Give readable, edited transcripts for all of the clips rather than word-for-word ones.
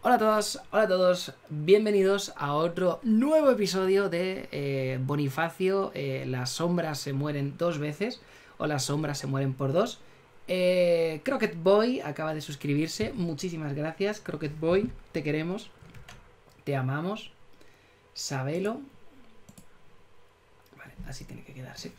Hola a todos, bienvenidos a otro nuevo episodio de Bonifacio, las sombras se mueren dos veces, o las sombras se mueren por dos. Croquet Boy acaba de suscribirse, muchísimas gracias, Croquet Boy, te queremos, te amamos, sabelo. Vale, así tiene que quedarse.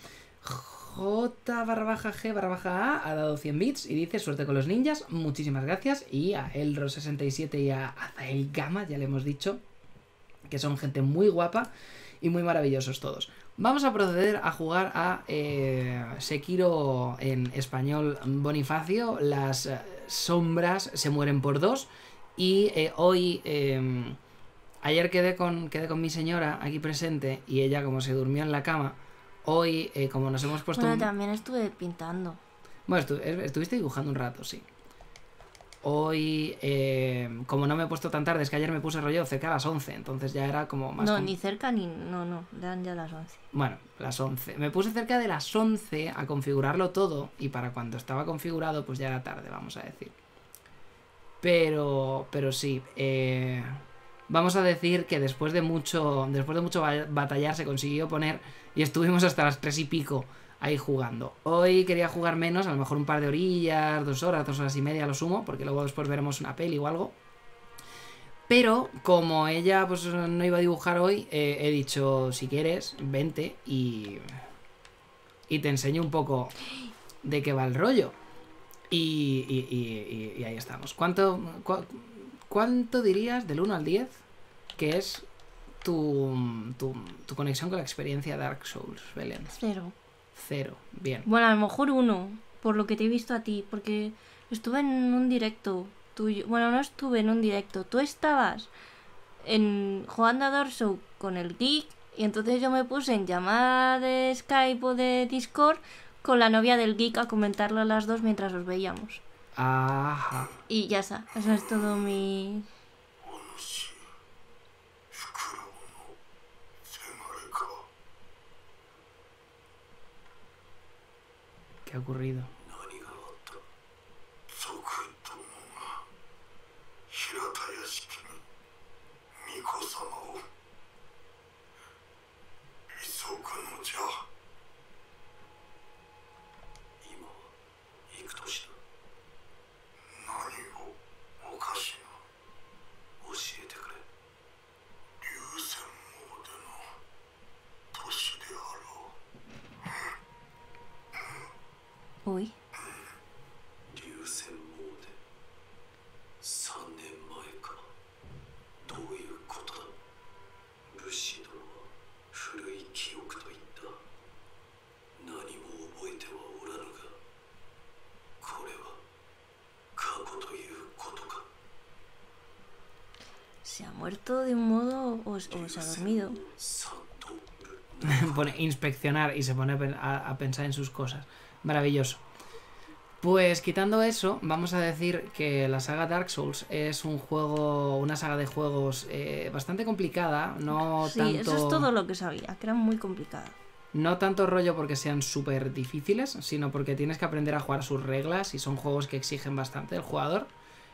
J_G_A ha dado 100 bits y dice suerte con los ninjas, muchísimas gracias. Y a Elro67 y a Azael Gama, ya le hemos dicho que son gente muy guapa y muy maravillosos todos. Vamos a proceder a jugar a Sekiro en español Bonifacio, las sombras se mueren por dos. Y hoy, ayer quedé con mi señora aquí presente y ella como se durmió en la cama. Hoy, como nos hemos puesto... Bueno, también estuve pintando. Bueno, estuviste dibujando un rato, sí. Hoy, como no me he puesto tan tarde, es que ayer me puse rollo cerca de las 11, entonces ya era como más... No, ni cerca ni... No, eran ya las 11. Bueno, las 11. Me puse cerca de las 11 a configurarlo todo y para cuando estaba configurado pues ya era tarde, vamos a decir. Pero sí, vamos a decir que después de mucho batallar se consiguió poner y estuvimos hasta las 3 y pico ahí jugando. Hoy quería jugar menos, a lo mejor un par de orillas, 2 horas y media a lo sumo, porque luego después veremos una peli o algo. Pero como ella pues no iba a dibujar hoy, he dicho, si quieres, vente y te enseño un poco de qué va el rollo. Y ahí estamos. ¿Cuánto dirías del 1 al 10 que es tu conexión con la experiencia Dark Souls, Belén? 0. 0, bien. Bueno, a lo mejor 1, por lo que te he visto a ti, porque estuve en un directo tuyo. Bueno, no estuve en un directo. Tú estabas jugando a Dark Souls con el Geek y entonces yo me puse en llamada de Skype o de Discord con la novia del Geek a comentarlo a las dos mientras os veíamos. Ajá. Y ya está, eso es todo mi... ¿Qué ha ocurrido? Uy. ¿Se ha muerto de un modo o se ha dormido? Pone inspeccionar y se pone a pensar en sus cosas. Maravilloso. Pues quitando eso, vamos a decir que la saga Dark Souls es una saga de juegos bastante complicada. No sí, tanto... eso es todo lo que sabía, que era muy complicada. No tanto rollo porque sean súper difíciles, sino porque tienes que aprender a jugar sus reglas y son juegos que exigen bastante del jugador.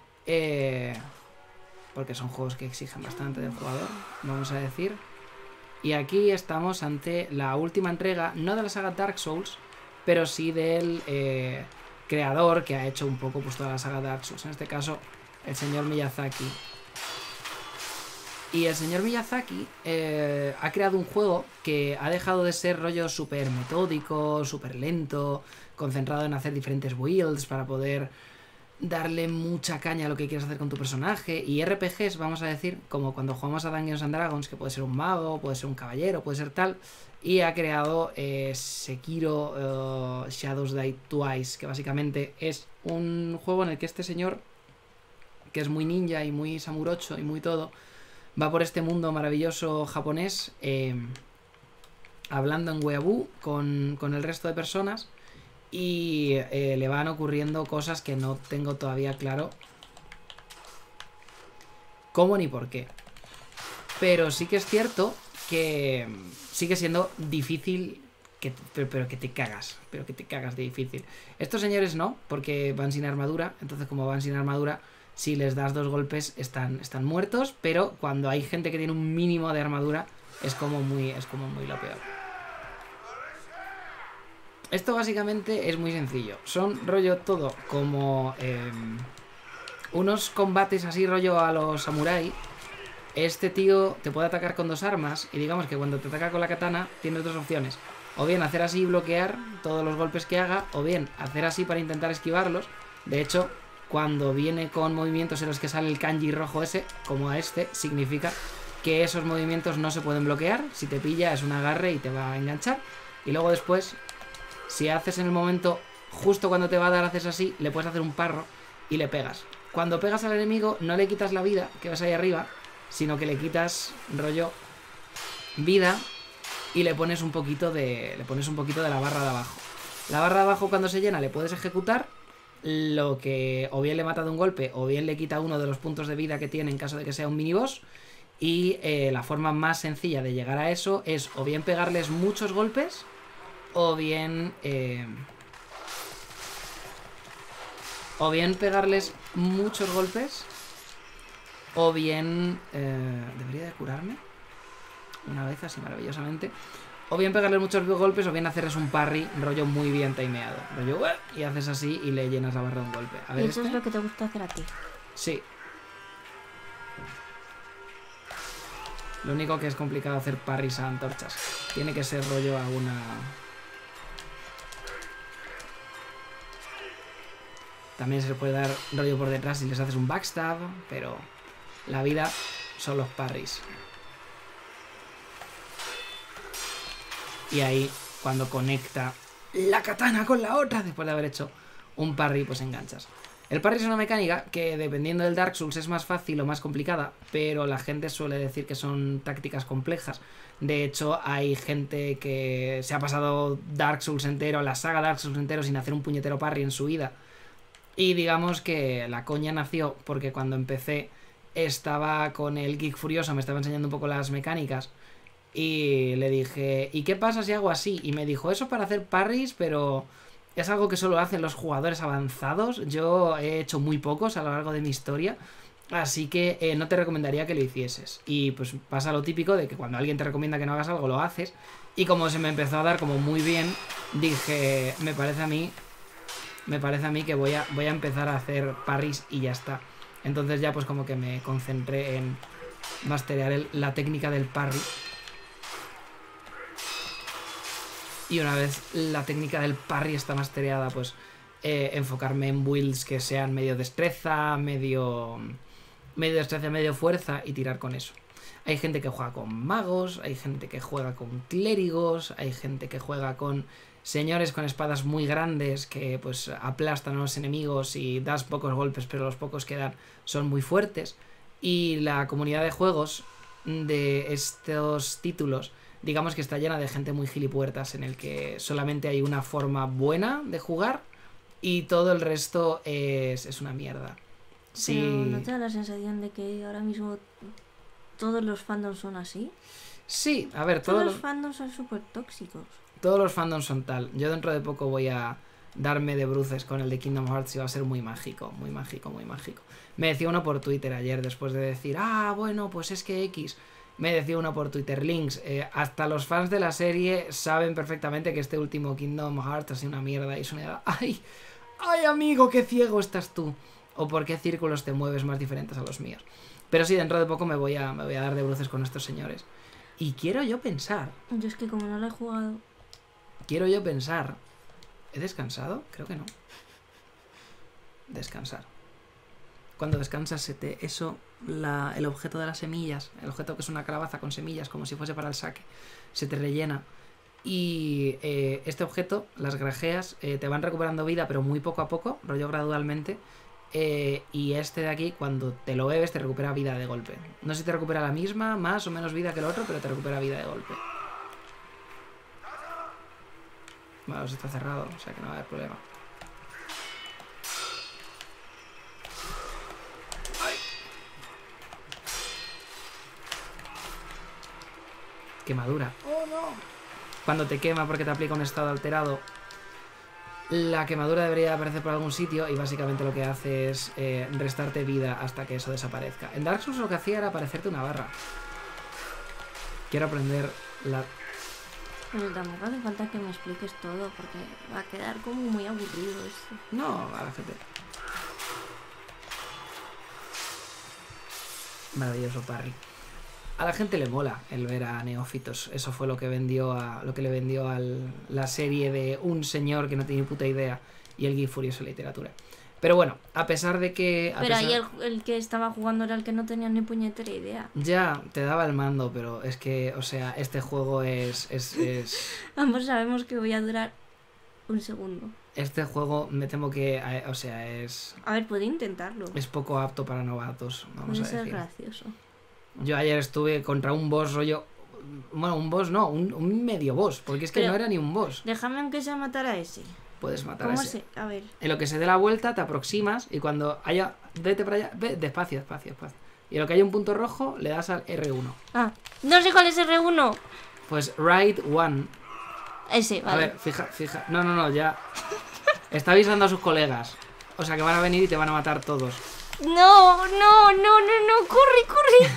Porque son juegos que exigen bastante del jugador, vamos a decir. Y aquí estamos ante la última entrega, no de la saga Dark Souls, pero sí del creador que ha hecho un poco pues toda la saga Dark Souls. En este caso, el señor Miyazaki. Y el señor Miyazaki ha creado un juego que ha dejado de ser rollo súper metódico, súper lento, concentrado en hacer diferentes builds para poder darle mucha caña a lo que quieres hacer con tu personaje. Y RPGs, vamos a decir, como cuando jugamos a Dungeons and Dragons, que puede ser un mago, puede ser un caballero, puede ser tal. Y ha creado Sekiro Shadows Die Twice, que básicamente es un juego en el que este señor, que es muy ninja y muy samurocho y muy todo, va por este mundo maravilloso japonés, hablando en weabú con el resto de personas. Y le van ocurriendo cosas que no tengo todavía claro cómo ni por qué. Pero sí que es cierto que sigue siendo difícil, pero que te cagas. Pero que te cagas de difícil. Estos señores no, porque van sin armadura. Entonces como van sin armadura, si les das 2 golpes están muertos, pero cuando hay gente que tiene un mínimo de armadura es como muy lo peor. Esto básicamente es muy sencillo. Son rollo todo como unos combates así rollo a los samurai. Este tío te puede atacar con 2 armas y digamos que cuando te ataca con la katana tienes 2 opciones. O bien hacer así y bloquear todos los golpes que haga, o bien hacer así para intentar esquivarlos. De hecho, cuando viene con movimientos en los que sale el kanji rojo ese, como a este, significa que esos movimientos no se pueden bloquear. Si te pilla es un agarre y te va a enganchar. Y luego después, si haces en el momento, justo cuando te va a dar, haces así, le puedes hacer un parro y le pegas. Cuando pegas al enemigo no le quitas la vida, que ves ahí arriba, sino que le quitas rollo vida y le pones un poquito de la barra de abajo. La barra de abajo cuando se llena le puedes ejecutar, lo que o bien le mata de un golpe o bien le quita uno de los puntos de vida que tiene en caso de que sea un miniboss. Y la forma más sencilla de llegar a eso es o bien pegarles muchos golpes o bien pegarles muchos golpes o bien debería de curarme una vez así maravillosamente, o bien pegarle muchos golpes o bien hacerles un parry rollo muy bien timeado, rollo y haces así y le llenas la barra de un golpe. A ver, y eso es lo que te gusta hacer a ti. Sí. Lo único que es complicado hacer parries a antorchas. Tiene que ser rollo a una... También se le puede dar rollo por detrás si les haces un backstab, pero la vida son los parries. Y ahí, cuando conecta la katana con la otra, después de haber hecho un parry, pues enganchas. El parry es una mecánica que, dependiendo del Dark Souls, es más fácil o más complicada, pero la gente suele decir que son tácticas complejas. De hecho, hay gente que se ha pasado Dark Souls entero, la saga Dark Souls entero, sin hacer un puñetero parry en su vida. Y digamos que la coña nació porque cuando empecé estaba con el Geek Furioso, me estaba enseñando un poco las mecánicas. Y le dije, ¿y qué pasa si hago así? Y me dijo, eso para hacer parries, pero es algo que solo hacen los jugadores avanzados. Yo he hecho muy pocos a lo largo de mi historia, así que no te recomendaría que lo hicieses. Y pues pasa lo típico de que cuando alguien te recomienda que no hagas algo, lo haces. Y como se me empezó a dar como muy bien, dije, me parece a mí que voy a empezar a hacer parries y ya está. Entonces ya pues como que me concentré en masterear la técnica del parry. Y una vez la técnica del parry está mastereada, pues enfocarme en builds que sean medio destreza, medio fuerza y tirar con eso. Hay gente que juega con magos, hay gente que juega con clérigos, hay gente que juega con señores con espadas muy grandes que pues aplastan a los enemigos y das pocos golpes, pero los pocos que dan son muy fuertes. Y la comunidad de juegos de estos títulos, digamos que está llena de gente muy gilipuertas, en el que solamente hay una forma buena de jugar y todo el resto es una mierda. Sí. Pero ¿no te da la sensación de que ahora mismo todos los fandoms son así? Sí, a ver, todos los fandoms son súper tóxicos. Todos los fandoms son tal. Yo dentro de poco voy a darme de bruces con el de Kingdom Hearts y va a ser muy mágico, muy mágico, muy mágico. Me decía uno por Twitter ayer, después de decir, bueno, pues es que X... Me decía uno por Twitter, Links, hasta los fans de la serie saben perfectamente que este último Kingdom Hearts ha sido una mierda y sonaba, ¡ay amigo, qué ciego estás tú! O por qué círculos te mueves más diferentes a los míos. Pero sí, dentro de poco me voy a dar de bruces con estos señores. Y quiero yo pensar... Yo es que como no lo he jugado... Quiero yo pensar... ¿He descansado? Creo que no. Descansar. Cuando descansas el objeto de las semillas, el objeto que es una calabaza con semillas como si fuese para el saque, se te rellena y este objeto, las grajeas, te van recuperando vida pero muy poco a poco, rollo gradualmente, y este de aquí cuando te lo bebes te recupera vida de golpe. No sé si te recupera la misma, más o menos vida que el otro, pero te recupera vida de golpe. Bueno, está cerrado, o sea que no va a haber problema. Quemadura. ¡Oh, no! Cuando te quema porque te aplica un estado alterado, La quemadura debería aparecer por algún sitio y básicamente lo que hace es restarte vida hasta que eso desaparezca. En Dark Souls lo que hacía era aparecerte una barra. Quiero aprender la... Pero tampoco hace falta que me expliques todo, porque va a quedar como muy aburrido esto. No, a la gente. Maravilloso parry. A la gente le mola el ver a neófitos. Eso fue lo que le vendió a la serie de un señor que no tiene ni puta idea y el Geek Furioso de literatura. Pero bueno, a pesar de que... Pero ahí el que estaba jugando era el que no tenía ni puñetera idea. Ya, te daba el mando, pero es que, o sea, este juego es... Ambos sabemos que voy a durar un segundo. Este juego me temo que, o sea, A ver, puedo intentarlo. es poco apto para novatos, vamos Puede a ser decir. gracioso. Yo ayer estuve contra un boss rollo... Bueno, un boss no, un medio boss, porque es que Pero no era ni un boss. déjame aunque sea matar a ese. Puedes matar a ¿Cómo ese. se...? A ver. En lo que se dé la vuelta, te aproximas y cuando haya... Vete para allá, ve despacio, despacio, despacio. Y en lo que haya un punto rojo, le das al R1. Ah, no sé cuál es R1. Pues right one. Ese, vale. A ver, fija. No, ya. Está avisando a sus colegas. O sea que van a venir y te van a matar todos. No, corre.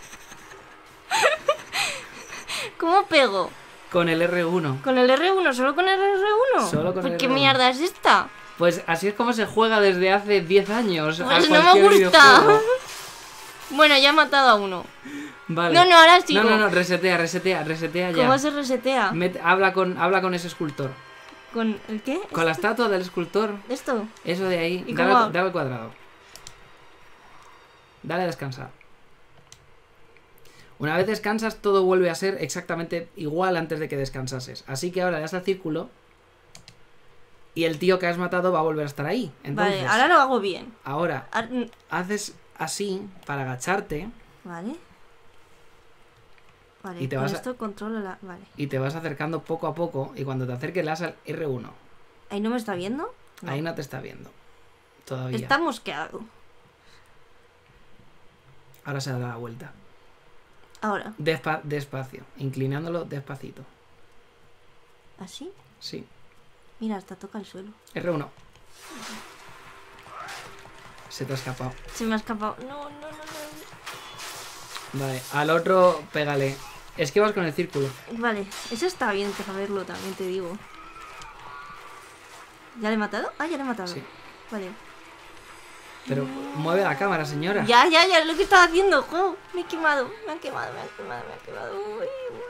¿Cómo pego? Con el R1. ¿Con el R1? ¿Solo con el R1? Solo con el ¿Qué R1. mierda es esta? Pues así es como se juega desde hace 10 años. Pues a no me cualquier gusta. videojuego. Bueno, ya he matado a uno. Vale. No, ahora sigo. No, resetea ya. ¿Cómo se resetea? Habla con ese escultor. ¿Con el qué? Con la estatua del escultor. ¿Esto? Eso de ahí. ¿Y Dale, cómo hago? dale al cuadrado. Dale a descansar. Una vez descansas, todo vuelve a ser exactamente igual antes de que descansases. Así que ahora le das al círculo y el tío que has matado va a volver a estar ahí. Entonces, Vale, ahora lo hago bien. ahora haces así para agacharte Vale. Vale, Y te con vas a- esto controlo la... Vale. y te vas acercando poco a poco y cuando te acerques le das al R1. ¿Ahí no me está viendo? No. Ahí no te está viendo. Todavía. Está mosqueado. Ahora se da la vuelta. Ahora. Despacio. Inclinándolo despacito. ¿Así? Sí. Mira, hasta toca el suelo. R1. Se te ha escapado. Se me ha escapado. No. Vale, al otro pégale. Es que vas con el círculo. Vale, eso está bien saberlo, también te digo. ¿Ya le he matado? Ah, ya le he matado. Sí. Vale. Pero mueve la cámara, señora. Ya, es lo que estaba haciendo. Jo, me he quemado. Me han quemado. Uy.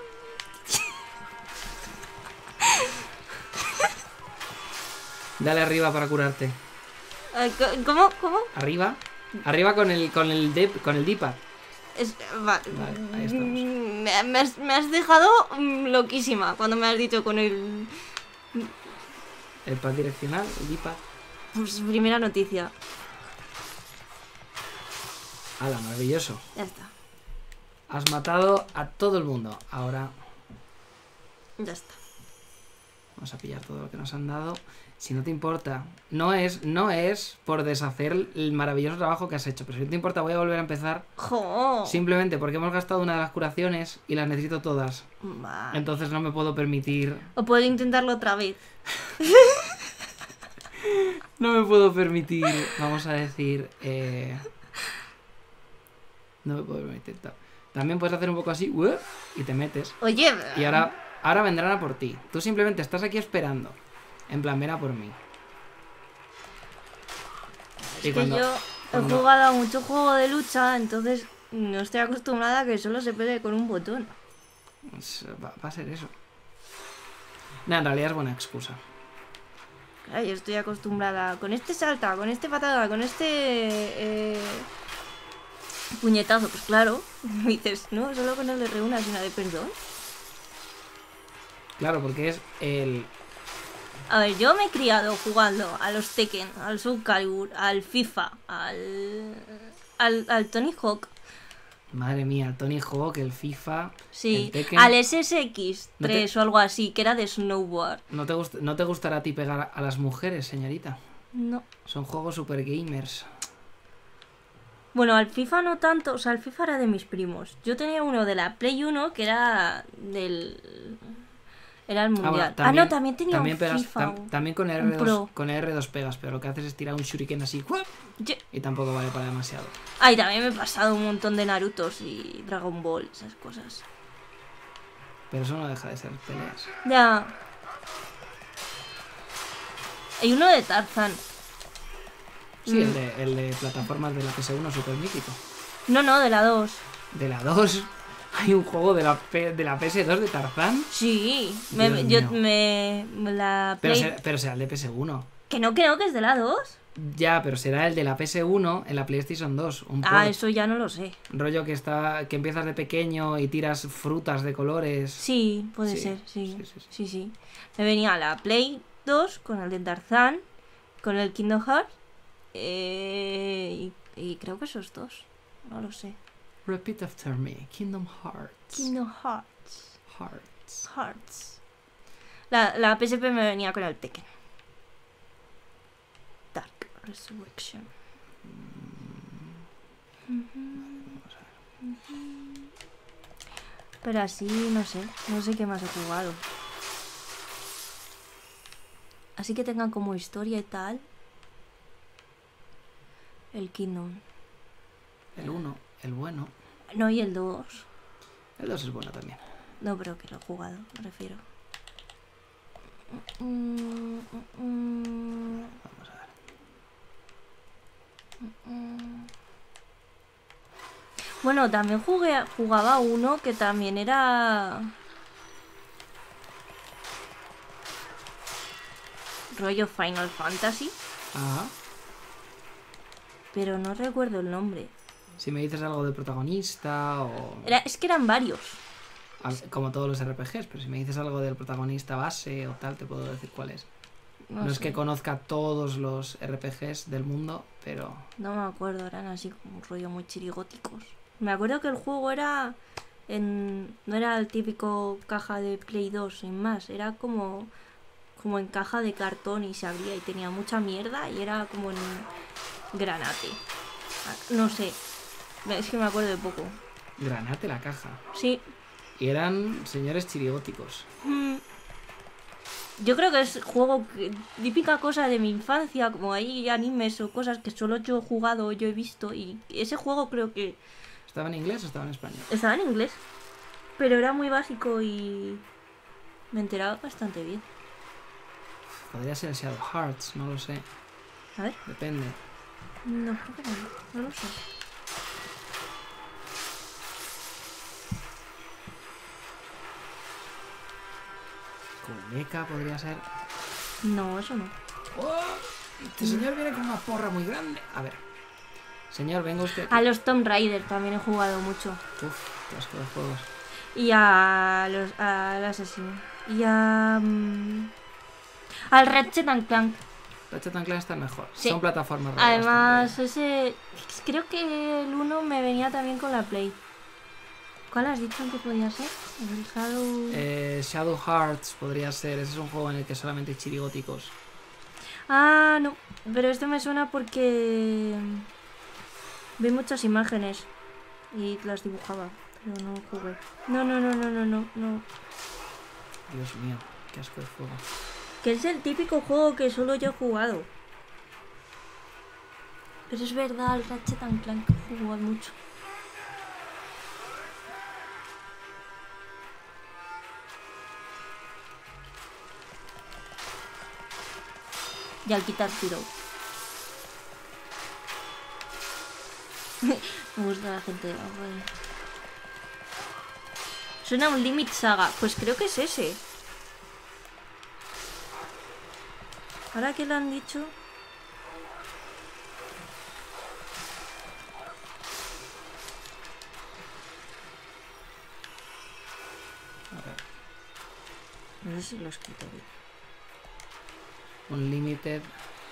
Dale arriba para curarte. Ay, ¿Cómo? Arriba. Arriba con el D-pad. Vale. Vale, ahí estamos. Me has dejado loquísima cuando me has dicho con el... El pad direccional, el D-pad. Pues primera noticia. ¡Hala, maravilloso! Ya está. Has matado a todo el mundo. Ahora Ya está. vamos a pillar todo lo que nos han dado. Si no te importa, no es por deshacer el maravilloso trabajo que has hecho, pero si no te importa voy a volver a empezar ¡Jo! simplemente porque hemos gastado una de las curaciones y las necesito todas. Vale. Entonces no me puedo permitir... O puedo intentarlo otra vez. No me puedo permitir, vamos a decir... No me puedo permitir. También puedes hacer un poco así y te metes. Oye. Y ahora vendrán a por ti. Tú simplemente estás aquí esperando. En plan, ven a por mí. Es que yo he jugado a mucho juego de lucha, entonces no estoy acostumbrada a que solo se pegue con un botón. Va a ser eso. Nah, en realidad es buena excusa. Claro, yo estoy acostumbrada con este salta, con este patada, con este puñetazo. Pues claro, me dices, no, solo con el R1 es una de perdón. Claro, porque es el... A ver, yo me he criado jugando a los Tekken, al Soul Calibur, al FIFA, al Tony Hawk. Madre mía, el Tony Hawk, el FIFA... Sí, el Tekken. al SSX3 No te- o algo así, que era de snowboard. ¿No te gustará a ti pegar a las mujeres, señorita? No. Son juegos super gamers. Bueno, al FIFA no tanto, o sea, el FIFA era de mis primos. Yo tenía uno de la Play 1 que era del... Era el mundial. También, no, también tenía un pegas, FIFA. también con el un R2, Pro. con el R2 pegas, pero lo que haces es tirar un shuriken así ¡guap! Y tampoco vale para demasiado. Ay, también me he pasado un montón de Narutos y Dragon Ball, esas cosas. Pero eso no deja de ser peleas. Ya. Hay uno de Tarzan. Sí, el de plataformas de la PS1 super mítico. No, de la 2. De la 2 hay un juego de la PS2 de Tarzán. Sí, Dios mío. me la Play... Pero será el de PS1. Que no, que es de la 2. Ya, pero será el de la PS1 en la PlayStation 2. Un Ah, port. eso ya no lo sé. Rollo que empiezas de pequeño y tiras frutas de colores. Sí, puede Sí, ser, sí. sí. Sí. Me venía la Play 2 con el de Tarzán, con el Kingdom Hearts. Y creo que esos dos. No lo sé. Repeat after me. Kingdom Hearts. Kingdom Hearts. Hearts. La PSP me venía con el Tekken. Dark Resurrection. Pero así, no sé qué más he jugado. Así que tengan como historia y tal. El Kingdom. El 1, el bueno. No, y el 2. El 2 es bueno también. No, pero que lo he jugado, me refiero. Vamos a ver. Bueno, también jugaba uno que también era... rollo Final Fantasy. Ajá. Pero no recuerdo el nombre. Si me dices algo de protagonista o... Es que eran varios. Como todos los RPGs, pero si me dices algo del protagonista base o tal, te puedo decir cuál es. No es que conozca todos los RPGs del mundo, pero... No me acuerdo, eran así como un rollo muy chirigóticos. Me acuerdo que el juego era... no era el típico caja de Play 2, sin más. Era como en caja de cartón y se abría y tenía mucha mierda y era como en granate. No sé. Es que me acuerdo de poco. Granate la caja. Sí. Y eran señores chirigóticos. Yo creo que es típica cosa de mi infancia, como hay animes o cosas que solo yo he jugado o yo he visto, y ese juego creo que ¿Estaba en inglés o estaba en español? estaba en inglés, pero era muy básico y me enteraba bastante bien. Podría ser Shadow Hearts, no lo sé. A ver. Depende. No, creo que no lo sé. Mecha podría ser. No, eso no. ¡Oh! Este señor viene con una porra muy grande. A ver. Señor, venga usted. A los Tomb Raider también he jugado mucho. Uf, qué asco de juegos. Y al Asesino. Y al Ratchet and Clank. Ratchet and Clank está mejor. Sí. Son plataformas raras. Además, creo que el 1 me venía también con la Play. ¿Cuál has dicho que podía ser? El Shadow Hearts podría ser. Ese es un juego en el que solamente hay chirigóticos. Ah, no. Pero este me suena porque vi muchas imágenes y las dibujaba, pero no jugué. No. Dios mío, qué asco de juego. Que es el típico juego que solo yo he jugado. Pero es verdad, el Ratchet and Clank jugó mucho. Y al Guitar Hero. Me gusta la gente. Suena un Limit Saga. Pues creo que es ese. Ahora que lo han dicho. A ver. No sé si lo he escrito bien. Unlimited.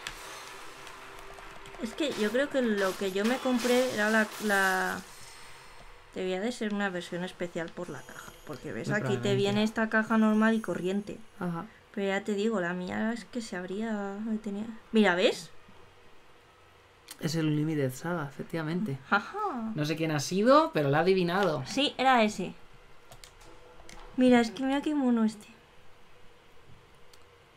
Es que yo creo que lo que yo me compré era la... Debía de ser una versión especial por la caja. Porque ves, Muy aquí te probablemente. viene esta caja normal y corriente. Ajá. Pero ya te digo, la mía es que se abría... Mira, ¿ves? Es el Unlimited Saga, efectivamente. Ajá. No sé quién ha sido, pero lo ha adivinado. Sí, era ese. Mira, es que mira qué mono este.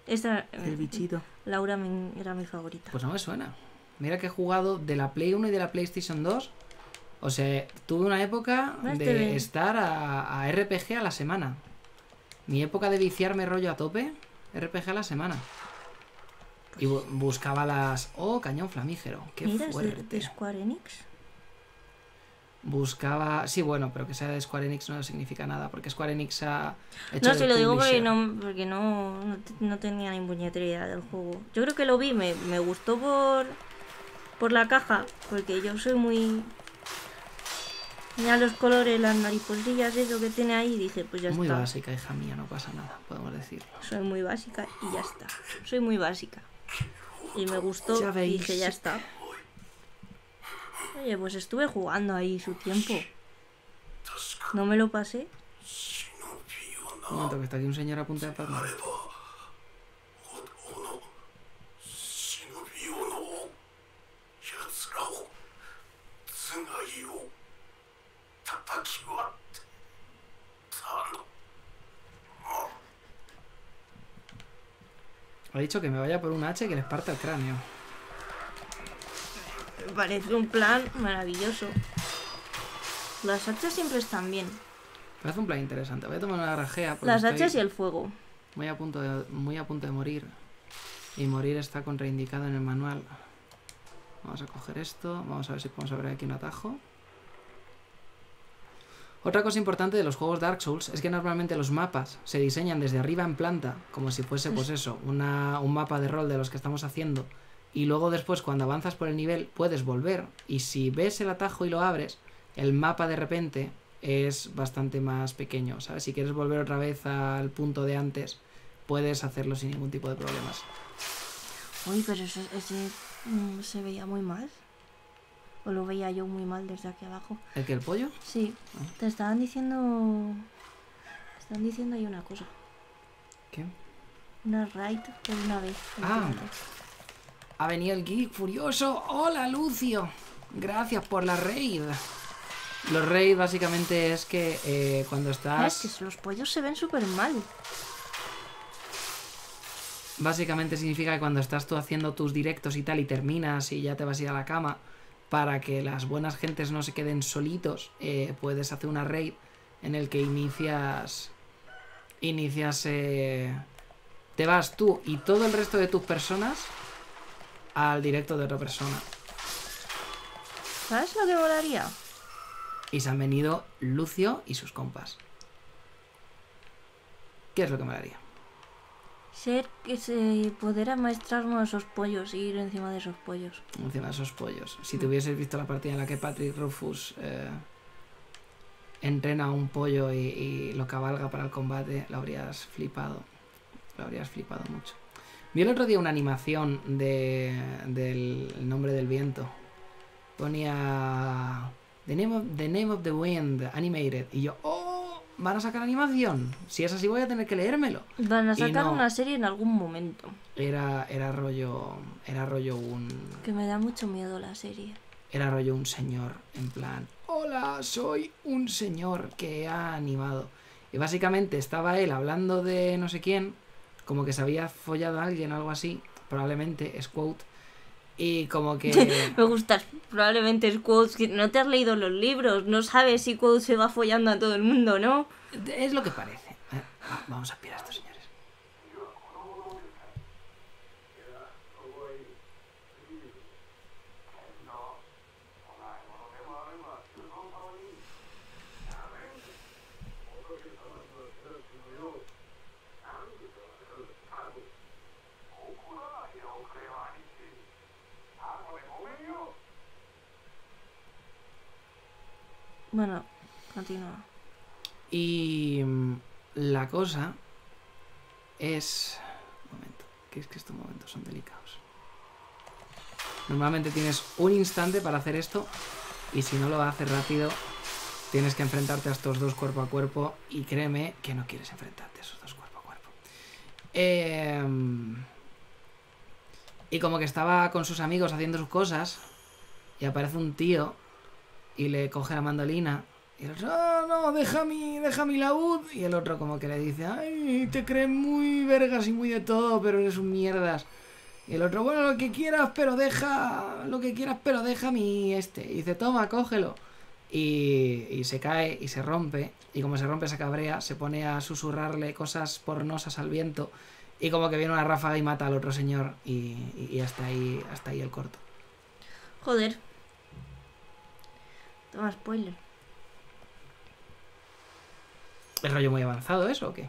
Esta, El bichito. Laura era mi favorita. Pues no me suena. Mira que he jugado de la Play 1 y de la PlayStation 2. O sea, tuve una época de estar a RPG a la semana. Mi época de viciarme rollo a tope, RPG a la semana. Y buscaba las... ¡Oh, cañón flamígero! ¡Qué fuerte! ¿De Square Enix? Buscaba... Sí, bueno, pero que sea de Square Enix no significa nada, porque Square Enix ha hecho No, se lo digo publisher. porque no tenía ni puñetera idea del juego. Yo creo que lo vi, me gustó por la caja, porque yo soy muy... Mira los colores, las mariposillas, eso que tiene ahí, y dije, pues ya Muy está. básica, hija mía, no pasa nada, podemos decirlo. Soy muy básica y ya está. Soy muy básica. Y me gustó, Ya veis. y dije, ya está. Oye, pues estuve jugando ahí su tiempo. No me lo pasé. Un momento, que está aquí un señor a punto de palmar. Ha dicho que me vaya por un H que les parta el cráneo. Me parece un plan maravilloso. Las hachas siempre están bien. Parece un plan interesante. Voy a tomar una grajea porque Las estoy hachas y el fuego. muy a punto de morir. Y morir está contraindicado en el manual. Vamos a coger esto. Vamos a ver si podemos abrir aquí un atajo. Otra cosa importante de los juegos Dark Souls es que normalmente los mapas se diseñan desde arriba en planta, como si fuese, pues eso, un mapa de rol de los que estamos haciendo. Y luego después, cuando avanzas por el nivel, puedes volver. Y si ves el atajo y lo abres, el mapa de repente es bastante más pequeño, ¿sabes? Si quieres volver otra vez al punto de antes, puedes hacerlo sin ningún tipo de problemas. Uy, pero ese se veía muy mal. O lo veía yo muy mal desde aquí abajo. ¿El que el pollo? Sí, te estaban diciendo... Están diciendo ahí una cosa. ¿Qué? Una raid por una vez. Ah. Ha venido el geek furioso. ¡Hola, Lucio! Gracias por la raid. Los raid básicamente es que cuando estás... Es que los pollos se ven súper mal. Básicamente significa que cuando estás tú haciendo tus directos y tal y terminas y ya te vas a ir a la cama, para que las buenas gentes no se queden solitos, puedes hacer una raid en el que inicias... te vas tú y todo el resto de tus personas al directo de otra persona. ¿Sabes lo que molaría? Y se han venido Lucio y sus compas. ¿Qué es lo que me haría? Poder amaestrarnos a esos pollos y ir encima de esos pollos. Encima de esos pollos. Si te hubieses visto la partida en la que Patrick Rufus entrena a un pollo y lo cabalga para el combate, lo habrías flipado. Lo habrías flipado mucho. Vi el otro día una animación del nombre del viento. Ponía The name of the Wind Animated. Y yo, ¡oh! ¿Van a sacar animación? Si es así voy a tener que leérmelo. Van a sacar no, una serie en algún momento. Era rollo un... Que me da mucho miedo la serie. Era rollo un señor, en plan, hola, soy un señor que ha animado. Y básicamente estaba él hablando de no sé quién, como que se había follado a alguien o algo así, probablemente, es quote. Y como que... Me gusta, probablemente es Quotes, que no te has leído los libros, no sabes si Quotes se va follando a todo el mundo, ¿no? Es lo que parece. Vamos a aspirar a estos señores. Bueno, continúa. Y la cosa es... Un momento, que es que estos momentos son delicados. Normalmente tienes un instante para hacer esto y si no lo haces rápido tienes que enfrentarte a estos dos cuerpo a cuerpo y créeme que no quieres enfrentarte a esos dos cuerpo a cuerpo. Y como que estaba con sus amigos haciendo sus cosas y aparece un tío y le coge la mandolina Y el otro, no, deja mi laúd. Y el otro como que le dice, ay, te crees muy vergas y muy de todo, pero eres un mierdas. Y el otro, bueno, lo que quieras, pero deja mi este. Y dice, toma, cógelo. Y se cae y se rompe. Y como se rompe, se cabrea, se pone a susurrarle cosas pornosas al viento. Y como que viene una ráfaga y mata al otro señor. Y hasta ahí el corto. Joder. Toma spoiler. ¿Es rollo muy avanzado eso o qué?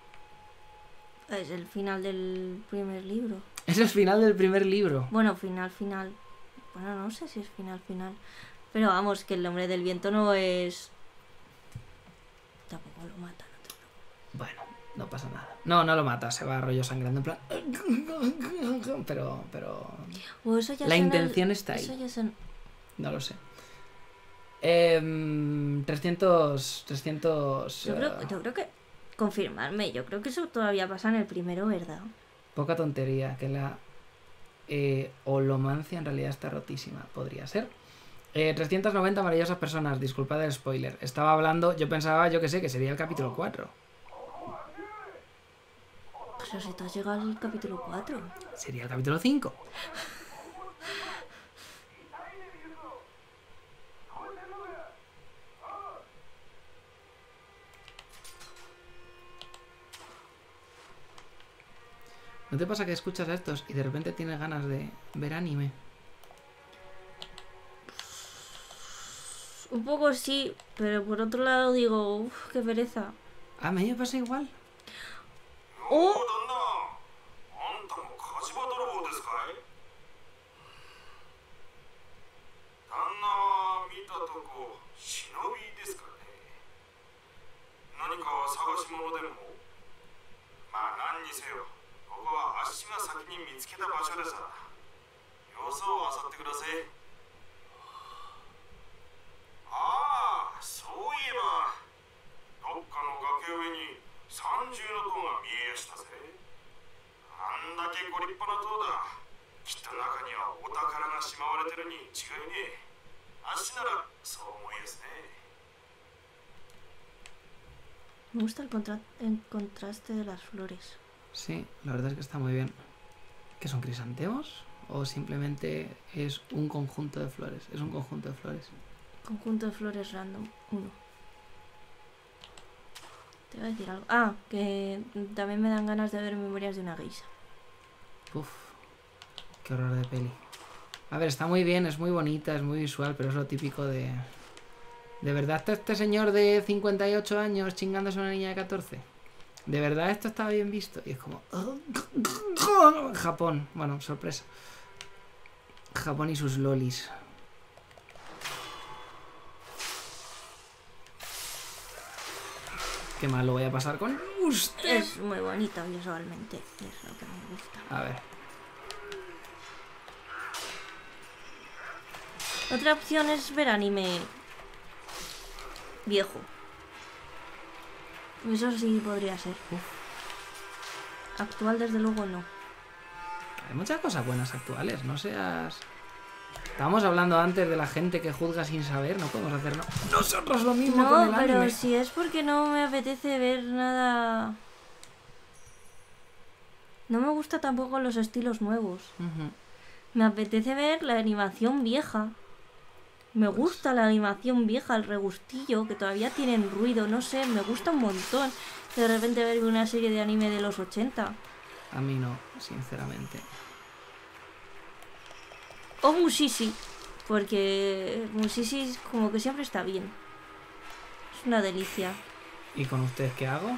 Es el final del primer libro. Es el final del primer libro. Bueno, final. Bueno, no sé si es final. Pero vamos, que el hombre del viento no es... Tampoco lo mata, no te preocupes. Bueno, no pasa nada. No lo mata, se va rollo sangrando en plan... Pero... O eso ya la son intención está ahí. Eso ya son... No lo sé. 300... Yo creo que... Confirmarme, yo creo que eso todavía pasa en el primero, ¿verdad? Poca tontería, que la holomancia en realidad está rotísima, podría ser. 390 maravillosas personas, disculpad el spoiler. Estaba hablando, yo pensaba, yo que sé, que sería el capítulo 4. Pero si tú has llegado al capítulo 4. Sería el capítulo 5. ¿No te pasa que escuchas a estos y de repente tienes ganas de ver anime? Un poco sí, pero por otro lado digo, uff, qué pereza. A mí me pasa igual. ¡Oh! Me gusta el contraste de las flores. Sí, la verdad es que está muy bien. ¿Qué son crisantemos? ¿O simplemente es un conjunto de flores? Es un conjunto de flores. Conjunto de flores random 1. Te voy a decir algo. Ah, que también me dan ganas de ver Memorias de una geisha. Uf, qué horror de peli. A ver, está muy bien, es muy bonita, es muy visual, pero es lo típico de... ¿De verdad está este señor de 58 años chingándose a una niña de 14? ¿De verdad esto está bien visto? Y es como... Japón, bueno, sorpresa. Japón y sus lolis. Qué mal lo voy a pasar con usted. Es muy bonito visualmente, es lo que me gusta. A ver. Otra opción es ver anime viejo. Eso sí podría ser. Actual desde luego no. Hay muchas cosas buenas actuales, no seas... Estábamos hablando antes de la gente que juzga sin saber, no podemos hacer nosotros lo mismo con el No, anime. pero si es porque no me apetece ver nada... No me gusta tampoco los estilos nuevos. Me apetece ver la animación vieja. Me gusta la animación vieja, el regustillo, que todavía tienen ruido, no sé, me gusta un montón. De repente ver una serie de anime de los 80. A mí no, sinceramente. O Mushishi, porque Mushishi como que siempre está bien. Es una delicia. ¿Y con ustedes qué hago?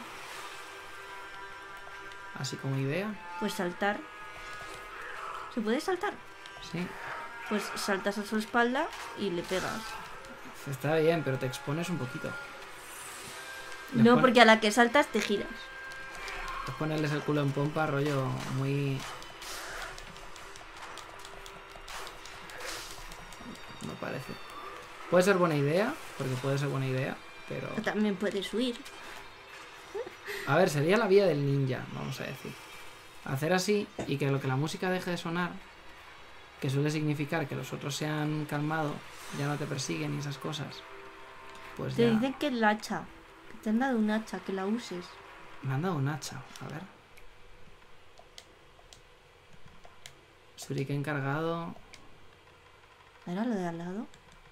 Así como idea. Pues saltar. ¿Se puede saltar? Sí. Pues saltas a su espalda y le pegas. Está bien, pero te expones un poquito. No, porque a la que saltas te giras. Es ponerles el culo en pompa, rollo muy... No parece. Puede ser buena idea, porque puede ser buena idea, pero... También puedes huir. A ver, sería la vía del ninja, vamos a decir. Hacer así y que la música deje de sonar, que suele significar que los otros se han calmado, ya no te persiguen y esas cosas. pues Te ya. dicen que el hacha. Que te han dado un hacha, que la uses. Me han dado un hacha, a ver. Shuriken cargado. ¿Era lo de al lado?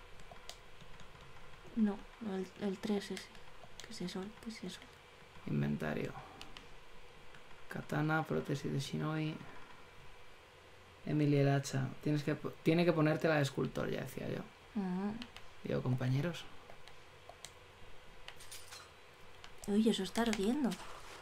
No, el 3 ese. ¿Qué es eso? ¿Qué es eso? Inventario. Katana, prótesis de Shinobi. Emilia el hacha. Tiene que ponerte la de escultor, ya decía yo. Ah. Digo, compañeros. Uy, eso está ardiendo.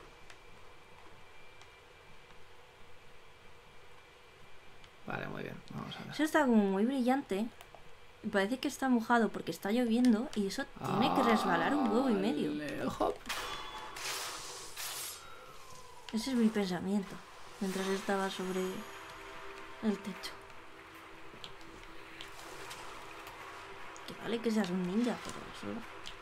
Vale, muy bien. Vamos a ver. Eso está como muy brillante. Y parece que está mojado porque está lloviendo y eso tiene que resbalar un huevo y medio. Hop. Ese es mi pensamiento. Mientras estaba sobre el techo. Que vale que seas un ninja, pero eso...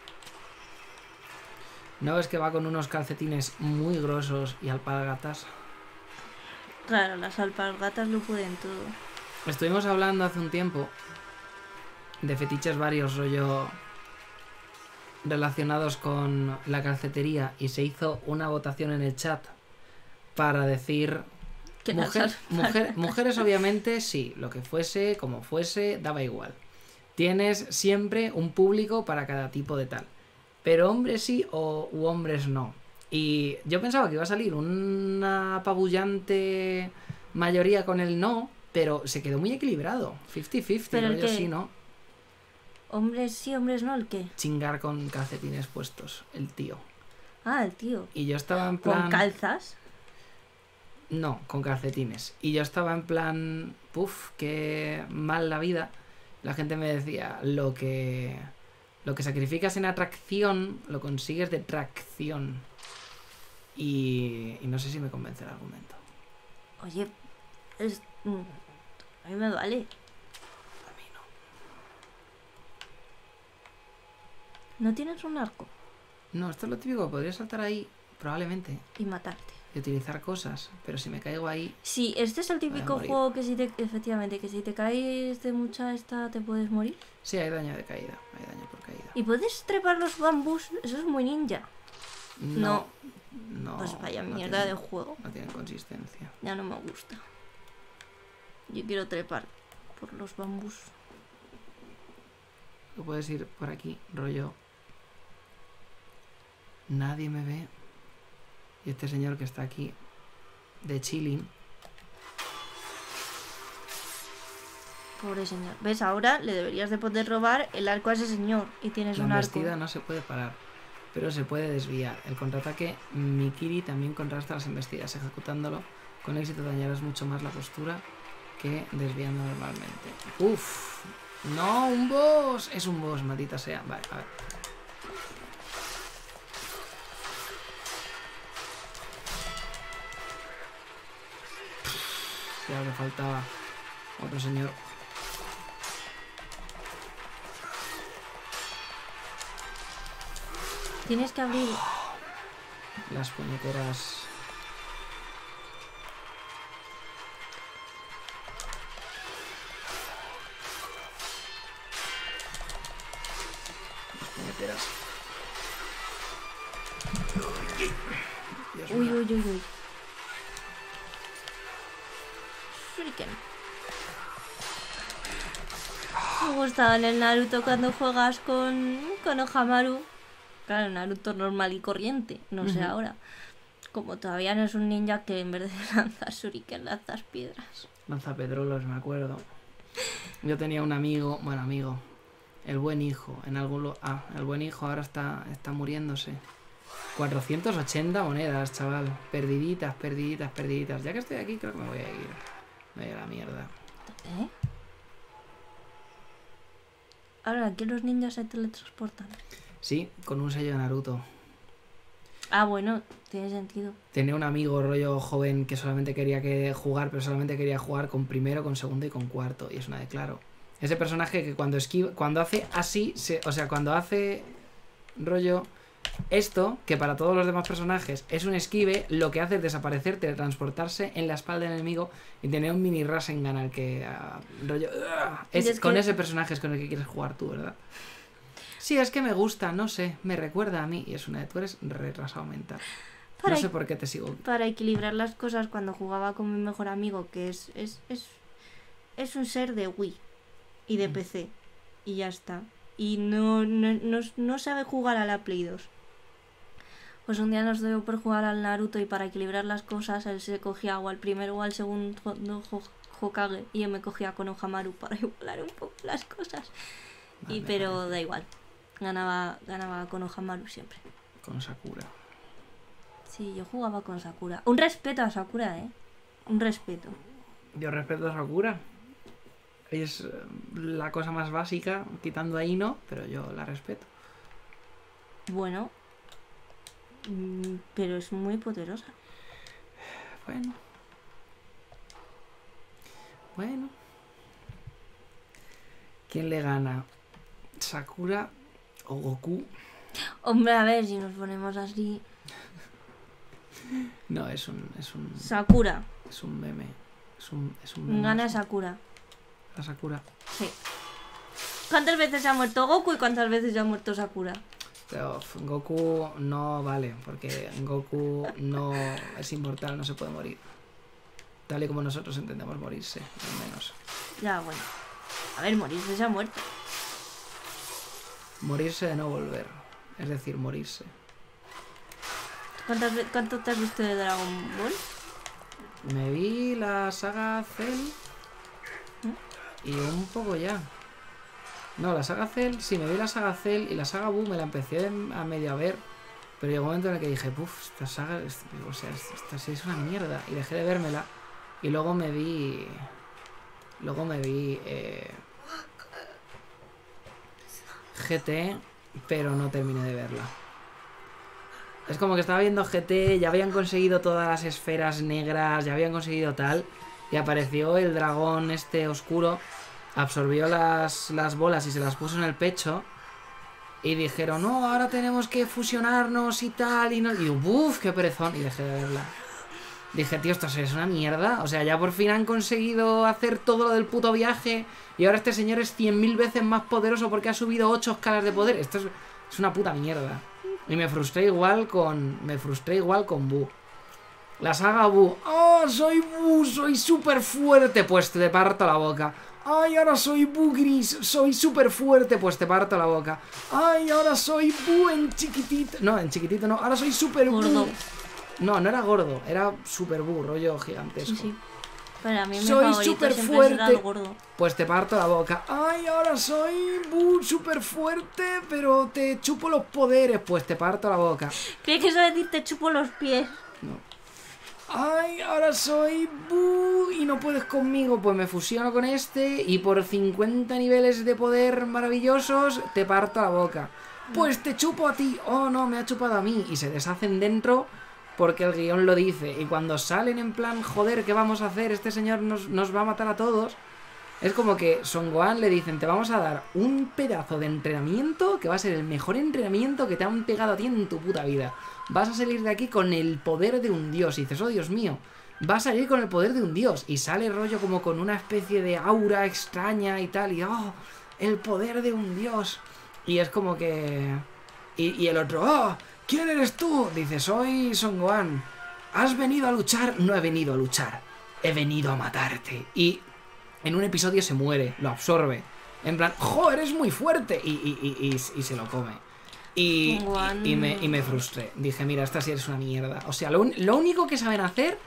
¿No ves que va con unos calcetines muy grosos y alpargatas? Claro, las alpargatas lo pueden todo. Estuvimos hablando hace un tiempo de fetiches varios, rollo relacionados con la calcetería, y se hizo una votación en el chat para decir Que las mujeres obviamente sí, lo que fuese, como fuese, daba igual. Tienes siempre un público para cada tipo de tal, pero hombres sí u hombres no. Y yo pensaba que iba a salir una apabullante mayoría con el no, pero se quedó muy equilibrado. 50-50, Pero el rollo que- sí, ¿no? Hombres sí, hombres no, ¿el qué? Chingar con calcetines puestos, el tío. Ah, el tío. Y yo estaba en plan... ¿Con calzas? No, con calcetines. Y yo estaba en plan... Puf, qué mal la vida. La gente me decía, lo que sacrificas en atracción, lo consigues de tracción. Y no sé si me convence el argumento. Oye, a mí me vale. A mí no. ¿No tienes un arco? No, esto es lo típico. Podría saltar ahí, probablemente, Y matarte. y utilizar cosas. Pero si me caigo ahí... Sí, este es el típico morir. juego que si te... Efectivamente, que si te caes de mucha esta te puedes morir. Sí, hay daño de caída. Hay daño por caída. ¿Y puedes trepar los bambús? Eso es muy ninja. No. Pues vaya no mierda de tienen- juego. No tienen consistencia. Ya no me gusta. Yo quiero trepar por los bambús. Tú puedes ir por aquí, rollo. Nadie me ve. Y este señor que está aquí, de chilling. Pobre señor. ¿Ves? Ahora le deberías de poder robar el arco a ese señor. Y tienes La un arco. embestida no se puede parar, pero se puede desviar. El contraataque Mikiri también contrasta las embestidas. Ejecutándolo con éxito dañarás mucho más la postura que desviando normalmente. Uf, no, un boss. Es un boss, maldita sea. Vale, a ver. Ya le faltaba otro señor. Tienes que abrir... Las puñeteras. Las puñeteras. Dios Uy, mío. uy, uy, uy. Shuriken. Me gustaba en el Naruto cuando juegas con Ohamaru. Claro, Naruto normal y corriente. No sé Ujú. ahora. Como todavía no es un ninja que en vez de lanzar shuriken lanzas piedras. Lanzapedrolos, me acuerdo. Yo tenía un amigo, bueno, amigo, el buen hijo, en algún el buen hijo ahora está muriéndose. 480 monedas, chaval. Perdiditas, perdiditas, perdiditas. Ya que estoy aquí, creo que me voy a ir. Me voy a la mierda. ¿Eh? Ahora, aquí los ninjas se teletransportan. Sí, con un sello de Naruto. Ah, bueno, tiene sentido. Tenía un amigo rollo joven que solamente quería jugar, pero solamente quería jugar con primero, con segundo y con cuarto. Y es una de claro. Ese personaje que cuando esquiva, cuando hace así, o sea, cuando hace rollo esto, que para todos los demás personajes es un esquive, lo que hace es desaparecer, teletransportarse en la espalda del enemigo y tener un mini Rasengan al que rollo. Es Y es con que- ese personaje es con el que quieres jugar tú, ¿verdad? Sí, es que me gusta, no sé, me recuerda a mí. Y es una de tú eres retrasado mental. No sé por qué te sigo. Para equilibrar las cosas, cuando jugaba con mi mejor amigo, que es un ser de Wii y de PC, y ya está. Y no sabe jugar a la Play 2. Pues un día nos dio por jugar al Naruto y para equilibrar las cosas él se cogía o al primero o al segundo Hokage y yo me cogía con Ojamaru para igualar un poco las cosas. Vale, Pero da igual, ganaba con Ojamaru siempre. Con Sakura. Sí, yo jugaba con Sakura. Un respeto a Sakura, un respeto. Yo respeto a Sakura. Es la cosa más básica, quitando a Ino, pero yo la respeto. Bueno, pero es muy poderosa. Bueno. ¿Quién le gana? ¿Sakura o Goku? Hombre, a ver, si nos ponemos así... No, es un Sakura. Es un meme. Es un meme. Gana Sakura. La Sakura. Sí. ¿Cuántas veces se ha muerto Goku y cuántas veces se ha muerto Sakura? Pero Goku no vale, porque Goku no es inmortal, no se puede morir. Tal y como nosotros entendemos morirse, al menos. Ya, bueno. A ver, morirse se ha muerto. Morirse de no volver. Es decir, morirse. ¿Cuánto te has visto de Dragon Ball? Me vi la saga Cell y un poco ya. No, la saga Cell, sí, me vi la saga Cell y la saga Buu me la empecé a medio a ver. Pero llegó un momento en el que dije, puf, esta saga, o sea, esta serie es una mierda. Y dejé de vérmela. Y luego me vi GT, pero no terminé de verla. Es como que estaba viendo GT, ya habían conseguido todas las esferas negras, ya habían conseguido tal, y apareció el dragón este oscuro, absorbió las bolas y se las puso en el pecho, y dijeron, no, ahora tenemos que fusionarnos y tal, y uff, qué perezón, y dejé de verla. Dije, tío, esto es una mierda, o sea, ya por fin han conseguido hacer todo lo del puto viaje, y ahora este señor es 100.000 veces más poderoso porque ha subido 8 escalas de poder. Esto es una puta mierda. Y me frustré igual con Buu. La saga Buu. ¡Oh, soy Buu! ¡Soy súper fuerte! Pues te parto la boca. ¡Ay, ahora soy Buu gris! ¡Soy súper fuerte! Pues te parto la boca. ¡Ay, ahora soy Buu en chiquitito! No, en chiquitito no. Ahora soy súper Buu. No, no era gordo. Era súper Buu, rollo gigantesco. Sí. Pero a mí mi soy favorito súper siempre fuerte. será el gordo. Pues te parto la boca. ¡Ay, ahora soy Buu súper fuerte! Pero te chupo los poderes. Pues te parto la boca. Creí que eso de decir te chupo los pies. No. ¡Ay, ahora soy Buu! Y no puedes conmigo. Pues me fusiono con este. Y por 50 niveles de poder maravillosos, te parto la boca. Pues te chupo a ti. ¡Oh, no! Me ha chupado a mí. Y se deshacen dentro porque el guión lo dice. Y cuando salen en plan, joder, ¿qué vamos a hacer? Este señor nos va a matar a todos. Es como que Son Gohan le dicen, te vamos a dar un pedazo de entrenamiento que va a ser el mejor entrenamiento que te han pegado a ti en tu puta vida. Vas a salir de aquí con el poder de un dios. Y dices, oh Dios mío, va a salir con el poder de un dios. Y sale rollo como con una especie de aura extraña y tal. Y oh, el poder de un dios. Y es como que... Y el otro, oh, ¿quién eres tú? Dice, soy Son Gohan. ¿Has venido a luchar? No he venido a luchar. He venido a matarte. Y en un episodio se muere, lo absorbe. En plan, ¡jo, eres muy fuerte! Y se lo come. Y me frustré. Dije, mira, esta sí es una mierda. O sea, lo único que saben hacer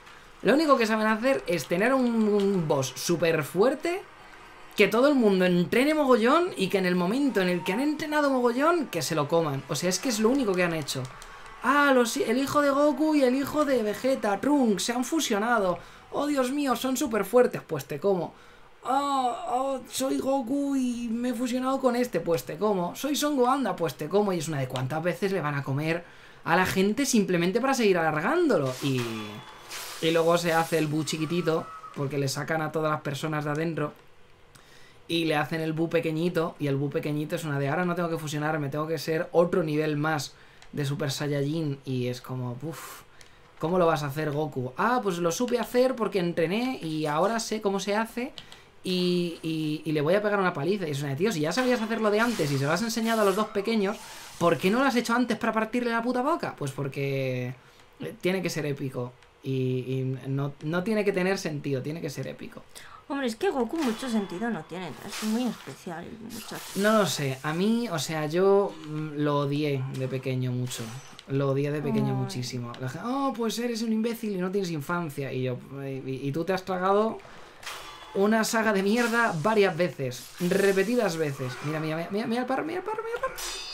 es tener un boss súper fuerte, que todo el mundo entrene mogollón y que en el momento en el que han entrenado mogollón, que se lo coman. O sea, es que es lo único que han hecho. Ah, el hijo de Goku y el hijo de Vegeta, Trunks, se han fusionado. Oh, Dios mío, son súper fuertes. Pues te como. Oh, soy Goku y me he fusionado con este. Pues te como. Soy Son Gohan, pues te como. Y es una de cuántas veces le van a comer a la gente simplemente para seguir alargándolo. Y luego se hace el Buu chiquitito, porque le sacan a todas las personas de adentro. Y le hacen el Buu pequeñito. Y el Buu pequeñito es una de, ahora no tengo que fusionarme, tengo que ser otro nivel más de Super Saiyajin. Y es como, uff, ¿cómo lo vas a hacer, Goku? Ah, pues lo supe hacer porque entrené y ahora sé cómo se hace. y le voy a pegar una paliza. Y es una de, tío, si ya sabías hacerlo de antes y se lo has enseñado a los dos pequeños, ¿por qué no lo has hecho antes para partirle la puta boca? Pues porque tiene que ser épico. Y no tiene que tener sentido, tiene que ser épico. Hombre, es que Goku mucho sentido no tiene. Es muy especial el muchacho. No lo sé, a mí, o sea, yo lo odié de pequeño mucho. Lo odié de pequeño muchísimo. La gente, oh, pues eres un imbécil y no tienes infancia. Y yo, y tú te has tragado una saga de mierda varias veces, repetidas veces. Mira, mira, mira, mira el perro, mira el perro, mira el perro.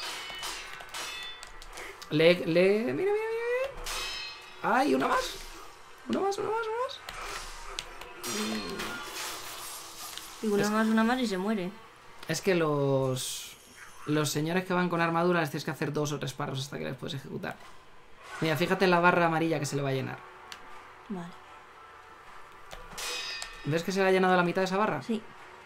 Mira, mira, mira. ¡Ay, una más! Una más, una más, una más. Y una más y se muere. Es que los señores que van con armadura les tienes que hacer 2 o 3 paros hasta que les puedes ejecutar. Mira, fíjate en la barra amarilla que se le va a llenar. Vale. ¿Ves que se le ha llenado la mitad de esa barra? Sí.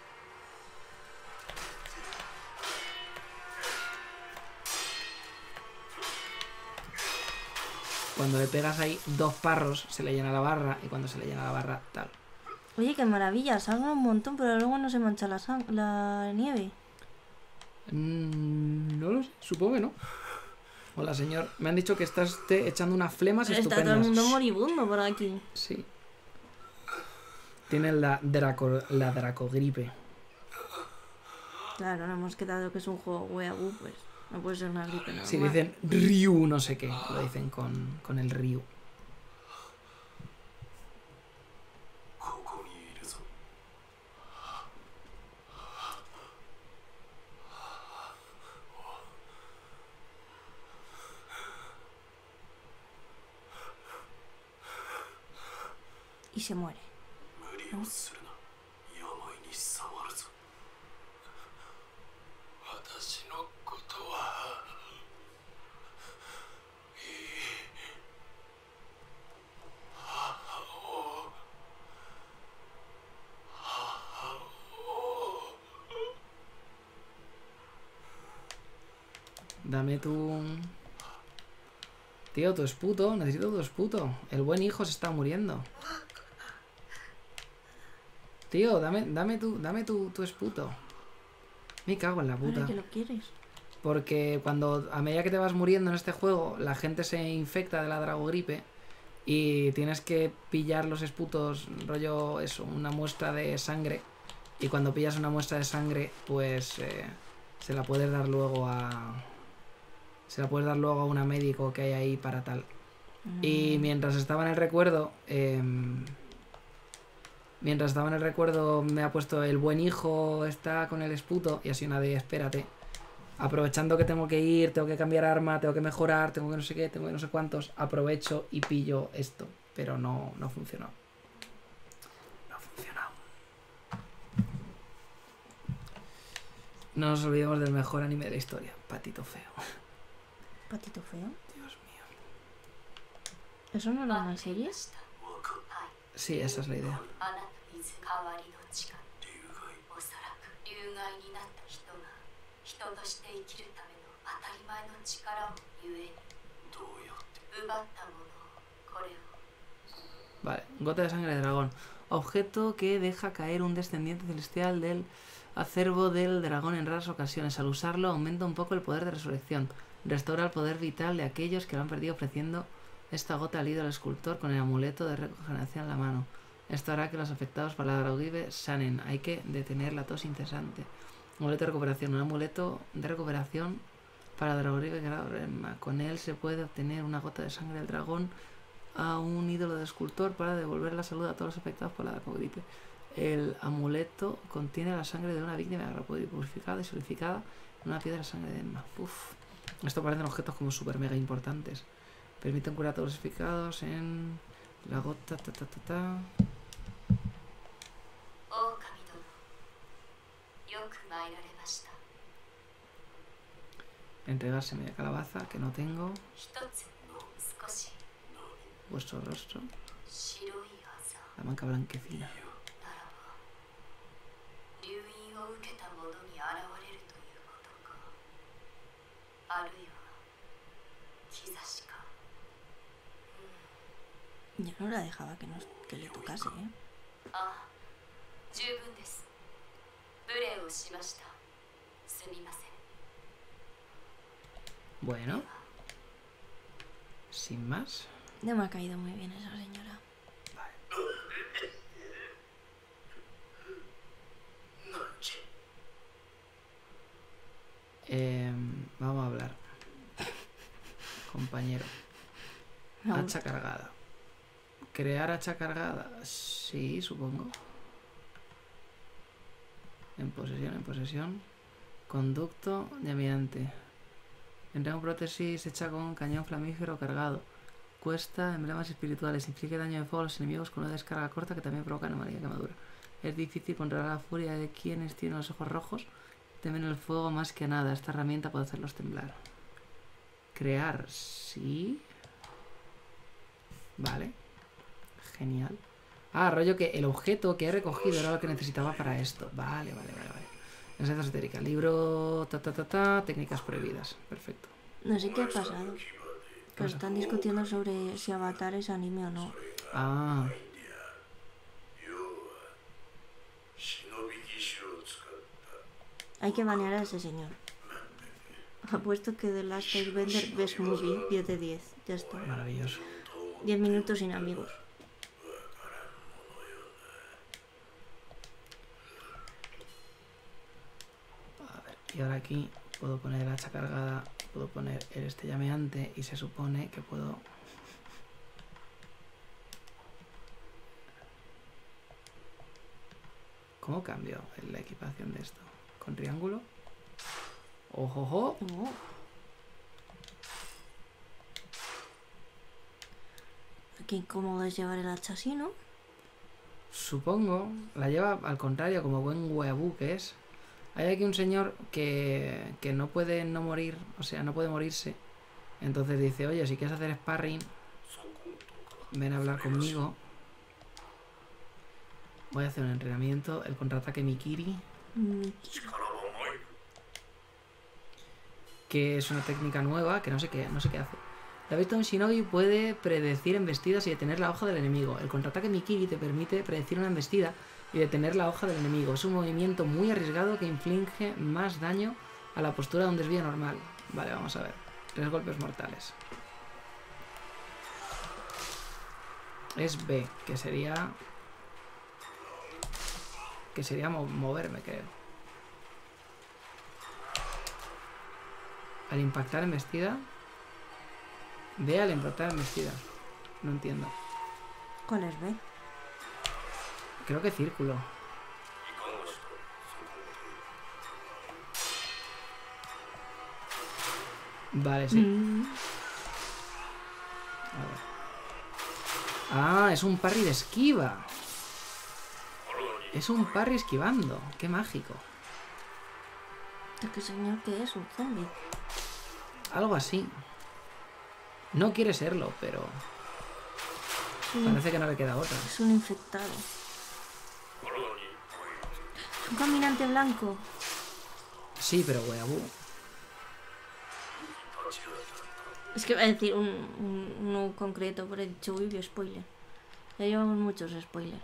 Cuando le pegas ahí 2 parros, se le llena la barra. Y cuando se le llena la barra, tal. Oye, qué maravilla. Salga un montón, pero luego no se mancha la nieve. No lo sé, supongo que no. Hola, señor. Me han dicho que estás echando unas flemas Está estupendas. todo el mundo moribundo por aquí. Sí. Tienen la dracogripe. Claro, no hemos quedado que es un juego weeaboo, pues no puede ser una gripe normal. Sí, dicen Ryu no sé qué. Lo dicen con el Ryu. Y se muere. ¿No? Dame tu... Tío, tu esputo. Necesito tu esputo. El buen hijo se está muriendo. Tío, dame tu esputo. Me cago en la puta. ¿Para qué lo quieres? Porque cuando a medida que te vas muriendo en este juego, la gente se infecta de la dragogripe y tienes que pillar los esputos, rollo eso, una muestra de sangre. Y cuando pillas una muestra de sangre, pues se la puedes dar luego a... Se la puedes dar luego a una médico que hay ahí para tal. Y mientras estaba en el recuerdo... mientras estaba en el recuerdo me ha puesto el buen hijo está con el esputo y así una de espérate. Aprovechando que tengo que ir, tengo que cambiar arma, tengo que mejorar, tengo que no sé qué, tengo que no sé cuántos, aprovecho y pillo esto. Pero no funcionó. No ha funcionado. No nos olvidemos del mejor anime de la historia, Patito Feo. ¿Patito feo? Dios mío. ¿Eso no era una serie? Sí, esa es la idea. Vale, gota de sangre de dragón. Objeto que deja caer un descendiente celestial del acervo del dragón en raras ocasiones. Al usarlo aumenta un poco el poder de resurrección. Restaura el poder vital de aquellos que lo han perdido ofreciendo esta gota al ídolo escultor con el amuleto de regeneración en la mano. Esto hará que los afectados por la dragogripe sanen. Hay que detener la tos incesante. Amuleto de recuperación. Un amuleto de recuperación para la dragogripe. Con él se puede obtener una gota de sangre del dragón a un ídolo de escultor para devolver la salud a todos los afectados por la dragogripe. El amuleto contiene la sangre de una víctima de dragogripe purificada y solidificada en una piedra de sangre de Enma. Esto parecen objetos como super mega importantes. Permiten curar a todos los efficados en la gota. Entregarse media calabaza que no tengo. Vuestro rostro. La manca blanquecina. Yo no la dejaba que le tocase, ¿eh? Bueno. Sin más. No me ha caído muy bien esa señora. Vamos a hablar. Compañero. No. Hacha cargada. ¿Crear hacha cargada? Sí, supongo. En posesión. Conducto de amiante. Entrega prótesis hecha con cañón flamígero cargado. Cuesta emblemas espirituales. Inflige daño de fuego a los enemigos con una descarga corta que también provoca anomalía quemadura. Es difícil controlar la furia de quienes tienen los ojos rojos. Temen el fuego más que nada. Esta herramienta puede hacerlos temblar. Crear, sí. Vale. Genial. Ah, rollo que el objeto que he recogido era lo que necesitaba para esto. Vale. Enseñanza esotérica. Libro... técnicas prohibidas. Perfecto. No sé qué ha pasado. Que están discutiendo sobre si Avatar es anime o no. Ah. Hay que banear a ese señor. Apuesto que The Last Airbender Best Movie 10 de 10. Ya está. Maravilloso. 10 minutos sin amigos. A ver, y ahora aquí puedo poner el hacha cargada, puedo poner el este llameante y se supone que puedo... ¿Cómo cambio la equipación de esto? ¿Con triángulo? ¡Ojojo! Oh. Qué incómodo es llevar el hacha así, ¿no? Supongo. La lleva al contrario, como buen weabú que es. Hay aquí un señor que no puede no morir, o sea, no puede morirse. Entonces dice, oye, si quieres hacer sparring, ven a hablar conmigo. Voy a hacer un entrenamiento, el contraataque Mikiri, que es una técnica nueva, que no sé qué hace. La vista de un shinobi puede predecir embestidas y detener la hoja del enemigo. El contraataque Mikiri te permite predecir una embestida y detener la hoja del enemigo. Es un movimiento muy arriesgado que inflige más daño a la postura de un desvío normal. Vale, vamos a ver. 3 golpes mortales. Es B, que sería... moverme, creo. Al impactar embestida... B al impactar embestida. No entiendo. ¿Cuál es B? Creo que círculo. Vale, sí. A ver. Ah, es un parry de esquiva. Es un parry esquivando. Qué mágico. ¿Qué señor que es? ¿Un zombie? Algo así. No quiere serlo, pero... parece que no le queda otra. Es un infectado. Un caminante blanco. Sí, pero weabú. Es que voy a decir uno concreto, pero he dicho, uy, spoiler. Ya llevamos muchos spoilers.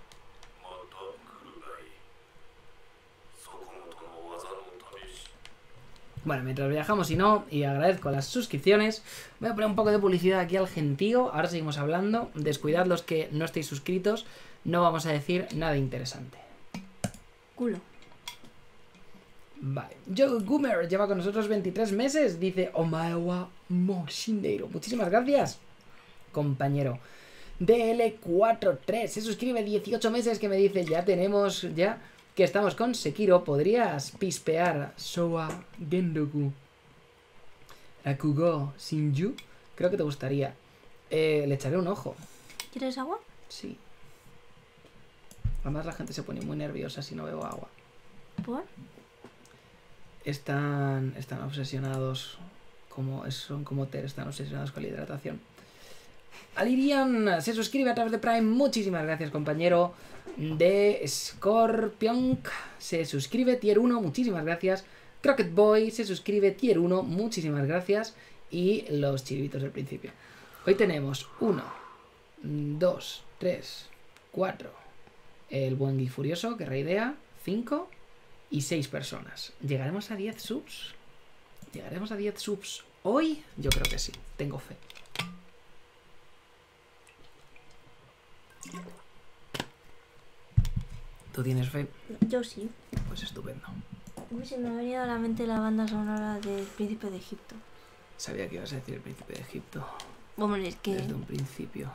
Bueno, mientras viajamos y agradezco las suscripciones, voy a poner un poco de publicidad aquí al gentío. Ahora seguimos hablando. Descuidad los que no estéis suscritos. No vamos a decir nada interesante. Culo. Vale. Joe Goomer lleva con nosotros 23 meses. Dice Omaewa Moshineiro. Muchísimas gracias, compañero. DL43 se suscribe 18 meses, que me dice ya tenemos que estamos con Sekiro. ¿Podrías pispear Showa Gendoku Rakugo Shinju? Creo que te gustaría. Le echaré un ojo. ¿Quieres agua? Sí. Además la gente se pone muy nerviosa si no bebo agua. ¿Por? Están obsesionados, son como Ter, están obsesionados con la hidratación. Alirian se suscribe a través de Prime. Muchísimas gracias, compañero. De Scorpion se suscribe tier 1. Muchísimas gracias. Crockett Boy se suscribe tier 1. Muchísimas gracias. Y los chiribitos del principio. Hoy tenemos 1, 2, 3, 4, el buen Geek Furioso, que raidea, 5 y 6 personas. ¿Llegaremos a 10 subs? ¿Llegaremos a 10 subs hoy? Yo creo que sí, tengo fe. ¿Tú tienes fe? Yo sí. Pues estupendo. Uy, se me ha venido a la mente la banda sonora del Príncipe de Egipto. Sabía que ibas a decir el Príncipe de Egipto. Hombre, es que Desde un principio.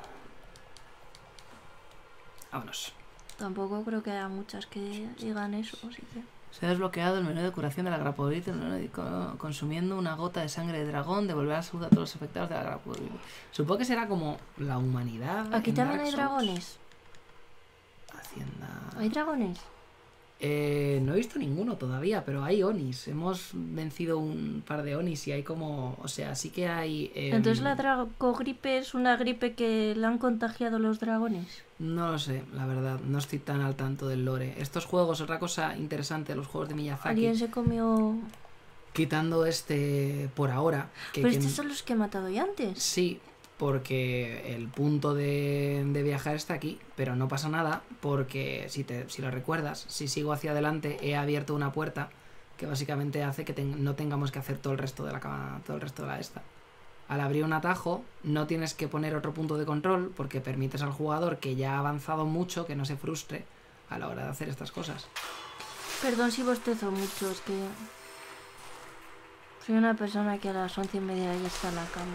Vámonos. tampoco creo que haya muchas que digan eso, así que... Se ha desbloqueado el menú de curación de la grapovirus, consumiendo una gota de sangre de dragón, devolver a salud a todos los afectados de la grapovirus. Supongo que será como la humanidad. Aquí en también Dark hay Souls. dragones. Hacienda. ¿Hay dragones? No he visto ninguno todavía, pero hay Onis. Hemos vencido un par de Onis y hay como... O sea, sí que hay... Entonces la dragogripe es una gripe que le han contagiado los dragones. No lo sé, la verdad. No estoy tan al tanto del lore. Estos juegos, otra cosa interesante de los juegos de Miyazaki... Alguien se comió... Quitando por ahora... Pero estos son los que he matado ya antes. Sí, porque el punto de viajar está aquí, pero no pasa nada porque si lo recuerdas, si sigo hacia adelante he abierto una puerta que básicamente hace que no tengamos que hacer todo el resto de la cama, todo el resto de la esta. Al abrir un atajo no tienes que poner otro punto de control porque permites al jugador que ya ha avanzado mucho que no se frustre a la hora de hacer estas cosas. Perdón si bostezo mucho, es que... Soy una persona que a las 11:30 ya está en la cama.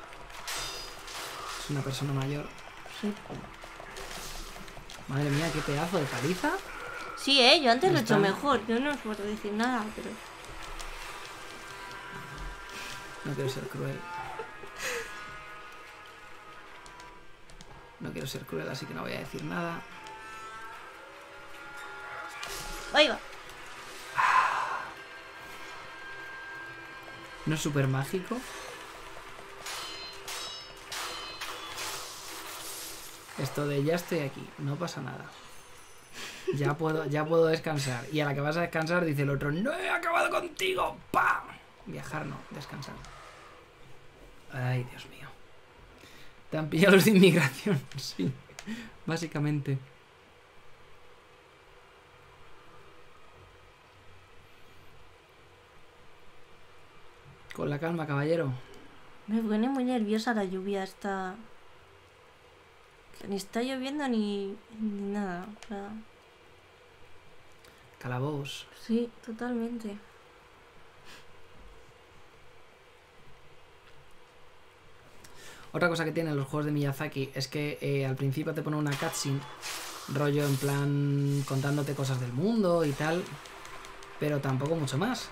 Es una persona mayor. Sí. Madre mía, qué pedazo de paliza. Sí, yo antes lo he hecho Están- mejor. Yo no os puedo decir nada, pero... No quiero ser cruel. No quiero ser cruel, así que no voy a decir nada. ¡Ahí va! ¿No es súper mágico? Esto de ya estoy aquí, no pasa nada. Ya puedo descansar. Y a la que vas a descansar dice el otro, ¡no he acabado contigo! ¡Pam! Viajar no, descansar. Ay, Dios mío. Te han pillado los de inmigración, sí. Básicamente. Con la calma, caballero. Me pone muy nerviosa la lluvia esta... Que ni está lloviendo ni nada. O sea, Calabobos. sí, totalmente. Otra cosa que tienen los juegos de Miyazaki es que al principio te pone una cutscene, rollo en plan contándote cosas del mundo y tal, pero tampoco mucho más.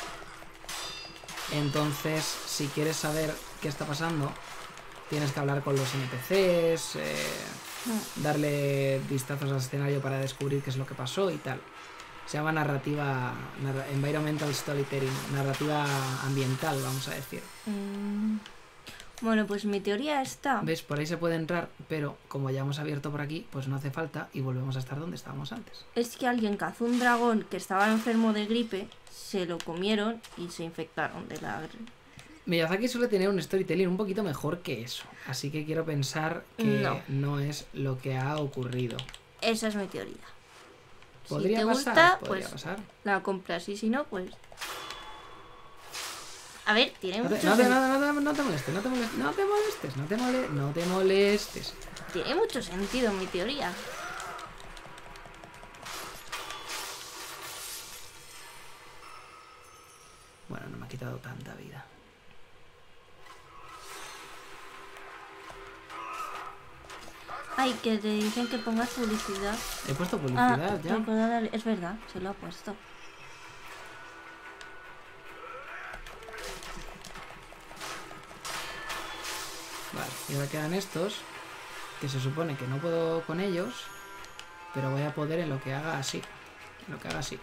Entonces, si quieres saber qué está pasando, tienes que hablar con los NPCs, darle vistazos al escenario para descubrir qué es lo que pasó y tal. Se llama environmental storytelling, narrativa ambiental, vamos a decir. Bueno, pues mi teoría está... ¿Ves? Por ahí se puede entrar, pero como ya hemos abierto por aquí, pues no hace falta y volvemos a estar donde estábamos antes. Es que alguien cazó un dragón que estaba enfermo de gripe, se lo comieron y se infectaron de la gripe. Miyazaki suele tener un storytelling un poquito mejor que eso, así que quiero pensar que no es lo que ha ocurrido. Esa es mi teoría. ¿Podría si te pasar? gusta, Podría pues pasar. la compras y si no, pues... A ver, tiene No mucho te molestes, no te molestes. Tiene mucho sentido mi teoría. Bueno, no me ha quitado tanta vida. Ay, que te dicen que pongas publicidad. He puesto publicidad ya. Recordad, es verdad, se lo ha puesto. Vale, y ahora quedan estos, que se supone que no puedo con ellos, pero voy a poder en lo que haga así. En lo que haga así.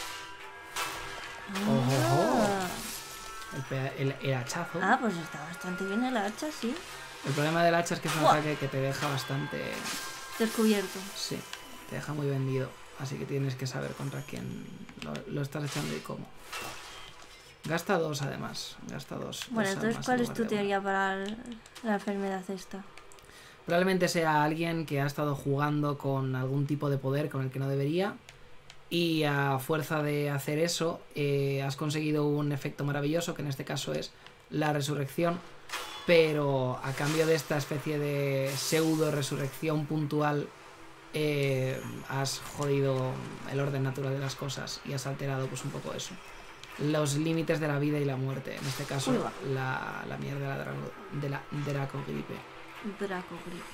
Ah. El hachazo. Ah, pues está bastante bien el hacha, sí. El problema del hacha es que es un ¡Buah! ataque que te deja bastante... Descubierto. Sí, te deja muy vendido. Así que tienes que saber contra quién lo estás echando y cómo. Gasta 2 además. Gasta 2. Bueno, entonces, ¿cuál es tu teoría para la enfermedad esta? El Probablemente sea alguien que ha estado jugando con algún tipo de poder con el que no debería. Y a fuerza de hacer eso, has conseguido un efecto maravilloso, que en este caso es la resurrección. Pero a cambio de esta especie de pseudo resurrección puntual, has jodido el orden natural de las cosas y has alterado pues un poco eso. Los límites de la vida y la muerte. En este caso, la mierda de la Dracogripe. Dracogripe.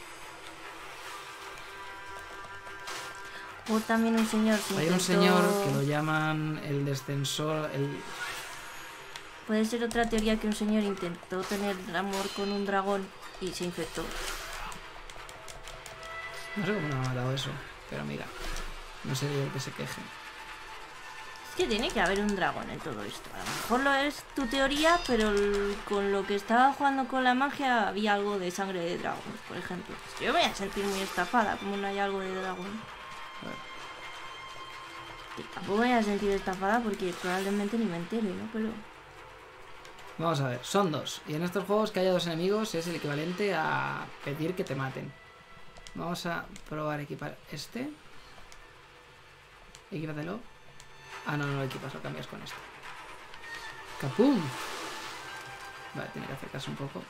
O también un señor que Hay un señor que lo llaman el descensor. Puede ser otra teoría que un señor intentó tener amor con un dragón y se infectó. No sé cómo no ha dado eso, pero mira, no sé de qué se queje. Es que tiene que haber un dragón en todo esto. A lo mejor lo es tu teoría, pero con lo que estaba jugando con la magia había algo de sangre de dragón, por ejemplo. Yo me voy a sentir muy estafada, como no hay algo de dragón. Y tampoco me voy a sentir estafada porque probablemente ni me entere, ¿no? Pero... Vamos a ver, son 2. Y en estos juegos que haya 2 enemigos es el equivalente a pedir que te maten. Vamos a probar equipar este. Equípatelo. Ah, no, no lo equipas, lo cambias con este. ¡Capum! Vale, tiene que acercarse un poco.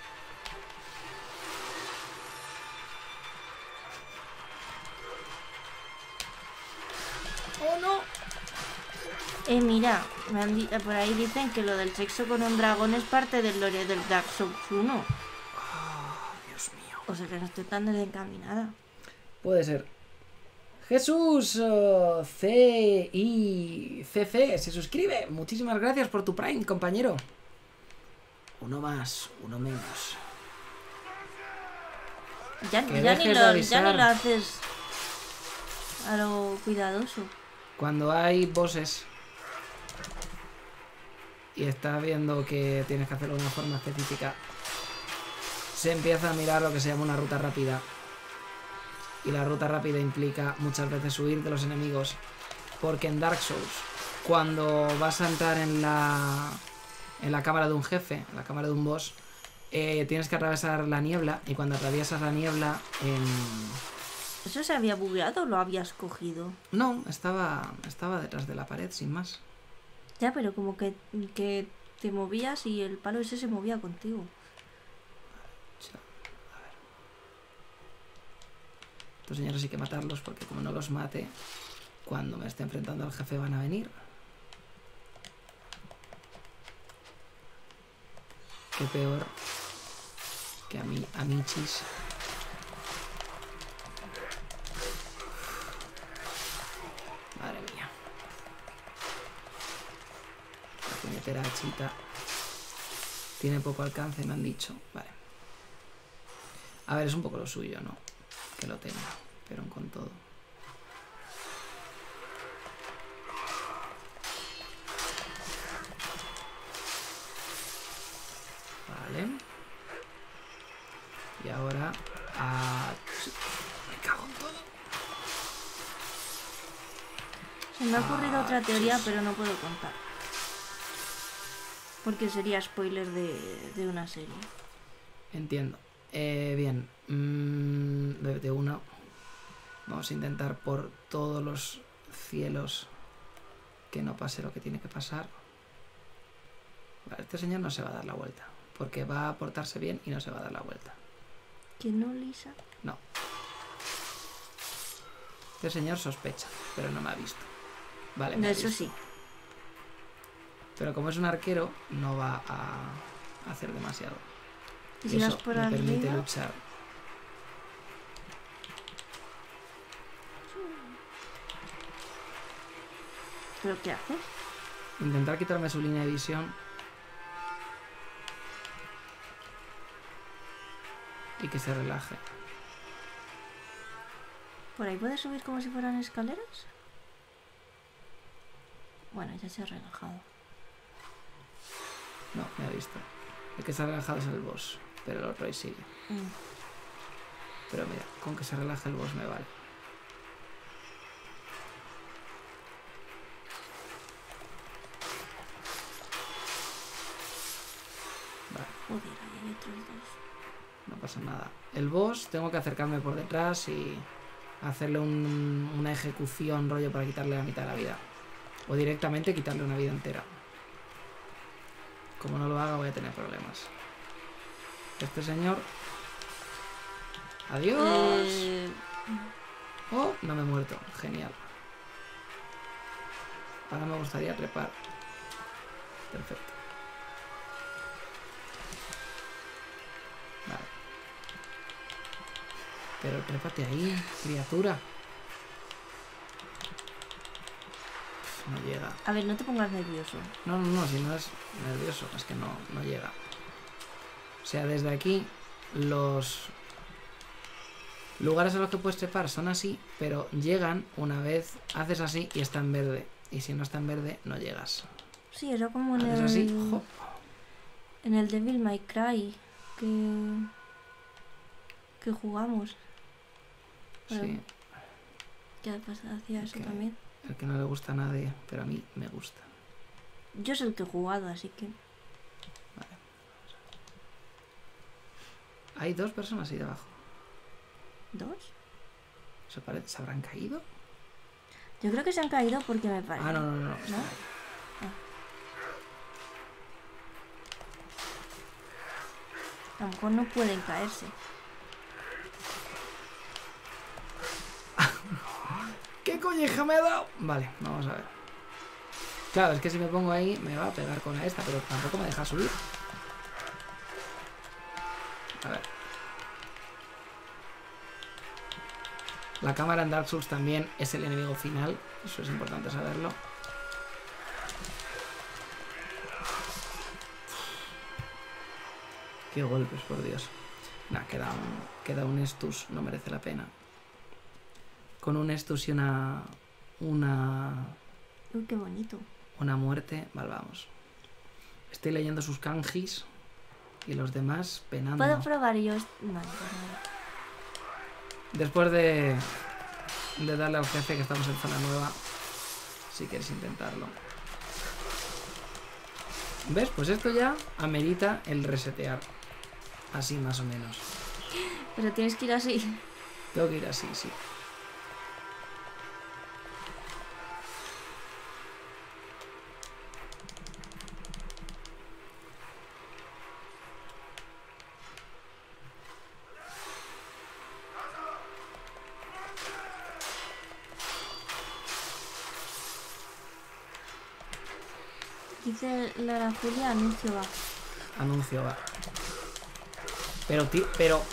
¡Oh, no! Mira, por ahí dicen que lo del sexo con un dragón es parte del lore del Dark Souls 1. Oh, Dios mío. O sea que no estoy tan desencaminada. Puede ser. Jesús CICC se suscribe. Muchísimas gracias por tu Prime, compañero. Uno más, uno menos. Ya ni lo haces a lo cuidadoso. Cuando hay bosses y estás viendo que tienes que hacerlo de una forma específica, se empieza a mirar lo que se llama una ruta rápida. Y la ruta rápida implica muchas veces huir de los enemigos. Porque en Dark Souls, cuando vas a entrar en la cámara de un jefe, en la cámara de un boss, tienes que atravesar la niebla. Y cuando atraviesas la niebla... ¿Eso se había bugueado o lo habías cogido? No, estaba detrás de la pared, sin más. Ya, pero como que te movías y el palo ese se movía contigo. A ver. Estos señores hay que matarlos porque como no los mate, cuando me esté enfrentando al jefe van a venir. Qué peor que a mí, a Michis. Madre mía. La puñetera hachita tiene poco alcance, me han dicho. Vale. A ver, es un poco lo suyo, ¿no? Que lo tenga, pero con todo. Vale. Y ahora... me cago en todo. Se me ha ocurrido otra teoría, pero no puedo contar. Porque sería spoiler de una serie. Entiendo. Bien. De uno. Vamos a intentar por todos los cielos que no pase lo que tiene que pasar. Vale, este señor no se va a dar la vuelta. Porque va a portarse bien y no se va a dar la vuelta. ¿Que no, Lisa? No. Este señor sospecha, pero no me ha visto. Vale, me ha Eso visto. sí. Pero como es un arquero, no va a hacer demasiado. ¿Y si vas eso por me permite arriba? luchar. ¿Pero qué haces? Intentar quitarme su línea de visión. Y que se relaje. ¿Por ahí puedes subir como si fueran escaleras? Bueno, ya se ha relajado. No, me ha visto. El que se ha relajado es el boss, pero el otro ahí sigue. Pero mira, con que se relaje el boss me vale. Vale. Joder, ahí hay otros dos. No pasa nada. El boss tengo que acercarme por detrás y hacerle una ejecución rollo para quitarle la mitad de la vida. O directamente quitarle una vida entera. Como no lo haga voy a tener problemas. Este señor... ¡Adiós! Oh, no me he muerto. Genial. Ahora me gustaría trepar. Perfecto. Vale. Pero trépate ahí, criatura. No llega. A ver, no te pongas nervioso. No, si no es nervioso, es que no llega. O sea, desde aquí los lugares a los que puedes trepar son así, pero llegan una vez haces así y está en verde. Y si no está en verde, no llegas. Sí, era como en Haces el... así, ¡jo! En el Devil May Cry que jugamos. Sí, ¿Qué hacía eso Ok. también? el que no le gusta a nadie, pero a mí me gusta. Yo es el que he jugado, así que... Vale. Hay 2 personas ahí debajo. ¿2? ¿Se habrán caído? Yo creo que se han caído porque me parece. Ah, no. ¿No? A lo mejor no pueden caerse. ¿Qué colleja me ha dado? Vale, vamos a ver. Claro, es que si me pongo ahí me va a pegar con esta, pero tampoco me deja subir. A ver. La cámara en Dark Souls también es el enemigo final. Eso es importante saberlo. Qué golpes, por Dios. Nah, queda un Estus, no merece la pena. Con un Estus y una Uy, qué bonito. muerte, vale, vamos. Estoy leyendo sus kanjis y los demás penando. ¿Puedo probar yo? Vale, pues nada. Después de darle al jefe que estamos en zona nueva, si quieres intentarlo. ¿Ves? Pues esto ya amerita el resetear. Así más o menos. Pero tienes que ir así. Tengo que ir así, sí. Dice Lara Julia, anuncio va. Anuncio, va. Pero, tío,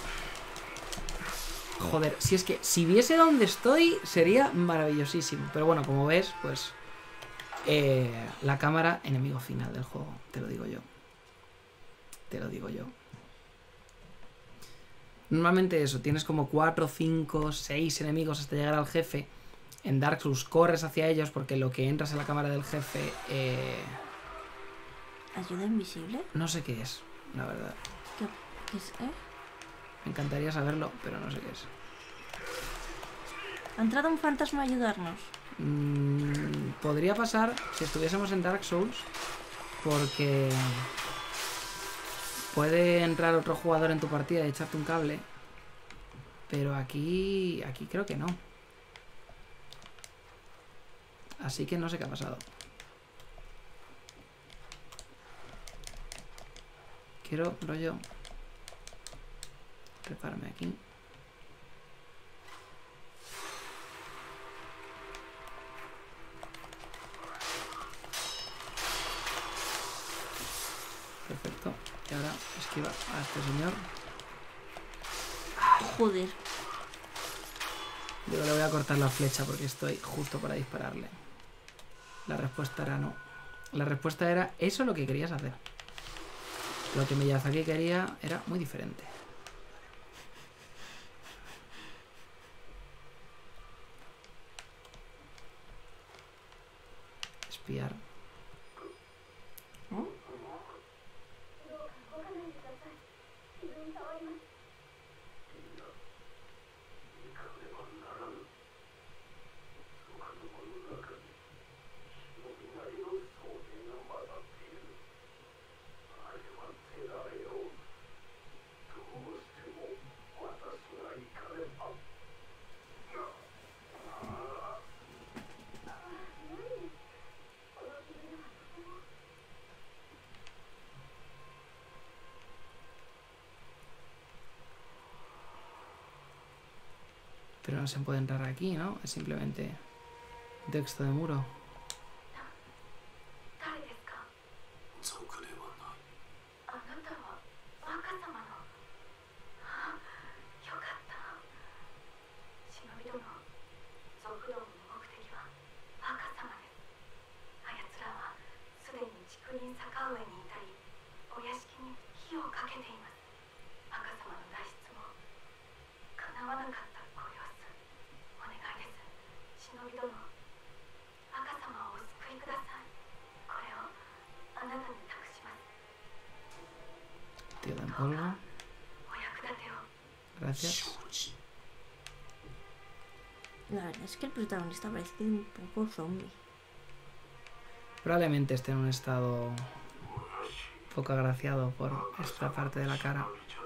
joder, si es que si viese dónde estoy sería maravillosísimo. Pero bueno, como ves, pues la cámara, enemigo final del juego. Te lo digo yo. Te lo digo yo. Normalmente eso, tienes como 4, 5, 6 enemigos hasta llegar al jefe. En Dark Souls corres hacia ellos porque lo que entras en la cámara del jefe... ¿Ayuda invisible? no sé qué es, la verdad. ¿Qué es, Me encantaría saberlo, pero no sé qué es. ¿Ha entrado un fantasma a ayudarnos? Podría pasar si estuviésemos en Dark Souls, porque puede entrar otro jugador en tu partida y echarte un cable, pero aquí creo que no. Así que no sé qué ha pasado. Quiero, rollo, treparme aquí. Perfecto. Y ahora esquiva a este señor. Joder. Yo le voy a cortar la flecha porque estoy justo para dispararle. La respuesta era no. La respuesta era eso lo que querías hacer. Lo que Miyazaki quería era muy diferente. Espiar. Pero no se puede entrar aquí, ¿no? Es simplemente texto de muro. 誰ですか？ 賊ではない。 あなたは若様の。あ、よかった。忍び殿、賊どもの目的は若様です。あやつらはすでに竹林坂上にいたり、お屋敷に火をかけています。若様の脱出も叶わなかったご様子。お願いです。忍び殿、若様をお救いください。これをあなたに託します。 Tío en polvo. お役立てを。 Gracias. 承知。 La verdad es que el protagonista parece que es un poco zombie. Probablemente esté en un estado poco agraciado por esta parte de la cara.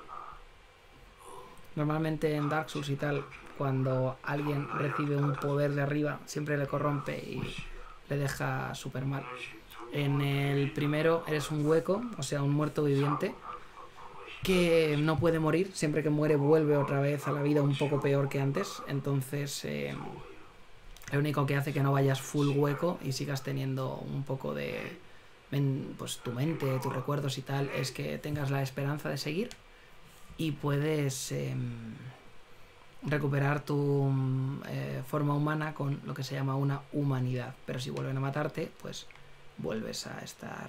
Normalmente en Dark Souls y tal, cuando alguien recibe un poder de arriba, siempre le corrompe y le deja súper mal. En el primero eres un hueco, o sea, un muerto viviente, que no puede morir. Siempre que muere vuelve otra vez a la vida un poco peor que antes. Entonces, lo único que hace que no vayas full hueco y sigas teniendo un poco de... pues tu mente, tus recuerdos y tal, es que tengas la esperanza de seguir y puedes recuperar tu forma humana con lo que se llama una humanidad. Pero si vuelven a matarte, pues vuelves a estar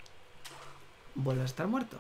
muerto.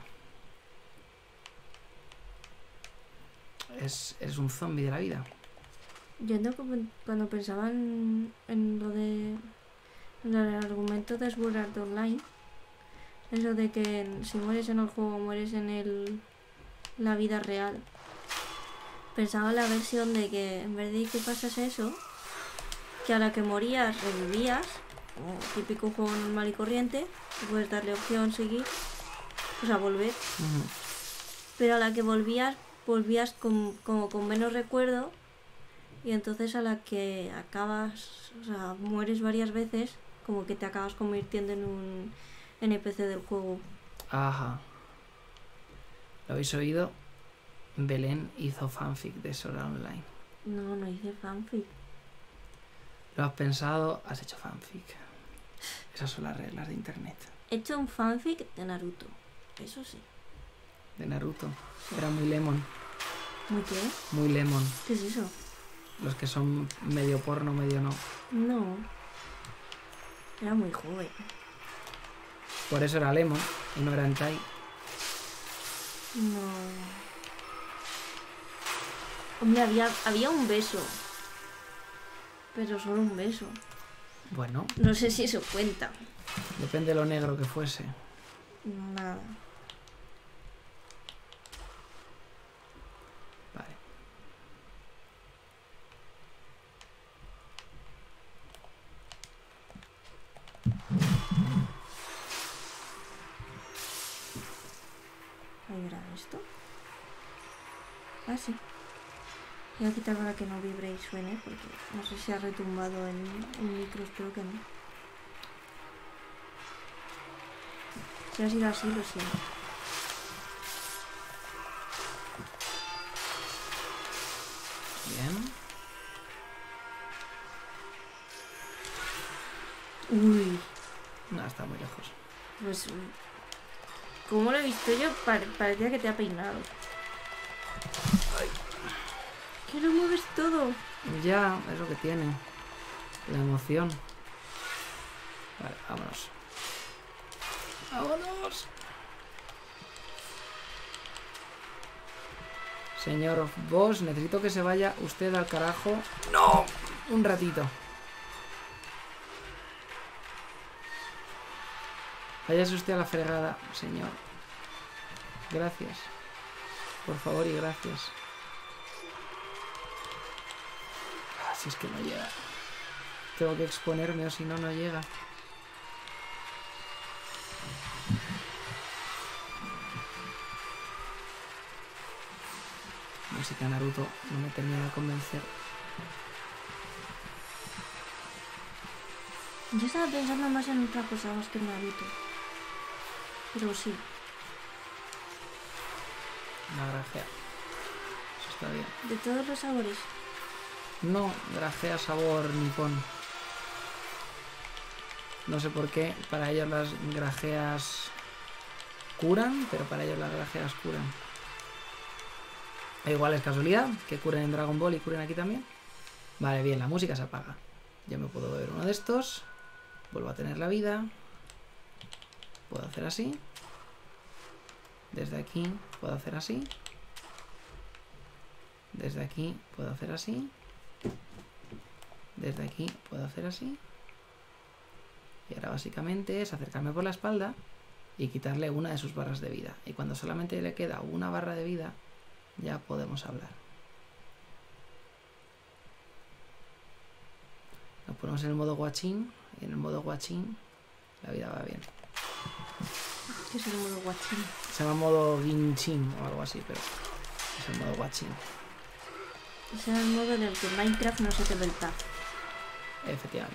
Es un zombie de la vida. Yo cuando pensaba en lo de en el argumento de Sword Art Online, eso de que si mueres en el juego mueres en la vida real, pensaba en la versión de que en vez de que pasase eso, que a la que morías revivías, como típico juego normal y corriente, que puedes darle opción seguir, o sea, volver, pero a la que volvías como con menos recuerdo, y entonces a la que acabas, o sea, mueres varias veces, como que te acabas convirtiendo en un NPC del juego. Ajá. ¿Lo habéis oído? Belén hizo fanfic de Sword Art Online. No hice fanfic. Lo has pensado, has hecho fanfic. Esas son las reglas de internet. He hecho un fanfic de Naruto, eso sí. De Naruto. Era muy lemon. ¿Muy qué? Muy lemon. ¿Qué es eso? Los que son medio porno, medio no. No. Era muy joven. Por eso era lemon y no era hentai. No. Hombre, había un beso. Pero solo un beso. Bueno, No sé si eso cuenta. depende de lo negro que fuese. Nada. Vale. ¿Ahí era esto? Ah, sí. Voy a quitar para que no vibre y suene, porque no sé si ha retumbado en un micro, espero que no. Si ha sido así, lo siento. Bien. Uy, No, está muy lejos. pues... Como lo he visto yo, parecía que te ha peinado. ¿Qué lo mueves todo? Ya, es lo que tiene. La emoción. Vale, vámonos. ¡Vámonos! Señor Boss, necesito que se vaya usted al carajo. ¡No! Un ratito. Váyase usted a la fregada, señor. Gracias. Por favor y gracias. Ah, si es que no llega. Tengo que exponerme o si no, no llega. Música Naruto no me termina de convencer. Yo estaba pensando más en otra cosa más que en Naruto. Pero sí. Una grajea. Eso está bien. De todos los sabores. No, grajea sabor nipón. No sé por qué, para ellos las grajeas curan, pero para ellos las grajeas curan. E igual es casualidad que curen en Dragon Ball y curen aquí también. Vale, bien, la música se apaga. Ya me puedo beber uno de estos. Vuelvo a tener la vida. Puedo hacer así. Desde aquí puedo hacer así. Desde aquí puedo hacer así. Desde aquí puedo hacer así. Y ahora básicamente es acercarme por la espalda y quitarle una de sus barras de vida. Y cuando solamente le queda una barra de vida, ya podemos hablar. Nos ponemos en el modo guachín. Y en el modo guachín la vida va bien. ¿Qué es el modo guachín? Se llama modo guinchín o algo así, pero es el modo guachín. Ese es el modo en el que Minecraft no se te ve el tag. Efectivamente.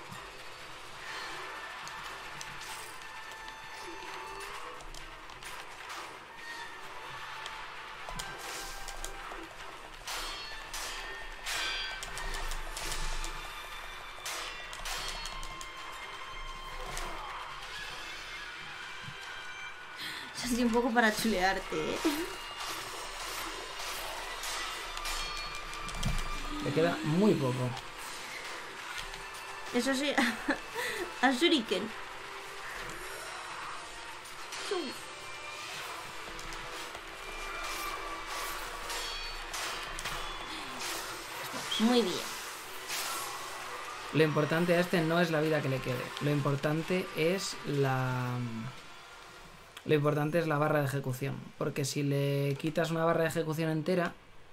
Es así un poco para chulearte, ¿eh? Le queda muy poco. Eso sí, a Shuriken. Muy bien. Lo importante a este no es la vida que le quede. Lo importante es la barra de ejecución. Porque si le quitas una barra de ejecución entera,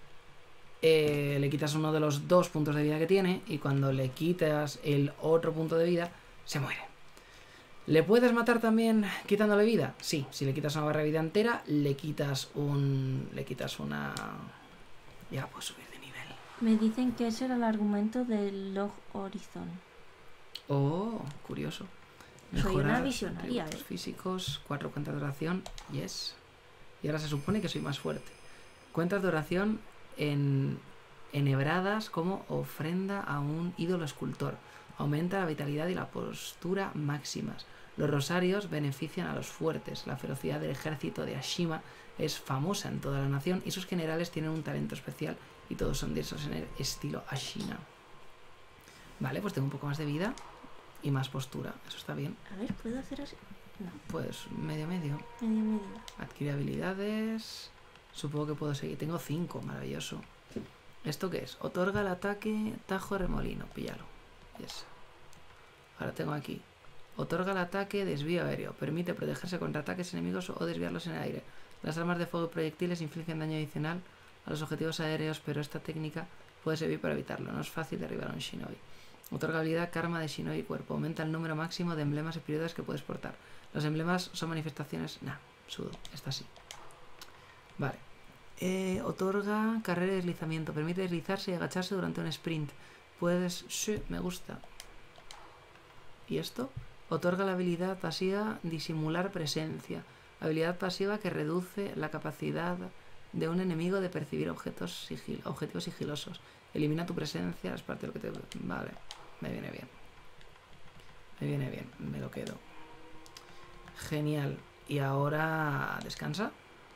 le quitas uno de los 2 puntos de vida que tiene. Y cuando le quitas el otro punto de vida, se muere. ¿Le puedes matar también quitándole vida? Sí, si le quitas una barra de vida entera, le quitas una... Ya puedes subir de nivel. Me dicen que ese era el argumento del Log Horizon. Oh, curioso. Soy una visionaria, atributos físicos, 4 cuentas de oración, yes. Y ahora se supone que soy más fuerte. Cuentas de oración enhebradas como ofrenda a un ídolo escultor. Aumenta la vitalidad y la postura máximas. Los rosarios benefician a los fuertes. La ferocidad del ejército de Ashima es famosa en toda la nación y sus generales tienen un talento especial y todos son diversos en el estilo Ashina. Vale, pues tengo un poco más de vida y más postura. Eso está bien. A ver, ¿puedo hacer así? No. Pues medio. Medio. Adquirir habilidades. Supongo que puedo seguir. Tengo 5, maravilloso. ¿Esto qué es? Otorga el ataque tajo remolino. Píllalo. Yes. Ahora tengo aquí. Otorga el ataque desvío aéreo. Permite protegerse contra ataques enemigos o desviarlos en el aire. Las armas de fuego y proyectiles infligen daño adicional a los objetivos aéreos, pero esta técnica puede servir para evitarlo. No es fácil derribar a un shinobi. Otorga habilidad karma de shinobi cuerpo. Aumenta el número máximo de emblemas espirituales que puedes portar. Los emblemas son manifestaciones... Nah, sudo. Está así. Vale. Otorga carrera y deslizamiento. Permite deslizarse y agacharse durante un sprint. Puedes... Sí, me gusta. ¿Y esto? Otorga la habilidad pasiva disimular presencia. Habilidad pasiva que reduce la capacidad de un enemigo de percibir objetivos sigilosos. Elimina tu presencia, es parte de lo que te... Vale, me viene bien. Me viene bien, me lo quedo. Genial. Y ahora descansa.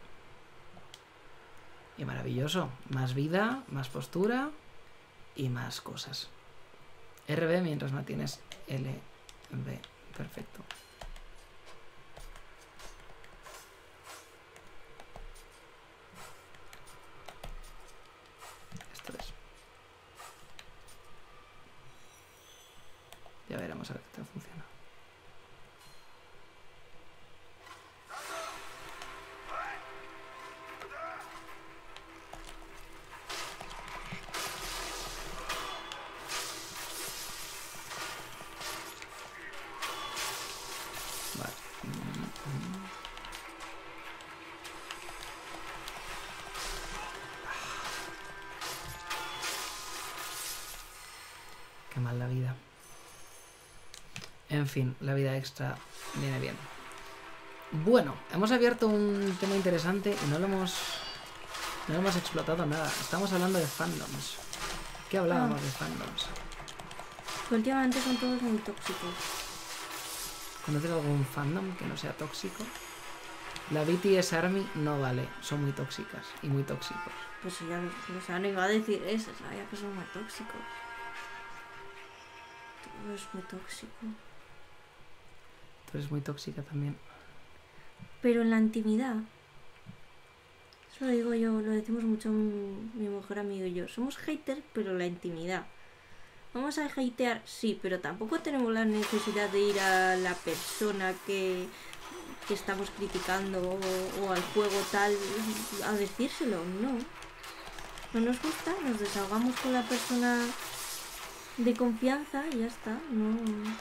Y maravilloso. Más vida, más postura y más cosas. RB mientras mantienes LB. Perfecto. Esto es. Ya veremos a ver qué tal funciona. Vale. Qué mal la vida. En fin, la vida extra viene bien. Bueno, hemos abierto un tema interesante y no lo hemos explotado nada. Estamos hablando de fandoms. ¿Qué hablábamos de fandoms? Que últimamente son todos muy tóxicos. ¿Conoces algún fandom que no sea tóxico? La BTS Army no vale, son muy tóxicas y muy tóxicos. Pues si ya lo saben, iba a decir eso, sabía que son muy tóxicos. Todo es muy tóxico. Tú eres muy tóxica también. Pero en la intimidad, eso lo digo yo, lo decimos mucho mi mejor amigo y yo. Somos haters, pero en la intimidad. Vamos a hatear, sí, pero tampoco tenemos la necesidad de ir a la persona que estamos criticando o al juego tal a decírselo, no. No nos gusta, nos desahogamos con la persona de confianza y ya está, no.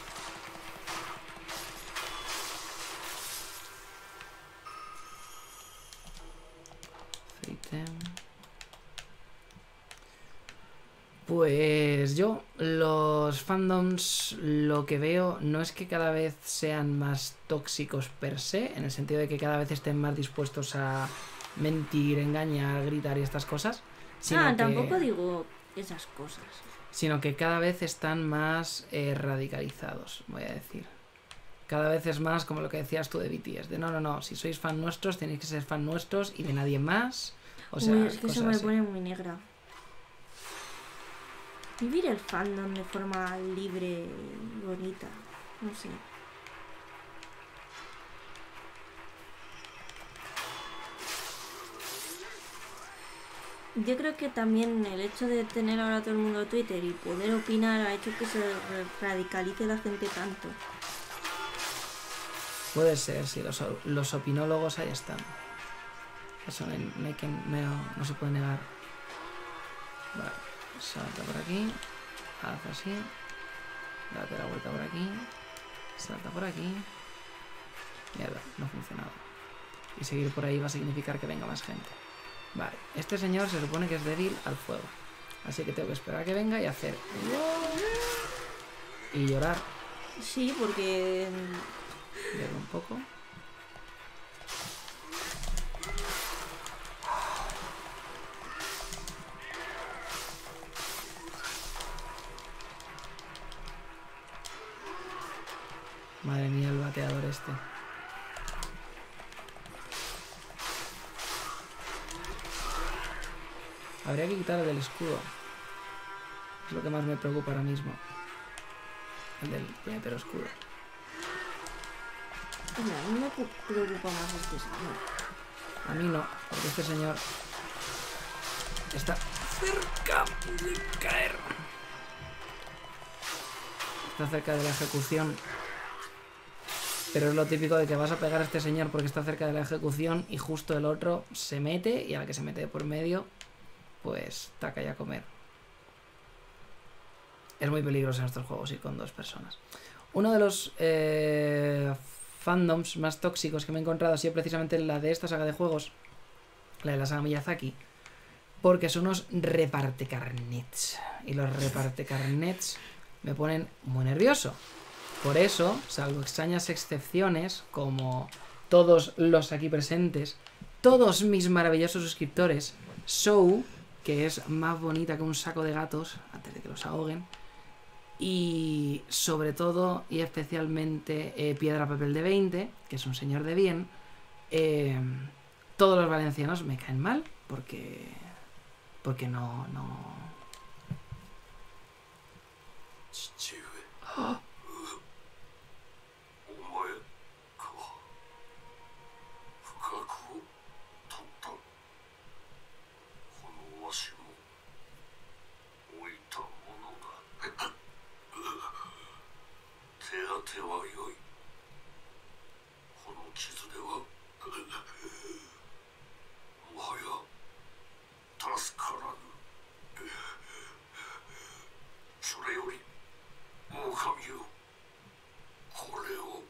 Pues yo, los fandoms, lo que veo no es que cada vez sean más tóxicos per se, en el sentido de que cada vez estén más dispuestos a mentir, engañar, gritar y estas cosas, sino tampoco digo esas cosas. Sino que cada vez están más radicalizados, voy a decir. Cada vez es más como lo que decías tú de BTS, de no, si sois fan nuestros tenéis que ser fan nuestros y de nadie más. O sea, uy, es que eso me así. pone muy negra. Vivir el fandom de forma libre y bonita, no sé. Yo creo que también el hecho de tener ahora todo el mundo Twitter y poder opinar ha hecho que se radicalice la gente tanto. Puede ser, sí, los opinólogos ahí están. Eso no se puede negar. Vale, salta por aquí, haz así, date la vuelta por aquí, salta por aquí. Mierda, no ha funcionado. Y seguir por ahí va a significar que venga más gente. Vale, este señor se supone que es débil al fuego. Así que tengo que esperar a que venga y hacer... y llorar. Sí, porque... Lloro un poco. Madre mía, el bateador este. Habría que quitar el del escudo. Es lo que más me preocupa ahora mismo. El del puñetero escudo. Mira, a mí me preocupa más este señor. A mí no, porque este señor está cerca de caer. Está cerca de la ejecución. Pero es lo típico de que vas a pegar a este señor porque está cerca de la ejecución y justo el otro se mete y a la que se mete por medio, pues taca y a comer. Es muy peligroso en estos juegos ir con dos personas. Uno de los fandoms más tóxicos que me he encontrado ha sido precisamente la de esta saga de juegos, la de la saga Miyazaki, porque son unos repartecarnets. Y los repartecarnets me ponen muy nervioso. Por eso, salvo extrañas excepciones, como todos los aquí presentes, todos mis maravillosos suscriptores, Show, que es más bonita que un saco de gatos, antes de que los ahoguen, y sobre todo y especialmente Piedra Papel de 20, que es un señor de bien, todos los valencianos me caen mal, porque no... 父上、 ¡Oh! お前か。不覚を取った。このわしも置いたものだ。手当てはよい。この傷ではもはや助からぬ。それより狼よ、これを。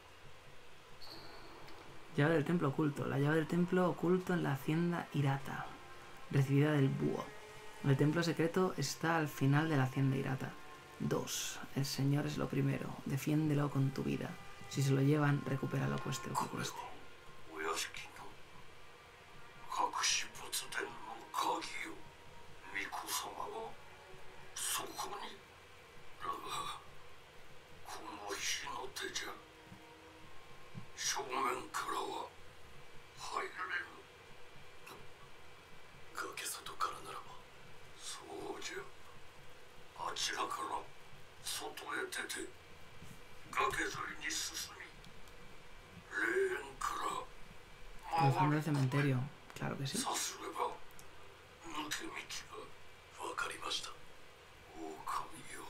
Llave del templo oculto. La llave del templo oculto en la hacienda Hirata, recibida del búho. El templo secreto está al final de la hacienda Hirata. 2. El señor es lo primero. Defiéndelo con tu vida. Si se lo llevan, recupéralo cueste lo que cueste. お屋敷の隠し仏殿の鍵よ。巫女様がそ cementerio, claro que sí. さすれば抜け道が分かりました。狼よ、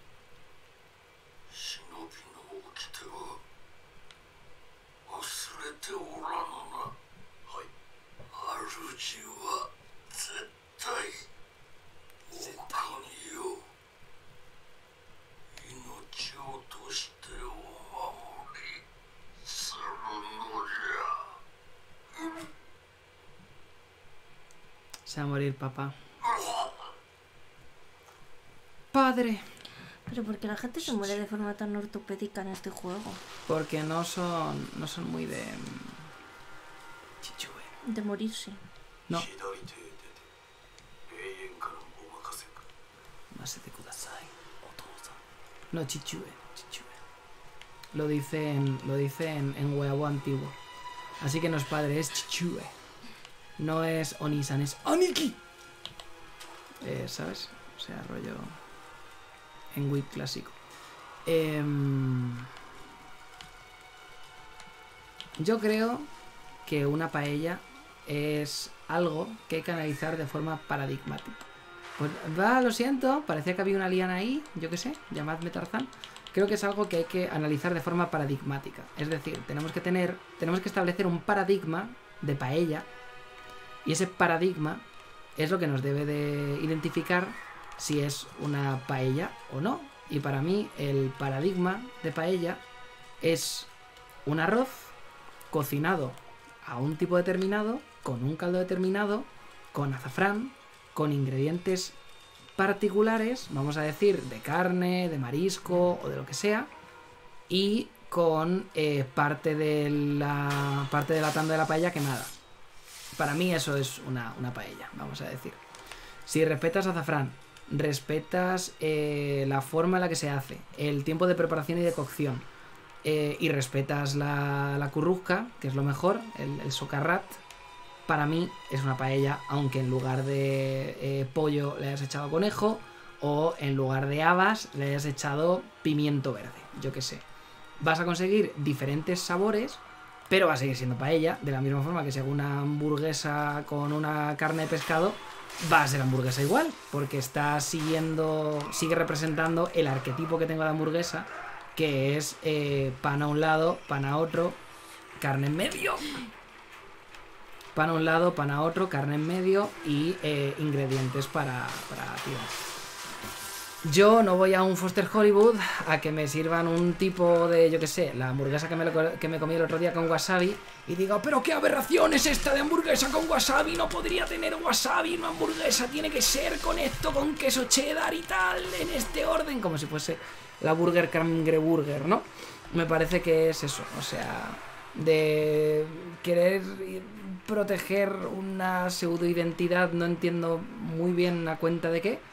忍びの掟は忘れておらぬな。はい。主は絶対狼よ、命をとしてお守りするのじゃ。 Se va a morir papá. Padre. Pero ¿por qué la gente se muere de forma tan ortopédica en este juego? Porque no son muy de... Chichue. De morirse. No. 左手へ出て永遠からお任せか。 Masete kudasai, otosa. No, chichue, chichue. Lo dice en huevo antiguo. Así que no es padre, es chichue. No es Onisan, es Aniki. ¿Sabes? O sea, rollo en Wii clásico. Yo creo que una paella es algo que hay que analizar de forma paradigmática. Pues va, lo siento, parecía que había una liana ahí, yo qué sé, llamadme Tarzán. Creo que es algo que hay que analizar de forma paradigmática. Es decir, tenemos que establecer un paradigma de paella. Y ese paradigma es lo que nos debe de identificar si es una paella o no. Y para mí el paradigma de paella es un arroz cocinado a un tipo determinado, con un caldo determinado, con azafrán, con ingredientes particulares, vamos a decir, de carne, de marisco o de lo que sea, y con parte de la tanda de la paella quemada. Para mí eso es una paella, vamos a decir. Si respetas azafrán, respetas la forma en la que se hace, el tiempo de preparación y de cocción, y respetas la currusca, que es lo mejor, el socarrat, para mí es una paella, aunque en lugar de pollo le hayas echado conejo, o en lugar de habas le hayas echado pimiento verde, yo qué sé. Vas a conseguir diferentes sabores, pero va a seguir siendo paella, de la misma forma que si hago una hamburguesa con una carne de pescado, va a ser hamburguesa igual, porque sigue representando el arquetipo que tengo de hamburguesa, que es pan a un lado, pan a otro, carne en medio. Pan a un lado, pan a otro, carne en medio y ingredientes para tirar. Yo no voy a un Foster Hollywood a que me sirvan un tipo de, yo qué sé, la hamburguesa que me comí el otro día con wasabi y digo, pero qué aberración es esta de hamburguesa con wasabi, no podría tener wasabi, una hamburguesa tiene que ser con esto, con queso cheddar y tal, en este orden, como si fuese la Burger Cangreburger, ¿no? Me parece que es eso, o sea, de querer proteger una pseudoidentidad, no entiendo muy bien a cuenta de qué,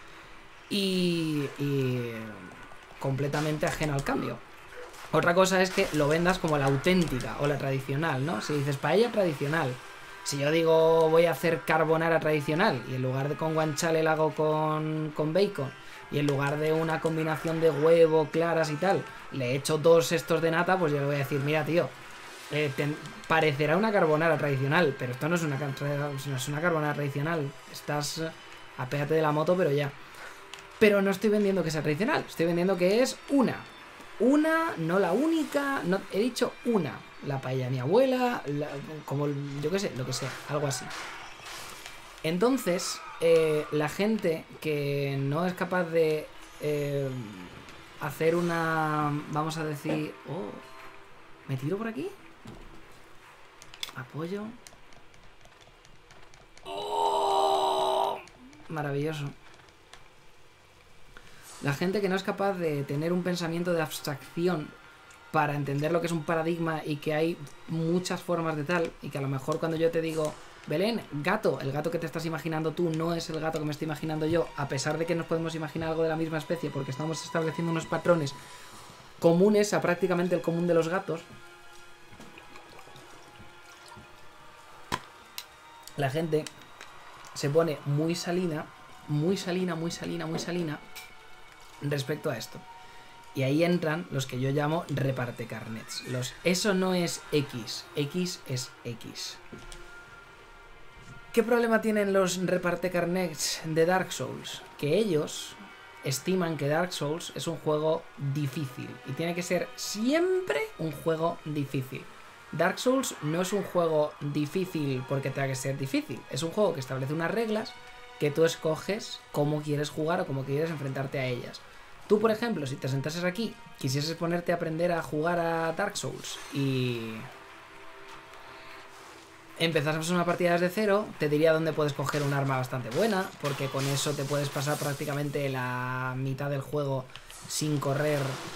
y completamente ajeno al cambio. Otra cosa es que lo vendas como la auténtica o la tradicional, ¿no? Si dices paella tradicional, si yo digo voy a hacer carbonara tradicional y en lugar de con guanciale la hago con bacon y en lugar de una combinación de huevo, claras y tal, le echo 2 estos de nata, pues yo le voy a decir, mira tío, parecerá una carbonara tradicional, pero esto no es una carbonara tradicional, estás apégate de la moto, pero ya. Pero no estoy vendiendo que sea tradicional, estoy vendiendo que es una, no la única, no, he dicho una, la paella de mi abuela, como yo qué sé, lo que sea, algo así. Entonces, la gente que no es capaz de hacer una, vamos a decir, oh, ¿me tiro por aquí? Apoyo. ¡Oh! Maravilloso. La gente que no es capaz de tener un pensamiento de abstracción para entender lo que es un paradigma y que hay muchas formas de tal, y que a lo mejor cuando yo te digo, Belén, gato, el gato que te estás imaginando tú no es el gato que me estoy imaginando yo, a pesar de que nos podemos imaginar algo de la misma especie porque estamos estableciendo unos patrones comunes a prácticamente el común de los gatos. La gente se pone muy salina respecto a esto. Y ahí entran los que yo llamo reparte carnets. Eso no es X, X es X. ¿Qué problema tienen los reparte carnets de Dark Souls? Que ellos estiman que Dark Souls es un juego difícil y tiene que ser siempre un juego difícil. Dark Souls no es un juego difícil porque tenga que ser difícil, es un juego que establece unas reglas que tú escoges cómo quieres jugar o cómo quieres enfrentarte a ellas. Tú, por ejemplo, si te sentases aquí, quisieses ponerte a aprender a jugar a Dark Souls y empezásemos una partida desde cero, te diría dónde puedes coger un arma bastante buena, porque con eso te puedes pasar prácticamente la mitad del juego sin correr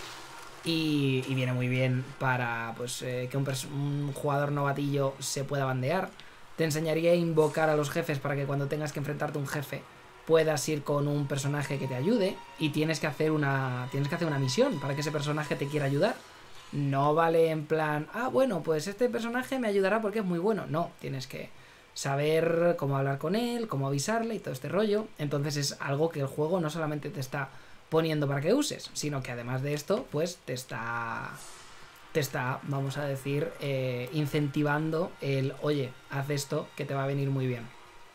y viene muy bien para pues que un jugador novatillo se pueda bandear. Te enseñaría a invocar a los jefes para que cuando tengas que enfrentarte a un jefe puedas ir con un personaje que te ayude y tienes que hacer una misión para que ese personaje te quiera ayudar. No vale en plan, bueno, pues este personaje me ayudará porque es muy bueno. No, tienes que saber cómo hablar con él, cómo avisarle y todo este rollo. Entonces es algo que el juego no solamente te está poniendo para que uses, sino que además de esto, pues te está, vamos a decir, incentivando el, oye, haz esto que te va a venir muy bien.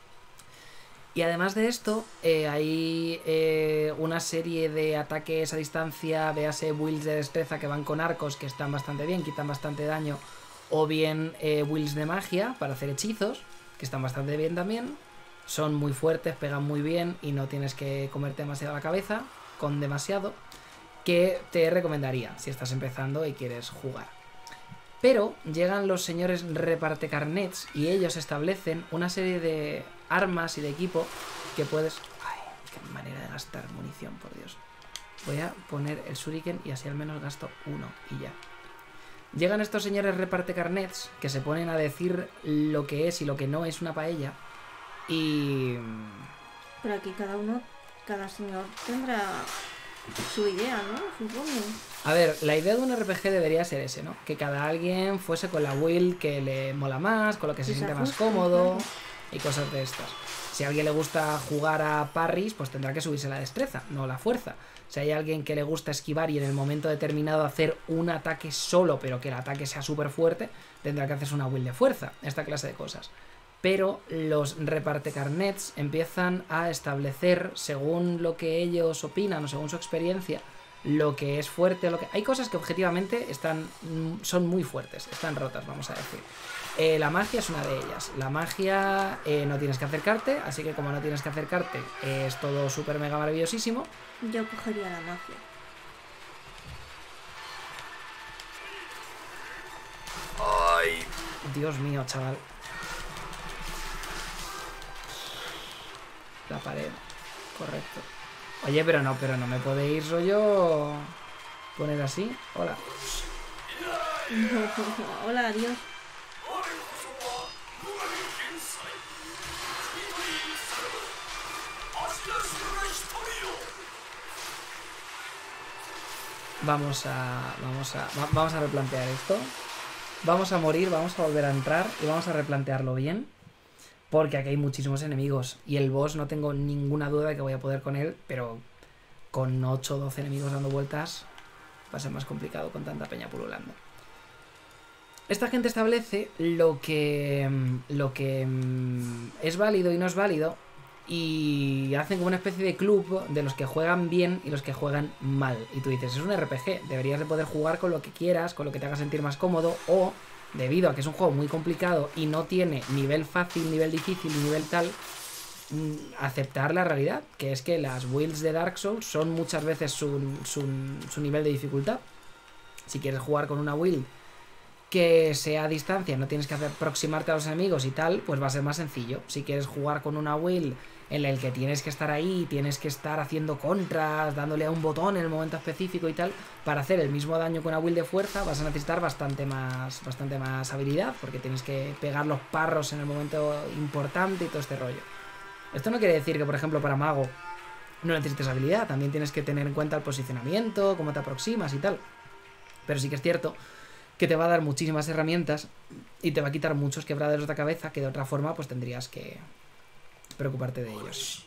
Y además de esto, hay una serie de ataques a distancia, véase builds de destreza que van con arcos que están bastante bien, quitan bastante daño, o bien builds de magia para hacer hechizos, que están bastante bien también. Son muy fuertes, pegan muy bien y no tienes que comerte demasiado la cabeza con demasiado, que te recomendaría si estás empezando y quieres jugar. Pero llegan los señores reparte carnets y ellos establecen una serie de armas y de equipo que puedes... ¡Ay! ¡Qué manera de gastar munición, por Dios! Voy a poner el shuriken y así al menos gasto uno y ya. Llegan estos señores reparte carnets que se ponen a decir lo que es y lo que no es una paella y... Pero aquí cada señor tendrá su idea, ¿no? Supongo. A ver, la idea de un RPG debería ser ese, ¿no? Que cada alguien fuese con la build que le mola más, con lo que se siente más cómodo y cosas de estas. Si a alguien le gusta jugar a parries, pues tendrá que subirse la destreza, no la fuerza. Si hay alguien que le gusta esquivar y en el momento determinado hacer un ataque solo, pero que el ataque sea súper fuerte, tendrá que hacerse una build de fuerza, esta clase de cosas. Pero los reparte carnets empiezan a establecer, según lo que ellos opinan o según su experiencia, lo que es fuerte o lo que... Hay cosas que objetivamente son muy fuertes, están rotas, vamos a decir. La magia es una de ellas. La magia no tienes que acercarte, así que como no tienes que acercarte, es todo súper mega maravillosísimo. Yo cogería la magia. Ay, Dios mío, chaval. La pared, correcto. Oye, pero no me podéis rollo poner así. Hola. Hola, adiós. Vamos a replantear esto. Vamos a morir, vamos a volver a entrar y vamos a replantearlo bien. Porque aquí hay muchísimos enemigos. Y el boss no tengo ninguna duda de que voy a poder con él. Pero con 8 o 12 enemigos dando vueltas va a ser más complicado con tanta peña pululando. Esta gente establece lo que es válido y no es válido. Y hacen como una especie de club de los que juegan bien y los que juegan mal. Y tú dices, es un RPG, deberías de poder jugar con lo que quieras, con lo que te haga sentir más cómodo. O, debido a que es un juego muy complicado y no tiene nivel fácil, nivel difícil y nivel tal, aceptar la realidad, que es que las builds de Dark Souls son muchas veces su nivel de dificultad. Si quieres jugar con una build que sea a distancia, no tienes que aproximarte a los enemigos y tal, pues va a ser más sencillo. Si quieres jugar con una build en la que tienes que estar ahí, tienes que estar haciendo contras, dándole a un botón en el momento específico y tal, para hacer el mismo daño que una build de fuerza, vas a necesitar bastante más habilidad, porque tienes que pegar los parros en el momento importante y todo este rollo. Esto no quiere decir que, por ejemplo, para mago no necesites habilidad, también tienes que tener en cuenta el posicionamiento, cómo te aproximas y tal. Pero sí que es cierto que te va a dar muchísimas herramientas y te va a quitar muchos quebraderos de cabeza que de otra forma pues tendrías que preocuparte de ellos.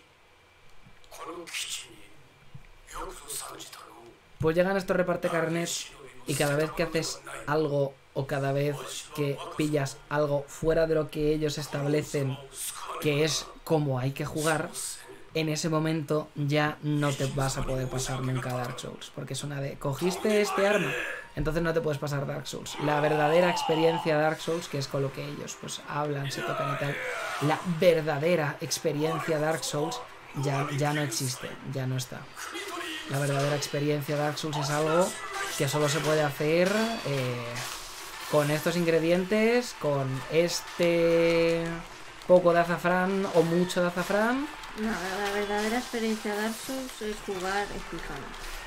Pues llegan estos reparte carnets y cada vez que haces algo o cada vez que pillas algo fuera de lo que ellos establecen que es como hay que jugar, en ese momento ya no te vas a poder pasar nunca Dark Souls, porque es una de, cogiste este arma, entonces no te puedes pasar Dark Souls. La verdadera experiencia Dark Souls, que es con lo que ellos pues hablan, se tocan y tal, la verdadera experiencia Dark Souls ya no existe, ya no está. La verdadera experiencia Dark Souls es algo que solo se puede hacer con estos ingredientes, con este poco de azafrán o mucho de azafrán. No, la verdadera experiencia Dark Souls es jugar en pijama.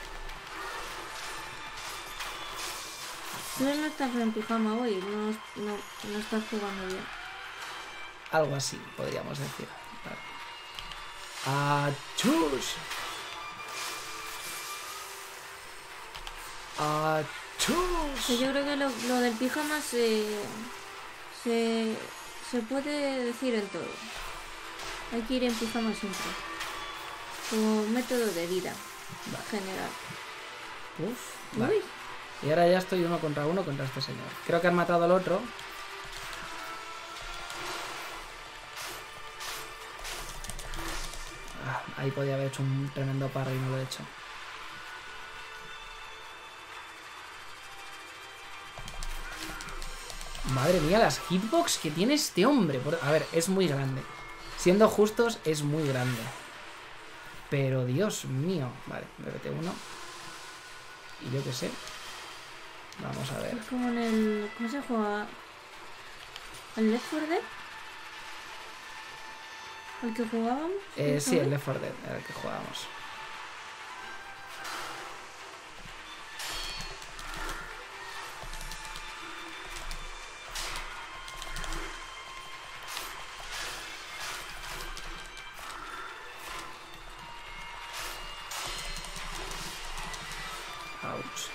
Tú no estás en pijama hoy, no estás jugando bien. Algo así, podríamos decir. ¡Achus! ¡Achus! Sí, yo creo que lo del pijama se puede decir en todo. Hay que ir en pijama siempre. Como método de vida general. Uf, vale. Y ahora ya estoy 1 contra 1 contra este señor. Creo que han matado al otro. Ahí podía haber hecho un tremendo parry y no lo he hecho. Madre mía, las hitbox que tiene este hombre. A ver, es muy grande. Siendo justos, es muy grande. Pero Dios mío. Vale, BBT1. Y yo qué sé. Vamos a ver. Es como en el... ¿Cómo se juega? ¿El Left 4 Dead? ¿El que jugábamos? Sí, el Left 4 Dead era el que jugábamos. Ouch.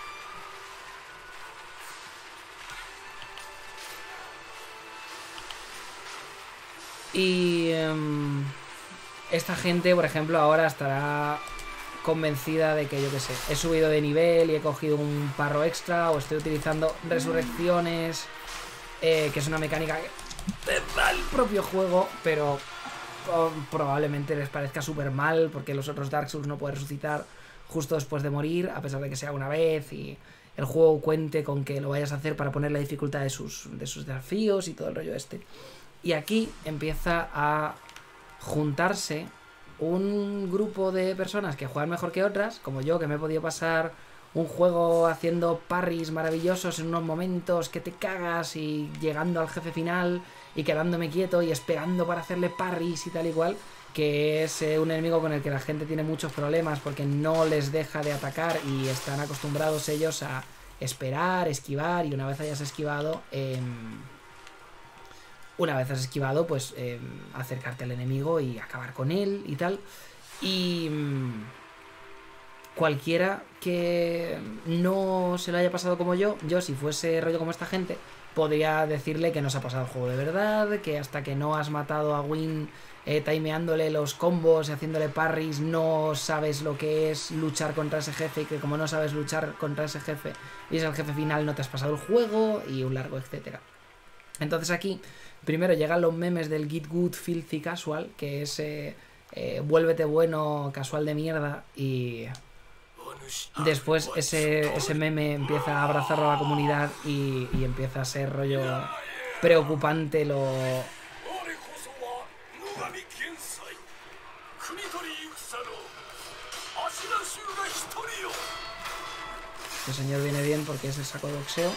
Y esta gente, por ejemplo, ahora estará convencida de que, yo qué sé, he subido de nivel y he cogido un parro extra, o estoy utilizando resurrecciones, que es una mecánica que te da el propio juego, pero probablemente les parezca súper mal, porque los otros Dark Souls no pueden resucitar justo después de morir, a pesar de que sea una vez, y el juego cuente con que lo vayas a hacer para poner la dificultad de sus desafíos y todo el rollo este. Y aquí empieza a juntarse un grupo de personas que juegan mejor que otras, como yo, que me he podido pasar un juego haciendo parries maravillosos en unos momentos que te cagas, y llegando al jefe final y quedándome quieto y esperando para hacerle parries y tal y cual, que es un enemigo con el que la gente tiene muchos problemas porque no les deja de atacar y están acostumbrados ellos a esperar, esquivar, y una vez hayas esquivado... pues acercarte al enemigo y acabar con él y tal. Y cualquiera que no se lo haya pasado como yo, si fuese rollo como esta gente, podría decirle que no se ha pasado el juego de verdad, que hasta que no has matado a Wynn timeándole los combos y haciéndole parries, no sabes lo que es luchar contra ese jefe, y que como no sabes luchar contra ese jefe y es el jefe final, no te has pasado el juego, y un largo etcétera. Entonces aquí primero llegan los memes del Get Good Filthy Casual, que es vuélvete bueno casual de mierda, y después ese meme empieza a abrazar a la comunidad y empieza a ser rollo preocupante lo... Este señor viene bien porque es el saco de boxeo.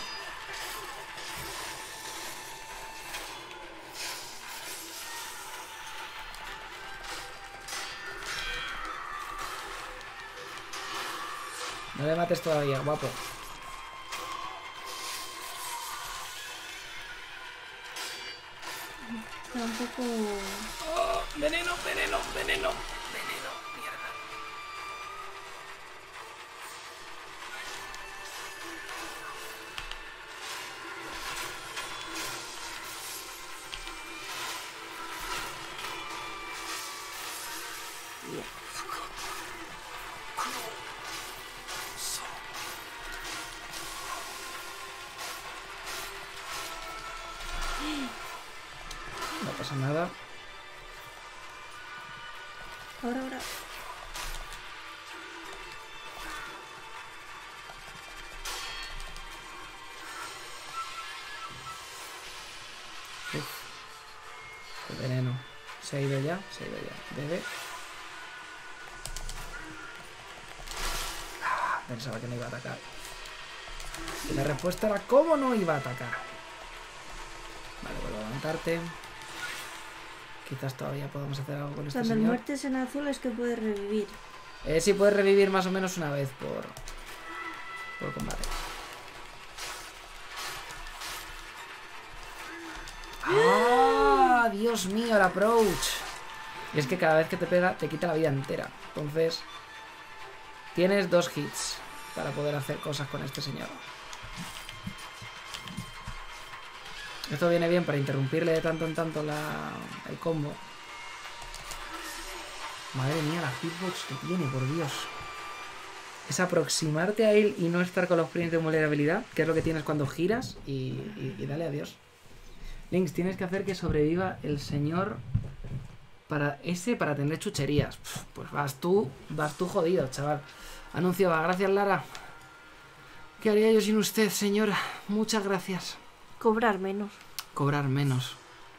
No le mates todavía, guapo. Tampoco... Oh, veneno, veneno, veneno, veneno, mierda. pasa nada. Ahora. Uf. El veneno. Se ha ido ya. Bebe. Pensaba que no iba a atacar. Y la respuesta era ¿cómo no iba a atacar? Vale, vuelvo a levantarte. Quizás todavía podamos hacer algo con este Cuando el señor. muertes en azul es que puedes revivir. Sí, puedes revivir más o menos una vez por combate. ¡Ah! Dios mío, el approach. Y es que cada vez que te pega te quita la vida entera. Entonces tienes 2 hits para poder hacer cosas con este señor. Esto viene bien para interrumpirle de tanto en tanto el combo. Madre mía, la hitbox que tiene, por Dios. Es aproximarte a él y no estar con los frames de vulnerabilidad, que es lo que tienes cuando giras, y dale adiós. Lynx, tienes que hacer que sobreviva el señor para tener chucherías. Pues vas tú jodido, chaval. Anuncio va, gracias Lara. ¿Qué haría yo sin usted, señora? Muchas gracias. Cobrar menos. Cobrar menos.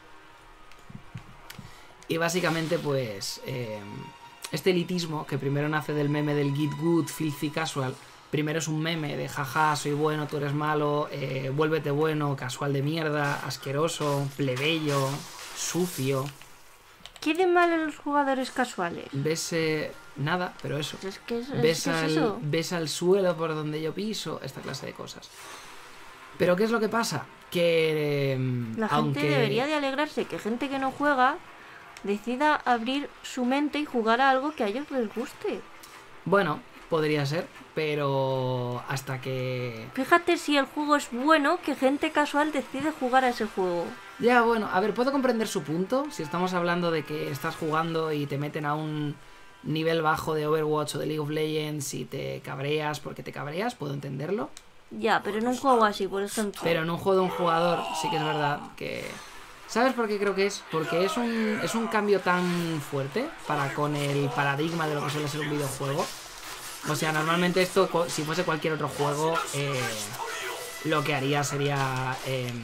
Y básicamente, pues, este elitismo, que primero nace del meme del Get Good, Filthy Casual, primero es un meme de jaja, soy bueno, tú eres malo, vuélvete bueno, casual de mierda, asqueroso, plebeyo, sucio. ¿Qué de malo los jugadores casuales? Ves nada, pero eso. Es que es Ves eso. al suelo por donde yo piso, esta clase de cosas. Pero ¿qué es lo que pasa? Que La gente debería de alegrarse que gente que no juega decida abrir su mente y jugar a algo que a ellos les guste. Bueno, podría ser, pero hasta que... Fíjate si el juego es bueno que gente casual decide jugar a ese juego. Ya, bueno, a ver, puedo comprender su punto. Si estamos hablando de que estás jugando y te meten a un nivel bajo de Overwatch o de League of Legends y te cabreas porque te cabreas, puedo entenderlo. Ya, pero en un juego así, por ejemplo. Pero en un juego de un jugador sí que es verdad que... ¿Sabes por qué creo que es? Porque es un cambio tan fuerte para con el paradigma de lo que suele ser un videojuego. O sea, normalmente esto, si fuese cualquier otro juego, lo que haría sería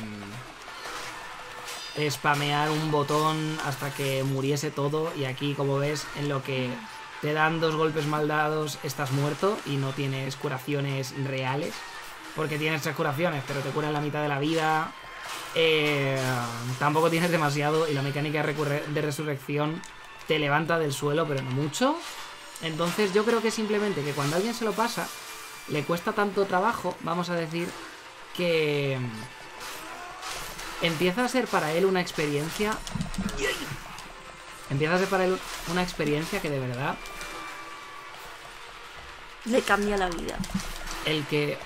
spamear un botón hasta que muriese todo. Y aquí, como ves, en lo que te dan 2 golpes mal dados, estás muerto y no tienes curaciones reales. Porque tienes 3 curaciones, pero te curan la mitad de la vida. Tampoco tienes demasiado y la mecánica de resurrección te levanta del suelo, pero no mucho. Entonces yo creo que simplemente que cuando alguien se lo pasa, le cuesta tanto trabajo, vamos a decir, que empieza a ser para él una experiencia. Empieza a ser para él una experiencia que de verdad Le cambia la vida. el que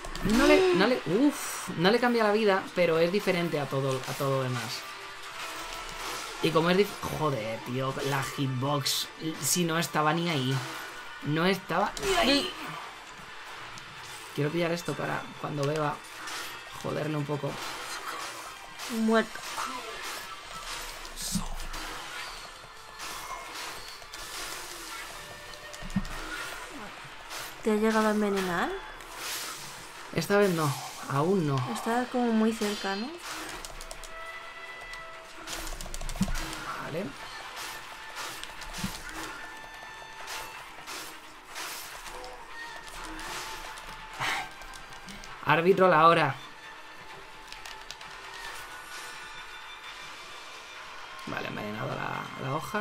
no le cambia la vida, pero es diferente a todo lo demás. Y como es joder, tío, la hitbox, si no estaba ni ahí. No estaba ni ahí. Quiero pillar esto para cuando beba joderle un poco. Muerto. ¿Te ha llegado a envenenar? Esta vez no, aún no. Está como muy cerca, ¿no? Vale. Árbitro la hora. Vale, envenenado la hoja.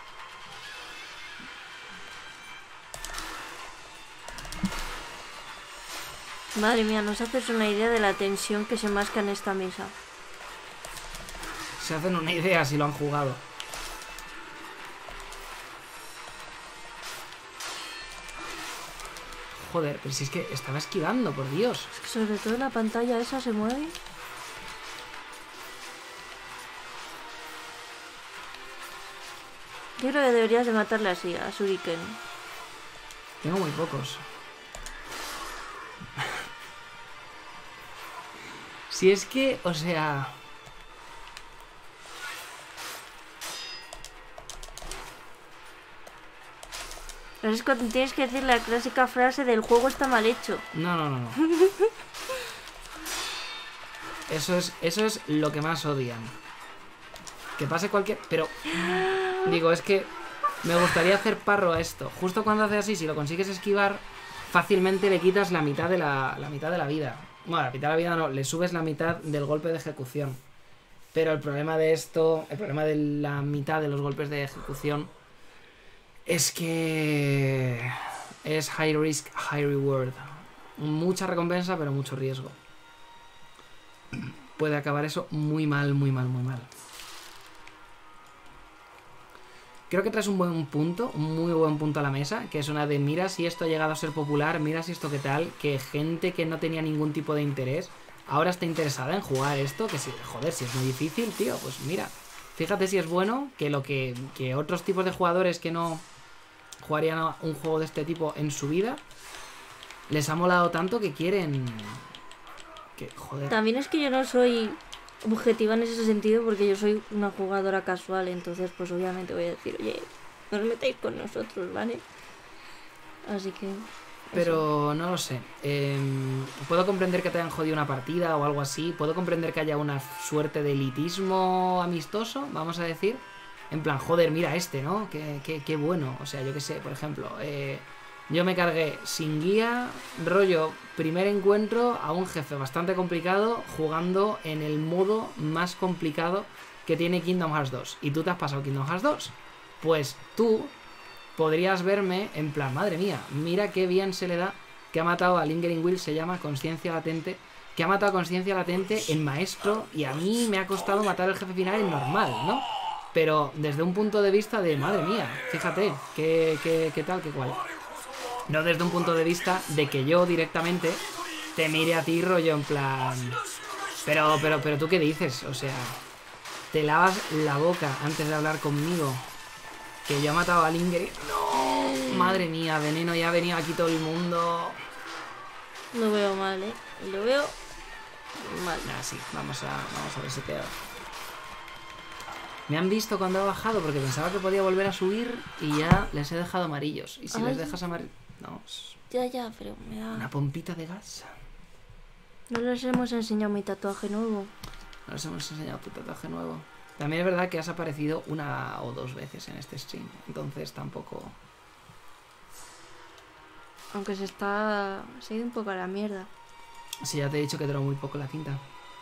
Madre mía, nos haces una idea de la tensión que se masca en esta mesa. Se hacen una idea si lo han jugado. Joder, pero si es que estaba esquivando, por Dios. Es que sobre todo la pantalla esa se mueve. Yo creo que deberías de matarle así, a Shuriken. Tengo muy pocos. Si es que, o sea... Pero es cuando tienes que decir la clásica frase del juego está mal hecho. No. Eso es lo que más odian. Que pase cualquier... Pero... Digo, es que... Me gustaría hacer parro a esto. Justo cuando haces así, si lo consigues esquivar, fácilmente le quitas la mitad de la mitad de la vida. Bueno, la mitad de la vida no, le subes la mitad del golpe de ejecución. Pero el problema de esto, el problema de la mitad de los golpes de ejecución, es que es high risk, high reward. Mucha recompensa, pero mucho riesgo. Puede acabar eso muy mal, muy mal, muy mal. Creo que traes un buen punto, un muy buen punto a la mesa, que es una de mira si esto ha llegado a ser popular, mira si esto qué tal, que gente que no tenía ningún tipo de interés ahora está interesada en jugar esto, que si, joder, si es muy difícil, tío, pues mira, fíjate si es bueno que otros tipos de jugadores que no jugarían a un juego de este tipo en su vida, les ha molado tanto que quieren... Que, joder. También es que yo no soy objetiva en ese sentido porque yo soy una jugadora casual, entonces pues obviamente voy a decir, oye, no os metáis con nosotros, ¿vale? Así que... Pero no lo sé. Puedo comprender que te hayan jodido una partida o algo así. Puedo comprender que haya una suerte de elitismo amistoso, vamos a decir. En plan, joder, mira este, ¿no? Qué bueno. O sea, yo qué sé, por ejemplo, yo me cargué sin guía, rollo, primer encuentro a un jefe bastante complicado jugando en el modo más complicado que tiene Kingdom Hearts 2. Y tú te has pasado Kingdom Hearts 2. Pues tú podrías verme en plan, madre mía, mira qué bien se le da, que ha matado a Lingering Will, se llama Consciencia Latente, que ha matado a Consciencia Latente en maestro y a mí me ha costado matar el jefe final en normal, ¿no? Pero desde un punto de vista de, madre mía, fíjate, qué tal, qué cual. No desde un punto de vista de que yo directamente te mire a ti rollo en plan... Pero ¿tú qué dices? O sea, te lavas la boca antes de hablar conmigo. Que yo he matado a Lingering. No, madre mía, veneno, ya ha venido aquí todo el mundo. Lo veo mal, ¿eh? Lo veo mal. Nah, sí, vamos a resetear. Me han visto cuando he bajado porque pensaba que podía volver a subir y ya les he dejado amarillos. Y si les dejas amarillos... No, Ya, pero me da... una pompita de gas. No les hemos enseñado mi tatuaje nuevo. No les hemos enseñado tu tatuaje nuevo. También es verdad que has aparecido una o dos veces en este stream. Entonces tampoco... Aunque se ha ido un poco a la mierda. Sí, ya te he dicho que duró muy poco la cinta.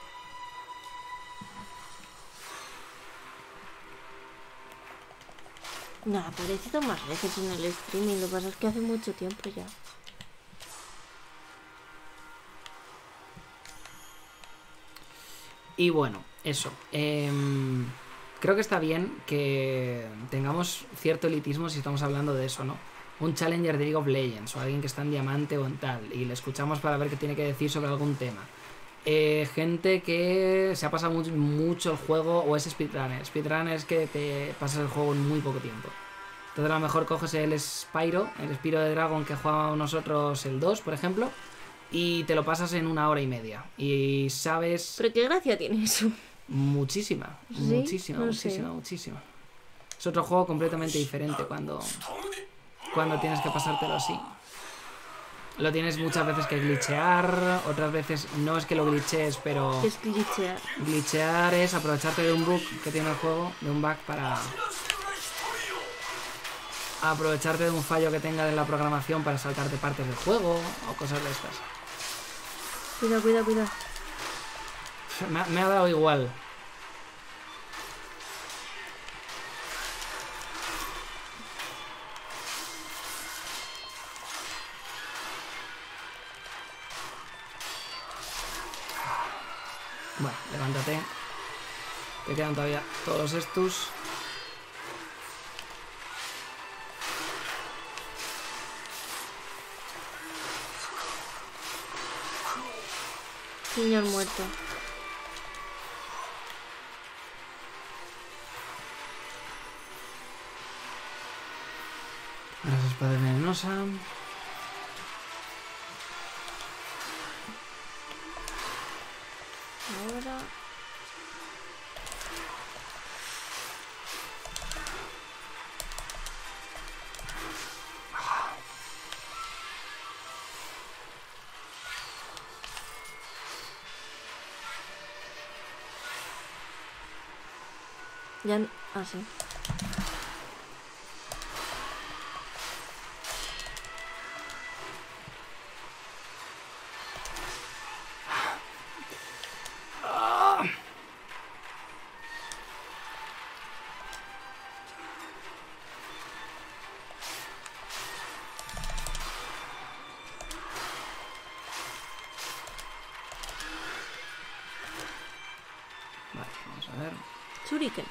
No, ha aparecido más veces en el streaming. Lo que pasa es que hace mucho tiempo ya. Y bueno, eso. Creo que está bien que tengamos cierto elitismo si estamos hablando de eso, ¿no? Un challenger de League of Legends o alguien que está en diamante o en tal y le escuchamos para ver qué tiene que decir sobre algún tema. Gente que se ha pasado mucho el juego o es speedrunner. Speedrunner es que te pasas el juego en muy poco tiempo. Entonces a lo mejor coges el Spyro de Dragon que jugamos nosotros el 2, por ejemplo, y te lo pasas en 1 hora y media. Y sabes... Pero qué gracia tiene eso. Muchísima, ¿Sí? muchísima, No muchísima, sé. muchísima. Es otro juego completamente diferente cuando tienes que pasártelo así. Lo tienes muchas veces que glitchear, otras veces no es que lo glitchees, pero... Es glitchear. Glitchear es aprovecharte de un bug que tiene el juego, de un bug para... Aprovecharte de un fallo que tenga en la programación para saltarte partes del juego o cosas de estas. Cuidado. Me ha dado igual. Bueno, levántate. Te quedan todavía todos los estus. Señor muerto. Las espadas venenosas. Ahora... Ya... Ah, sí. Vale, vamos a ver. Shuriken.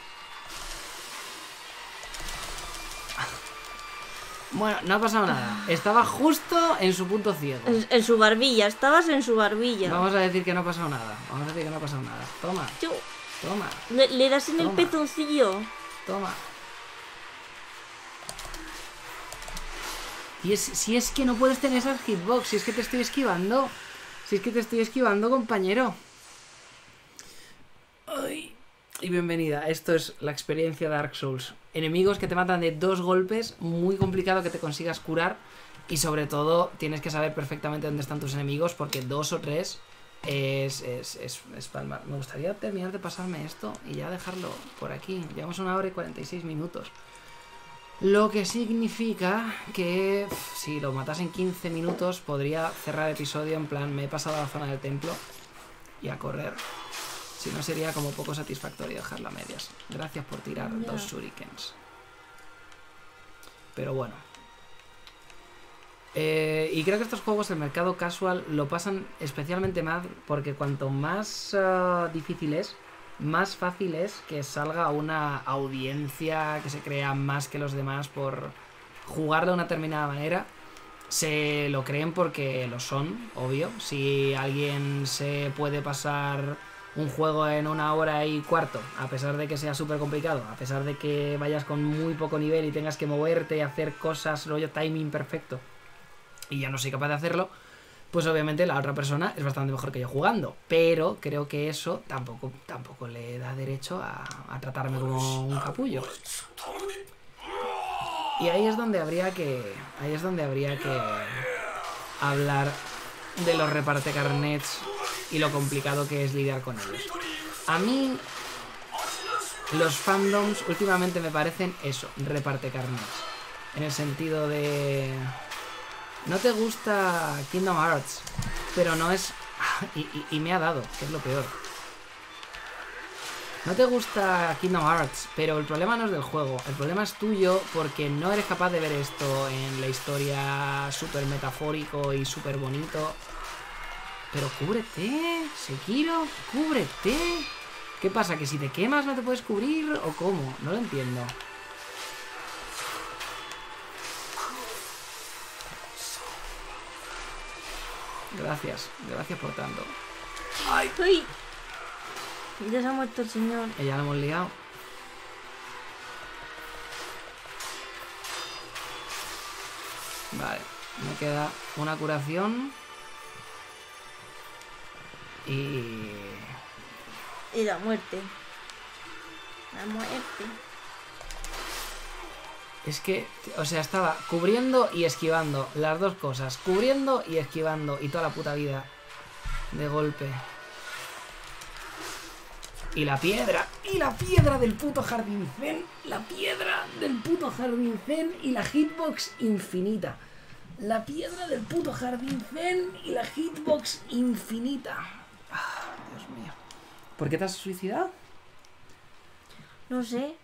Bueno, no ha pasado nada. Estaba justo en su punto ciego. En su barbilla, estabas en su barbilla. Vamos a decir que no ha pasado nada. Vamos a decir que no ha pasado nada. Toma, Yo- toma, le das en el Toma. petoncillo. toma. Y si es que no puedes tener esas hitbox, si es que te estoy esquivando. Si es que te estoy esquivando, compañero. Ay. Y bienvenida, esto es la experiencia Dark Souls. Enemigos que te matan de 2 golpes, muy complicado que te consigas curar. Y sobre todo, tienes que saber perfectamente dónde están tus enemigos, porque 2 o 3 es palmar. Me gustaría terminar de pasarme esto y ya dejarlo por aquí. Llevamos 1 hora y 46 minutos. Lo que significa que si lo matas en 15 minutos podría cerrar el episodio en plan me he pasado a la zona del templo y a correr. Si no sería como poco satisfactorio dejarlo a medias. Gracias por tirar Ya. 2 shurikens. Pero bueno. Y creo que estos juegos el mercado casual lo pasan especialmente mal porque cuanto más difícil es, más fácil es que salga una audiencia que se crea más que los demás por jugar de una determinada manera. Se lo creen porque lo son, obvio. Si alguien se puede pasar un juego en 1 hora y cuarto, a pesar de que sea súper complicado, a pesar de que vayas con muy poco nivel y tengas que moverte y hacer cosas, rollo timing perfecto, y ya no soy capaz de hacerlo, pues obviamente la otra persona es bastante mejor que yo jugando. Pero creo que eso tampoco le da derecho a tratarme como un capullo. Y ahí es donde habría que hablar de los reparte carnets y lo complicado que es lidiar con ellos. A mí los fandoms últimamente me parecen eso, reparte carnets, en el sentido de no te gusta Kingdom Hearts, pero no es y me ha dado, que es lo peor. No te gusta Kingdom Hearts, pero el problema no es del juego, el problema es tuyo porque no eres capaz de ver esto en la historia súper metafórico y súper bonito. Pero cúbrete, Sekiro, cúbrete. ¿Qué pasa? ¿Que si te quemas no te puedes cubrir o cómo? No lo entiendo. Gracias por tanto. ¡Ay! Ya se ha muerto el señor. Ya lo hemos liado. Vale, me queda una curación. Y la muerte. La muerte. es que, o sea, estaba cubriendo y esquivando. Las dos cosas. Cubriendo y esquivando. Y toda la puta vida. De golpe. Y la piedra. Y la piedra del puto jardín zen. La piedra del puto jardín zen. Y la hitbox infinita. La piedra del puto jardín zen. Y la hitbox infinita. Ah, Dios mío. ¿Por qué te has suicidado? No sé.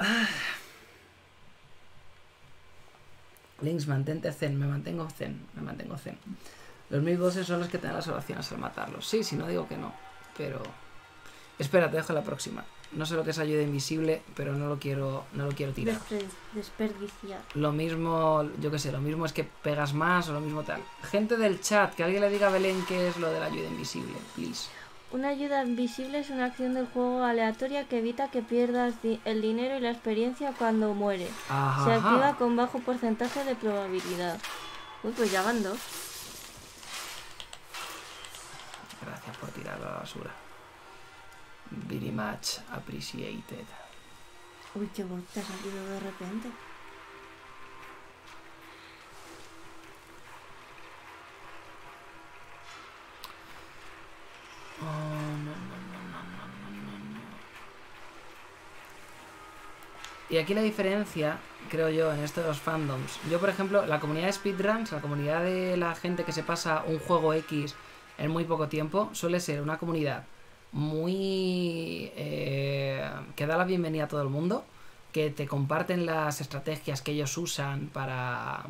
Links, mantente zen. Me mantengo zen. Los mil bosses son los que te dan las oraciones al matarlos. Sí, si no digo que no. Pero... espera, te dejo la próxima. No sé lo que es ayuda invisible, pero no lo quiero tirar. Desperdiciar. Lo mismo, yo qué sé, lo mismo es que pegas más o lo mismo tal. Gente del chat, que alguien le diga a Belén qué es lo de la ayuda invisible, please. Una ayuda invisible es una acción del juego aleatoria que evita que pierdas el dinero y la experiencia cuando mueres. Ajá. Se activa con bajo porcentaje de probabilidad. Uy, pues ya van 2. Gracias por tirar a la basura. Very much appreciated. Uy, qué voz te ha salido de repente. Oh, no. Y aquí la diferencia, creo yo, en estos fandoms. Yo, por ejemplo, la comunidad de speedruns, la comunidad de la gente que se pasa un juego X en muy poco tiempo, suele ser una comunidad muy... que da la bienvenida a todo el mundo, que te comparten las estrategias que ellos usan para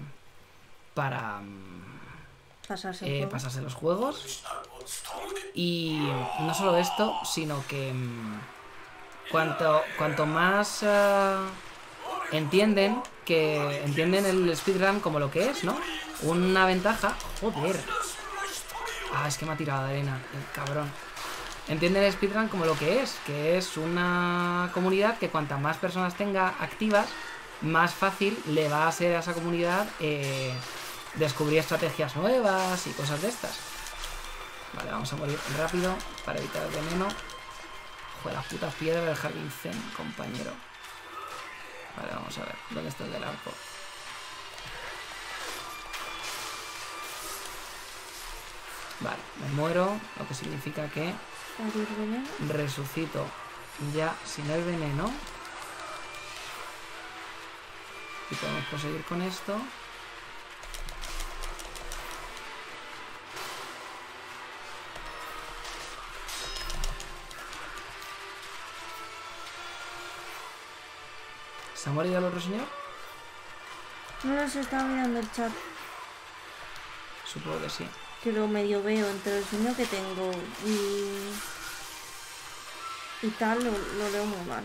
pasarse los juegos. Y no solo esto, sino que cuanto más entienden el speedrun como lo que es, ¿no? Una ventaja. Joder. Es que me ha tirado de arena, el cabrón. Entienden el speedrun como lo que es una comunidad que cuantas más personas tenga activas, más fácil le va a ser a esa comunidad descubrir estrategias nuevas y cosas de estas. Vale, vamos a morir rápido para evitar el veneno. Joder, la puta piedra del jardín zen, compañero. Vale, vamos a ver. ¿Dónde está el del arco? Vale, me muero, lo que significa que resucito ya sin el veneno. Y podemos proseguir con esto. ¿Se ha morido el otro señor? No los estaba mirando el chat. Supongo que sí. Que lo medio veo entre el sueño que tengo y tal, lo leo muy mal.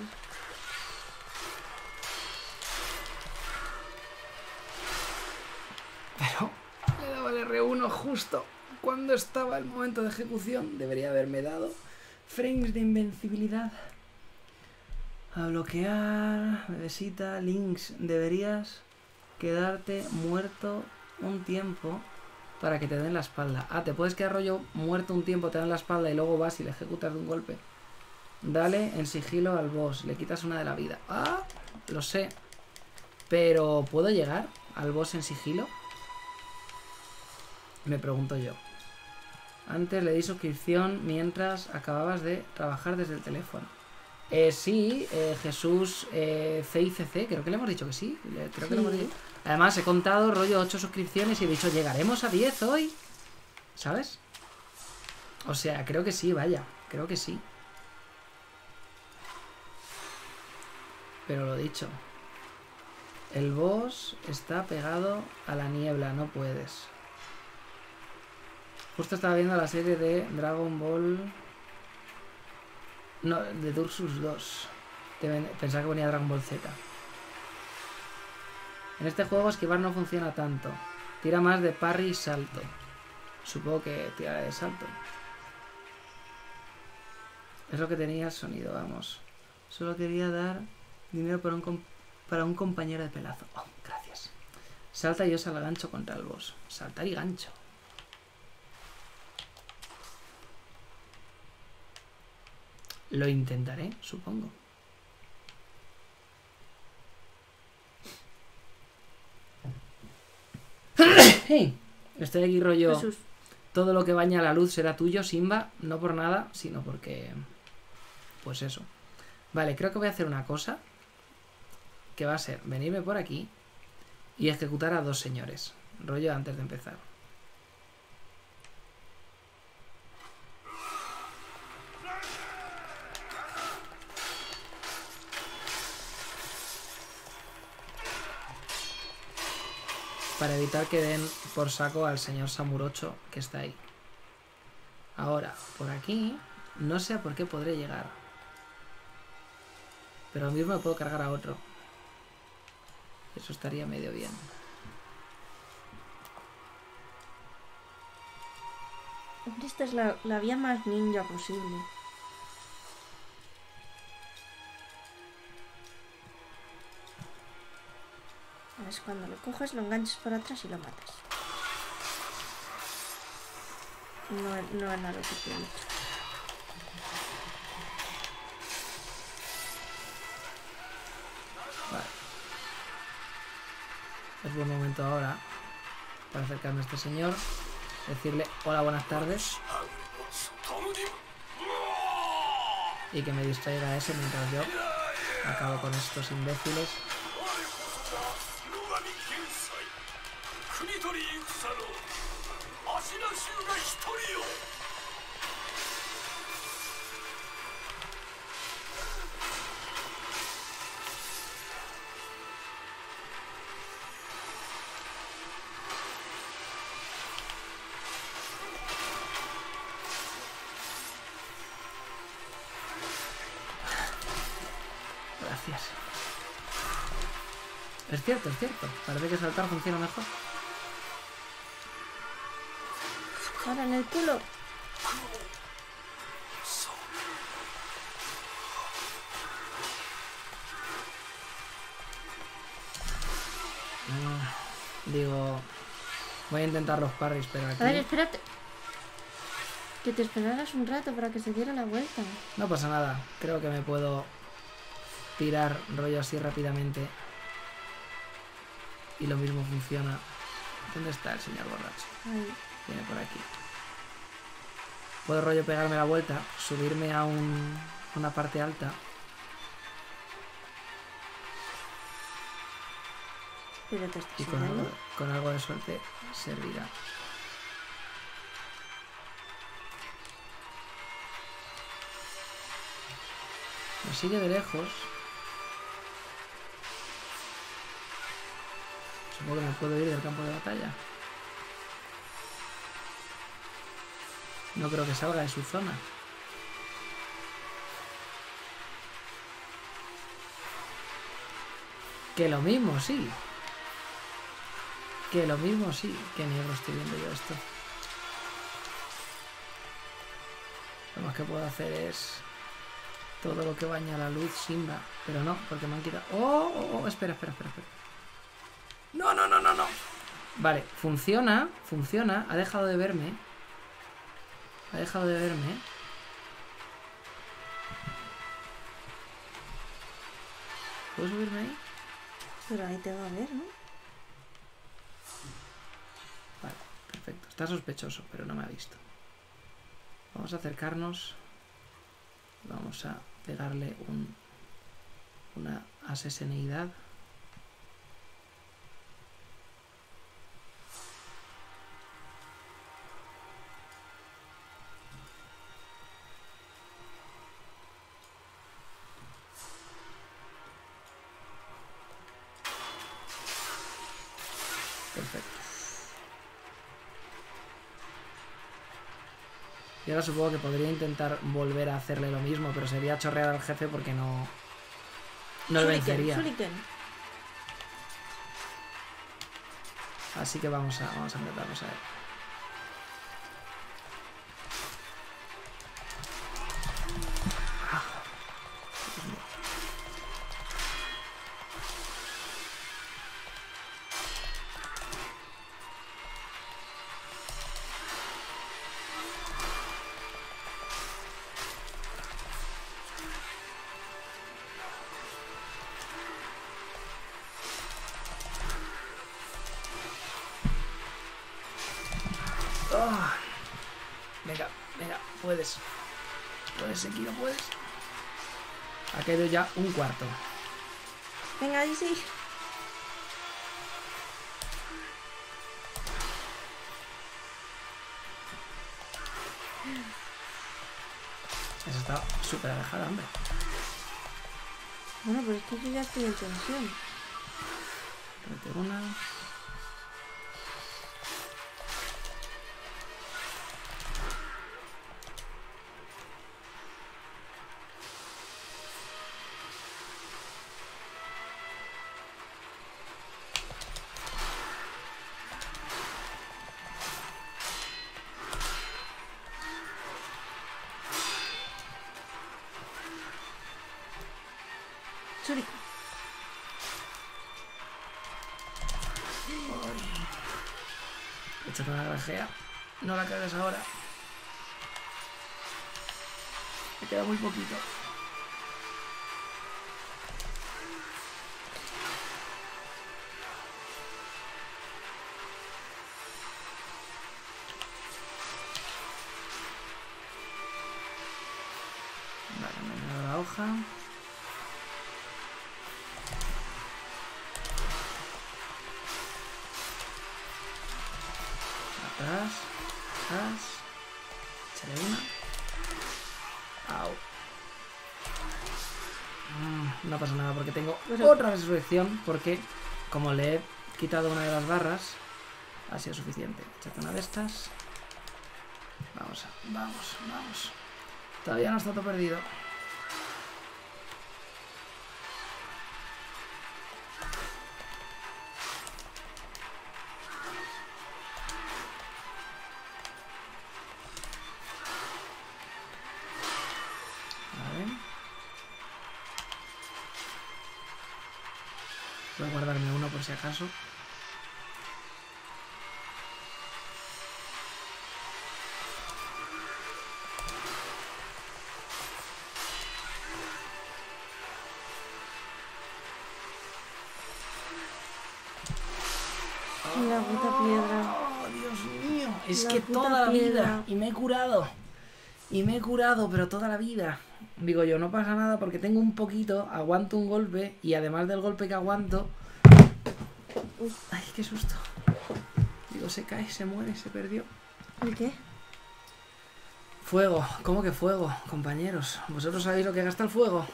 Pero le daba el R1 justo cuando estaba el momento de ejecución. Debería haberme dado frames de invencibilidad. A bloquear, bebesita, links. Deberías quedarte muerto un tiempo para que te den la espalda. Te puedes quedar rollo muerto un tiempo, te dan la espalda y luego vas y le ejecutas de un golpe. Dale en sigilo al boss, le quitas una de la vida. Lo sé. Pero ¿puedo llegar al boss en sigilo? Me pregunto yo. Antes le di suscripción mientras acababas de trabajar desde el teléfono. Sí, Jesús CICC, creo que le hemos dicho que sí. Creo que le hemos dicho. Además, he contado rollo 8 suscripciones y he dicho, llegaremos a 10 hoy. ¿Sabes? O sea, creo que sí, vaya. Creo que sí. Pero lo dicho. El boss está pegado a la niebla, no puedes. Justo estaba viendo la serie de Dragon Ball... No, de Dursus 2. Pensaba que ponía Dragon Ball Z. En este juego esquivar no funciona tanto. Tira más de parry y salto. Supongo que tira de salto. Es lo que tenía el sonido, vamos. Solo quería dar dinero para un compañero de pelazo. Gracias. Salta y usa el gancho contra el boss. Saltar y gancho. Lo intentaré, supongo. Estoy aquí rollo. Jesús. Todo lo que baña la luz será tuyo, Simba. No por nada, sino porque... Pues eso. Vale, creo que voy a hacer una cosa. Que va a ser venirme por aquí y ejecutar a 2 señores. Rollo antes de empezar. Para evitar que den por saco al señor Samurocho que está ahí. Ahora, por aquí, no sé a por qué podré llegar. Pero ahora mismo me puedo cargar a otro. Eso estaría medio bien. Esta es la vía más ninja posible. Es cuando lo coges, lo enganchas por atrás y lo matas. No es nada lo que te he dicho. Vale. Es buen momento ahora para acercarme a este señor, decirle hola, buenas tardes y que me distraiga ese mientras yo Acabo con estos imbéciles. 野上天才国取り戦の足な衆が一人よ Gracias. Es cierto, es cierto. Parece que saltar funciona mejor. Ahora en el culo. Digo, voy a intentar los parries, pero aquí A ver, espérate. Que te esperaras un rato para que se diera la vuelta. no pasa nada. Creo que me puedo tirar rollo así rápidamente. Y lo mismo funciona. ¿Dónde está el señor borracho? Ahí. Viene por aquí. Puedo rollo pegarme la vuelta, subirme a una parte alta. Pero te estás Y subiendo. con algo de suerte servirá. Me sigue de lejos. Supongo que me puedo ir del campo de batalla. No creo que salga de su zona. Que lo mismo sí. Que lo mismo sí. Qué mierda estoy viendo yo esto. Lo más que puedo hacer es todo lo que baña la luz Simba. Pero no, porque me han quitado... ¡Oh! Espera, espera, espera, espera. No, no, no, no, no. Vale, funciona, funciona. Ha dejado de verme. Ha dejado de verme. ¿Puedo subirme ahí? Pero ahí te va a ver, ¿no? Vale, perfecto. Está sospechoso, pero no me ha visto. Vamos a acercarnos. Vamos a pegarle una asesineidad. Perfecto. Y ahora supongo que podría intentar volver a hacerle lo mismo, pero sería chorrear al jefe porque no le Shuriken, vencería. Shuriken. Así que vamos a enfrentarnos a él. Oh. Venga, venga, puedes. Puedes, Sekiro, puedes. Ha caído ya un cuarto. Venga, ahí sí. Esa está súper alejada, hombre. Bueno, pero es que yo ya estoy en tensión. Mete una. Shuriken. He hecho una granjea. No la cagues ahora. Me queda muy poquito. Vale, me he dado la hoja. Échale una. Au. No pasa nada porque tengo otra resurrección. Porque como le he quitado una de las barras, ha sido suficiente. Échate una de estas. Vamos. Todavía no está todo perdido. Voy a guardarme uno por si acaso. La puta piedra. ¡Oh, Dios mío! Es La que puta toda la piedra. vida. Y me he curado. Pero toda la vida. Digo yo, no pasa nada porque tengo un poquito, aguanto un golpe y además del golpe que aguanto... ¡Ay, qué susto! Digo, se cae, se muere, se perdió. ¿El qué? Fuego. ¿Cómo que fuego, compañeros? ¿Vosotros sabéis lo que gasta el fuego?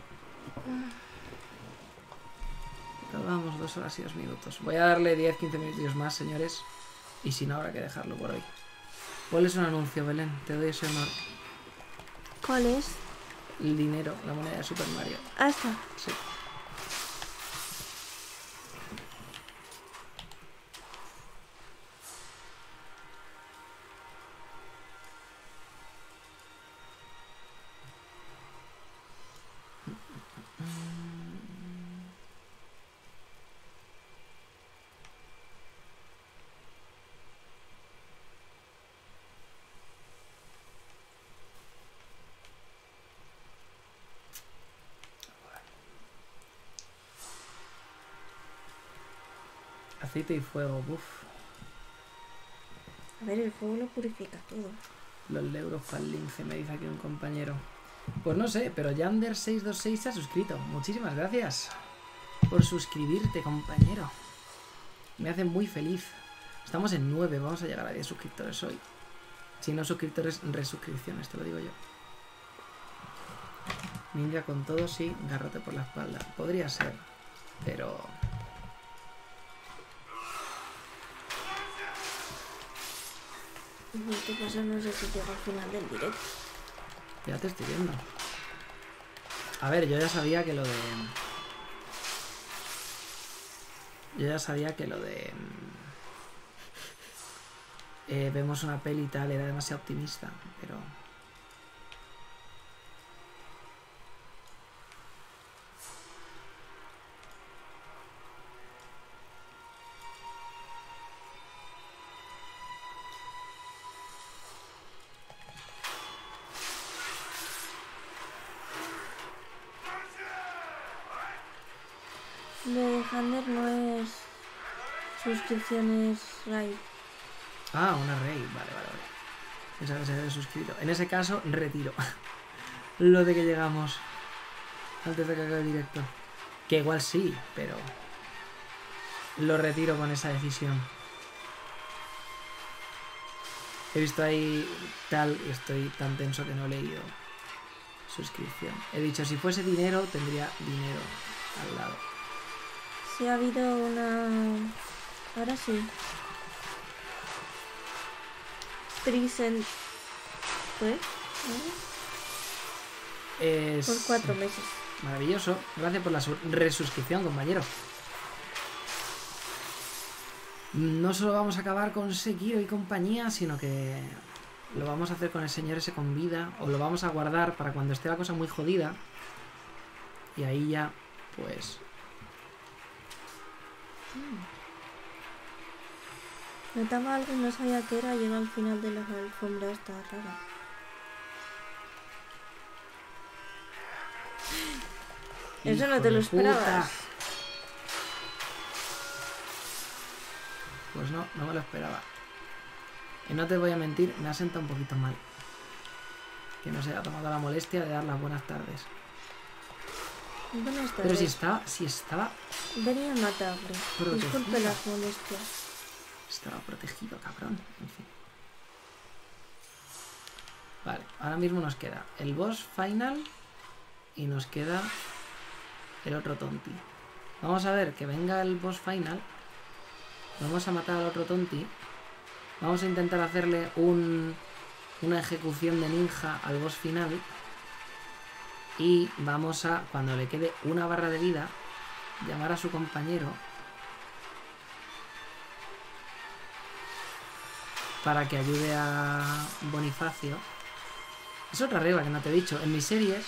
Vamos, 2 horas y 2 minutos. Voy a darle 10-15 minutos más, señores. Y si no, habrá que dejarlo por hoy. ¿Cuál es un anuncio, Belén? Te doy ese honor. ¿Cuál es? El dinero, la moneda de Super Mario. Ah, está. Sí. Aceite y fuego, uff. A ver, el fuego lo purifica todo. Los euros para el lince, me dice aquí un compañero. Pues no sé, pero Yander626 se ha suscrito. Muchísimas gracias por suscribirte, compañero. Me hace muy feliz. Estamos en 9, vamos a llegar a 10 suscriptores hoy. Si no suscriptores, resuscripciones, te lo digo yo. Ninja con todo, sí, garrote por la espalda. Podría ser, pero... ¿Qué pasa? No sé si llega al final del directo. Ya te estoy viendo. A ver, yo ya sabía que lo de... vemos una peli y tal, era demasiado optimista, pero... De Hander no es suscripciones raid. Ah, una rey, vale. Pensaba que se había suscrito. En ese caso, retiro. Lo de que llegamos antes de que acabe el directo. Que igual sí, pero... lo retiro con esa decisión. He visto ahí tal y estoy tan tenso que no he leído suscripción. He dicho, si fuese dinero, tendría dinero al lado. Sí, ha habido una... Ahora sí. Present... ¿Fue? Es... Por 4 meses. Maravilloso. Gracias por la resuscripción, compañero. No solo vamos a acabar con Sekiro y compañía, sino que lo vamos a hacer con el señor ese con vida, o lo vamos a guardar para cuando esté la cosa muy jodida. Y ahí ya, pues... Notaba algo y no sabía qué era. Llega al final de la alfombra esta rara. Eso no te lo esperabas. Pues no, no me lo esperaba. Y no te voy a mentir, me ha sentado un poquito mal que no se haya tomado la molestia de dar las buenas tardes. Buenas tardes. Pero si estaba Venía a matarle. protegida. Disculpe las molestias. Estaba protegido, cabrón. En fin. Vale, ahora mismo nos queda el boss final y nos queda el otro tonti. Vamos a ver que venga el boss final. Vamos a matar al otro tonti. Vamos a intentar hacerle una ejecución de ninja al boss final. Y vamos a, cuando le quede una barra de vida, llamar a su compañero para que ayude a Bonifacio. Es otra regla que no te he dicho. En mis series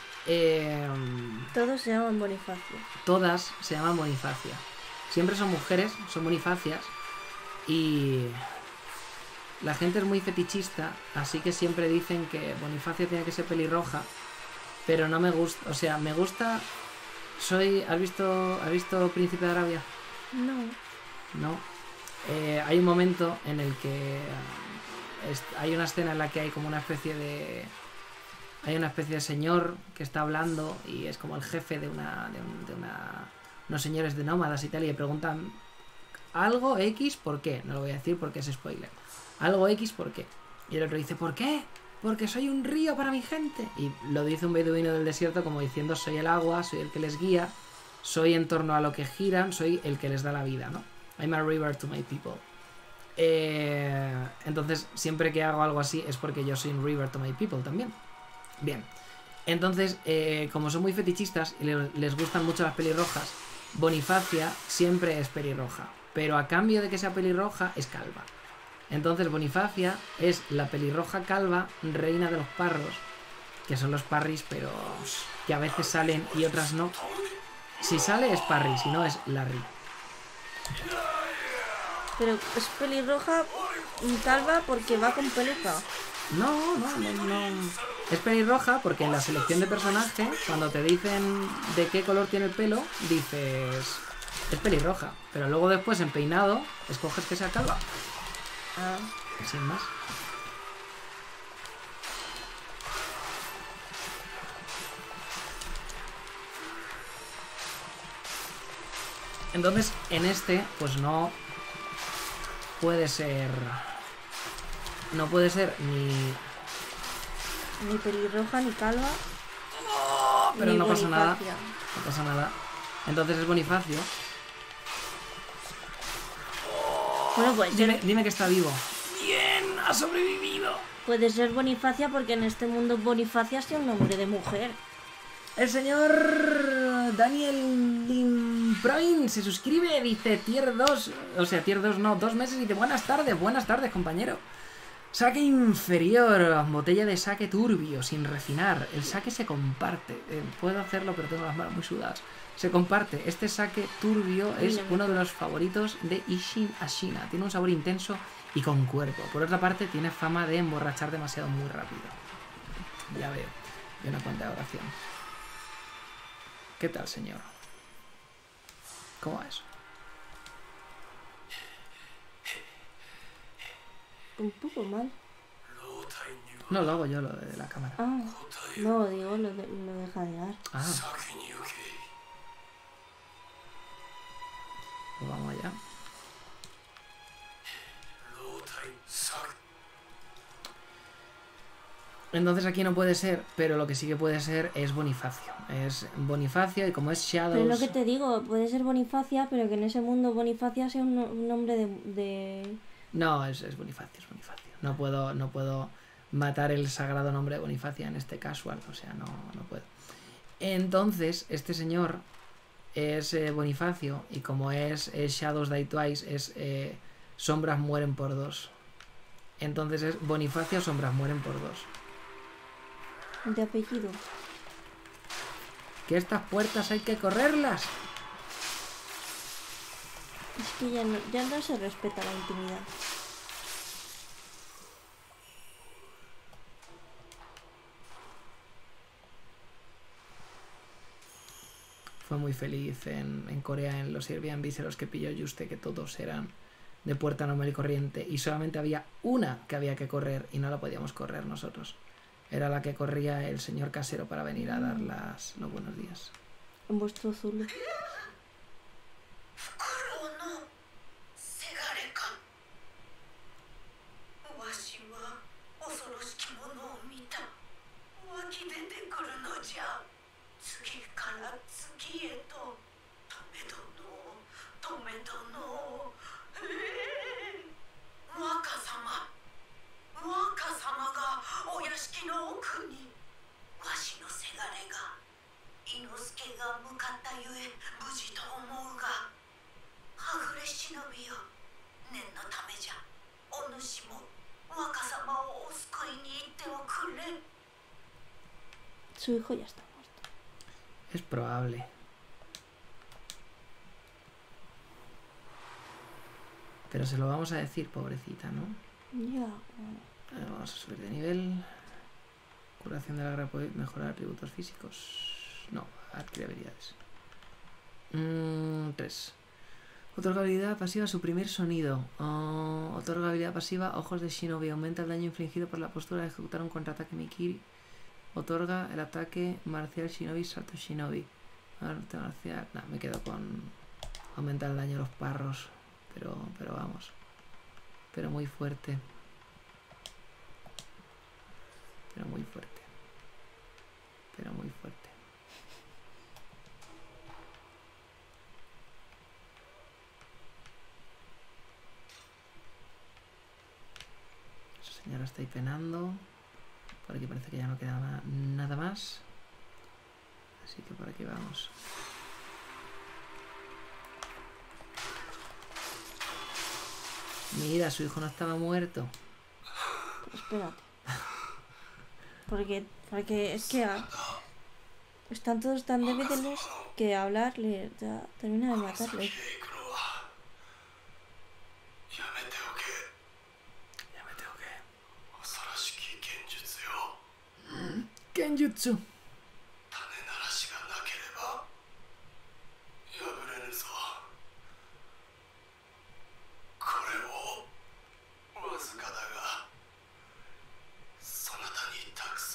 Todos se llaman Bonifacio. todas se llaman Bonifacia. Siempre son mujeres, son Bonifacias. Y la gente es muy fetichista, así que siempre dicen que Bonifacia tiene que ser pelirroja. Pero no me gusta, o sea, me gusta... ¿Has visto Príncipe de Arabia? No. No. Hay un momento en el que hay una escena en la que hay como una especie de... Hay una especie de señor que está hablando y es como el jefe de unos señores de nómadas y tal, y le preguntan algo X, ¿por qué? No lo voy a decir porque es spoiler. Algo X, ¿por qué? Y el otro dice, ¿por qué? Porque soy un río para mi gente. Y lo dice un beduino del desierto como diciendo, soy el agua, soy el que les guía, soy en torno a lo que giran, soy el que les da la vida, ¿no? I'm a river to my people. Entonces, siempre que hago algo así es porque yo soy un river to my people también. Bien. Entonces, como son muy fetichistas y les gustan mucho las pelirrojas, Bonifacia siempre es pelirroja. Pero a cambio de que sea pelirroja, es calva. Entonces Bonifacia es la pelirroja calva, reina de los parros, que son los parris, pero que a veces salen y otras no. Si sale es parry, si no es Larry. Pero es pelirroja calva porque va con peluca. No. Es pelirroja porque en la selección de personaje, cuando te dicen de qué color tiene el pelo, dices es pelirroja. Pero luego después en peinado, escoges que sea calva. Ah. Sin más. Entonces, en este, pues no puede ser... No puede ser Ni pelirroja ni calva. pero ni no pasa nada. Bonifacia. No pasa nada. Entonces es Bonifacio. Bueno, pues Dime que está vivo. ¡Bien! ¡Ha sobrevivido! puede ser Bonifacia porque en este mundo Bonifacia es un nombre de mujer. El señor Daniel Limproin se suscribe, dice tier 2, o sea, tier 2 no, 2 meses, y dice buenas tardes compañero. Saque inferior, botella de saque turbio, sin refinar. El saque se comparte. Puedo hacerlo, pero tengo las manos muy sudadas. Se comparte. Este saque turbio es uno de los favoritos de Isshin Ashina. Tiene un sabor intenso y con cuerpo. Por otra parte, tiene fama de emborrachar demasiado muy rápido. Ya veo. Y una cuenta de oración. ¿Qué tal, señor? ¿Cómo va eso? Un poco mal. No, lo hago yo, lo de la cámara. Ah, no, digo, lo de jadear. Ah, pues vamos allá. Entonces aquí no puede ser, pero lo que sí que puede ser es Bonifacio. Es Bonifacio y como es Shadows... Pero es lo que te digo, puede ser Bonifacia, pero que en ese mundo Bonifacia sea un nombre de... No, es Bonifacio, es Bonifacio. No puedo matar el sagrado nombre de Bonifacia en este casual, o sea, no puedo. Entonces, este señor es Bonifacio y como es Shadows Die Twice, es Sombras Mueren por 2. Entonces es Bonifacio, Sombras Mueren por 2. de apellido. Que estas puertas hay que correrlas. Es que ya no se respeta la intimidad. Fue muy feliz en Corea, en los Airbnbs en los que pilló Juste, que todos eran de puerta normal y corriente y solamente había una que había que correr y no la podíamos correr nosotros. Era la que corría el señor casero para venir a dar los buenos días. En vuestro Zulu. フクロウのせがれか su hijo ya está muerto. Es probable. Pero se lo vamos a decir, pobrecita, ¿no? Ya. Vamos a subir de nivel. Curación de la guerra puede mejorar atributos físicos. No, adquiere habilidades. 3. Otorga habilidad pasiva, suprimir sonido. Otorga habilidad pasiva, ojos de Shinobi. Aumenta el daño infligido por la postura de ejecutar un contraataque Mikiri. Otorga el ataque marcial Shinobi, salto Shinobi. Arte marcial. Nah, me quedo con aumentar el daño a los parros. Pero vamos. Pero muy fuerte. Pero muy fuerte. Pero muy fuerte. Esa señora está ahí penando. Por aquí parece que ya no queda nada más. Así que por aquí vamos. Mira, su hijo no estaba muerto. Espérate. Porque es que están todos tan débiles que hablarle ya termina de matarles. やめておけ。 Ya me tengo que... 恐ろしき剣術よ。 Kenjutsu. 種ならしがなければ破れぬぞ。これをわずかだがそなたに託そう。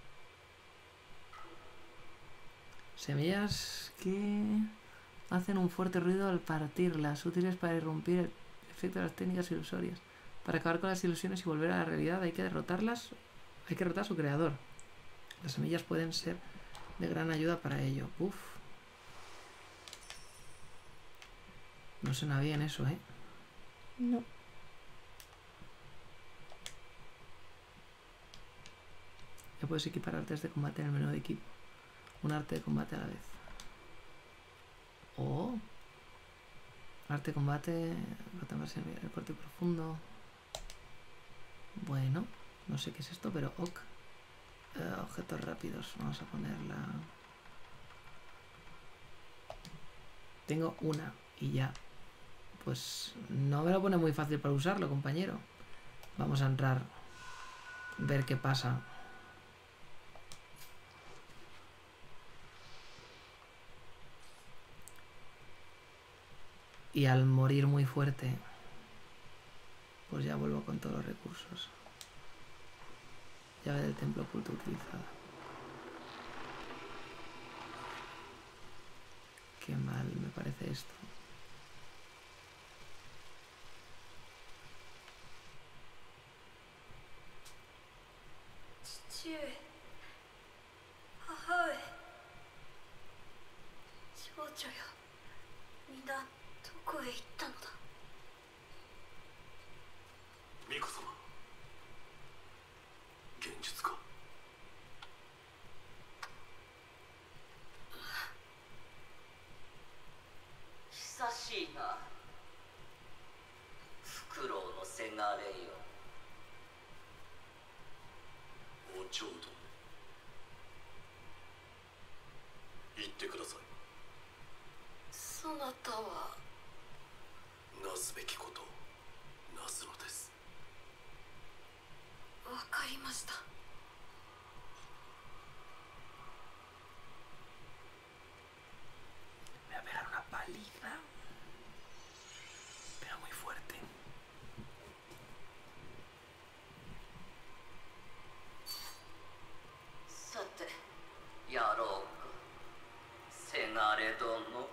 Semillas que hacen un fuerte ruido al partirlas, útiles para irrumpir el efecto de las técnicas ilusorias. Para acabar con las ilusiones y volver a la realidad hay que derrotarlas, hay que derrotar a su creador. Las semillas pueden ser de gran ayuda para ello. Uf. No suena bien eso, ¿eh? No. Ya puedes equipar artes de combate en el menú de equipo. Un arte de combate a la vez. Oh. Arte de combate. El corte profundo. Bueno. No sé qué es esto, pero ok. Objetos rápidos. Vamos a ponerla. Tengo una y ya. Pues no me lo pone muy fácil para usarlo, compañero. Vamos a entrar. Ver qué pasa. Y al morir muy fuerte, pues ya vuelvo con todos los recursos. Llave del templo oculto utilizada. Qué mal me parece esto. Miko-sama. 現実か。 久しいな。フクロウのせがれよ。 お嬢殿。言ってください。 そなたはなすべきことをなすのです。 わかりました。 Me va a pegar una paliza. Pero muy fuerte. さて、やろうか。せがれ殿。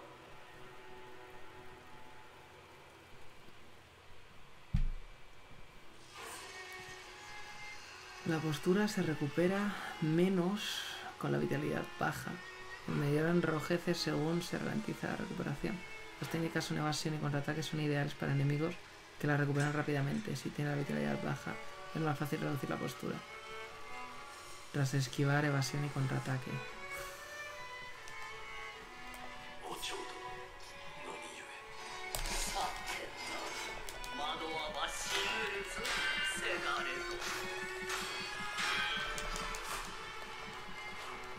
La postura se recupera menos con la vitalidad baja. El medidor enrojece según se ralentiza la recuperación. Las técnicas son evasión y contraataque son ideales para enemigos que la recuperan rápidamente. Si tiene la vitalidad baja, es más fácil reducir la postura. Tras esquivar, evasión y contraataque. お嬢殿。何故。 さてな、惑わばしゆるぞ、せがれ殿。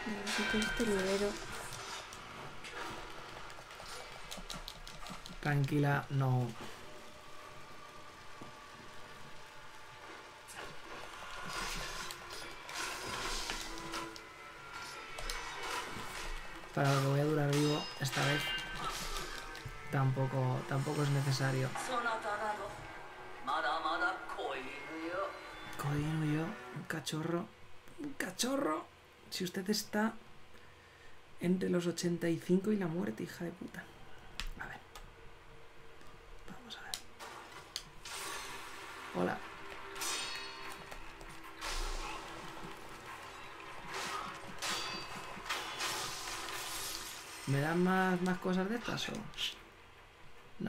Si quieres te libero. Tranquila, no. Para lo que voy a durar vivo, esta vez tampoco es necesario. そなたなどまだまだ子犬よ Coño, yo, un cachorro. Un cachorro. Si usted está entre los 85 y la muerte, hija de puta. A ver. Vamos a ver. Hola. ¿Me dan más cosas de estas o...? No.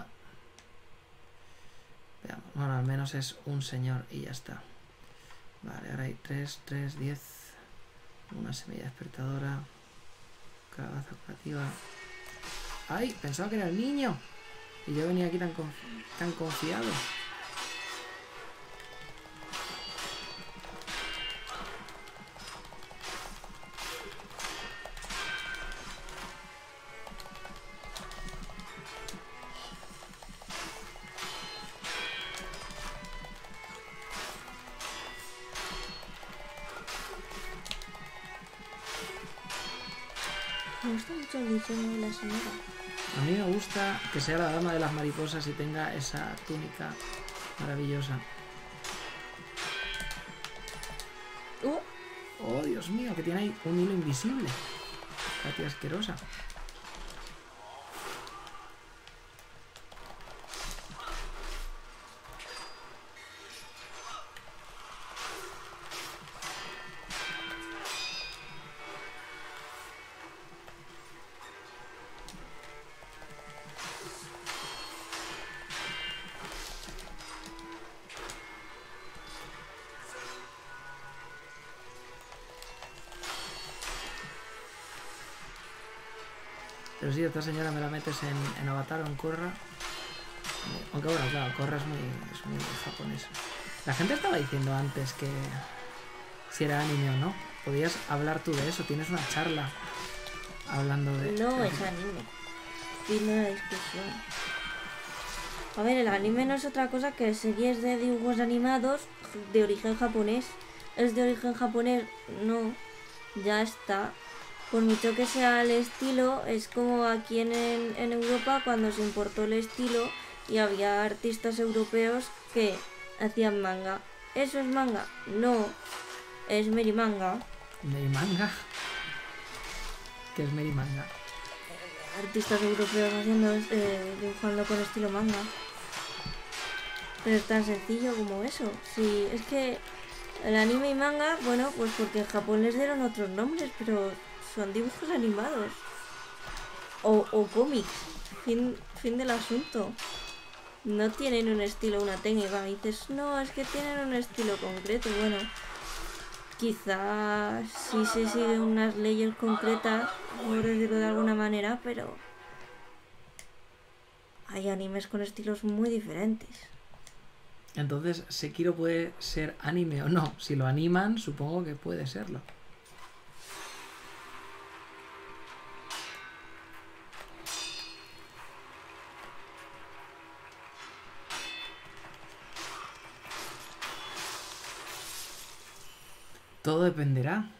Veamos. Bueno, al menos es un señor y ya está. Vale, ahora hay 3, 10. Una semilla despertadora. Calabaza curativa. ¡Ay! Pensaba que era el niño. Y yo venía aquí tan confiado. Me gusta mucho el diseño de la señora. A mí me gusta que sea la dama de las mariposas y tenga esa túnica maravillosa. Oh, Dios mío, que tiene ahí un hilo invisible. La tía asquerosa. Pero sí, esta señora me la metes en Avatar o en Korra. Aunque bueno, claro, Korra es muy japonesa. La gente estaba diciendo antes que si era anime o no. Podías hablar tú de eso, tienes una charla hablando de... No es anime. Fin de la discusión. A ver, el anime no es otra cosa que series de dibujos animados de origen japonés. ¿Es de origen japonés? No. Ya está. Por mucho que sea el estilo, es como aquí en Europa cuando se importó el estilo y había artistas europeos que hacían manga. ¿Eso es manga? No. Es merimanga. ¿Merimanga? ¿Qué es merimanga? Artistas europeos haciendo dibujando con estilo manga. Pero es tan sencillo como eso. Sí, es que el anime y manga, bueno, pues porque en Japón les dieron otros nombres, pero son dibujos animados. O cómics. Fin del asunto. No tienen un estilo, una técnica. Me dices, no, es que tienen un estilo concreto. Bueno, quizás sí se siguen unas leyes concretas, por decirlo de alguna manera, pero hay animes con estilos muy diferentes. Entonces, Sekiro puede ser anime o no. Si lo animan, supongo que puede serlo. Todo dependerá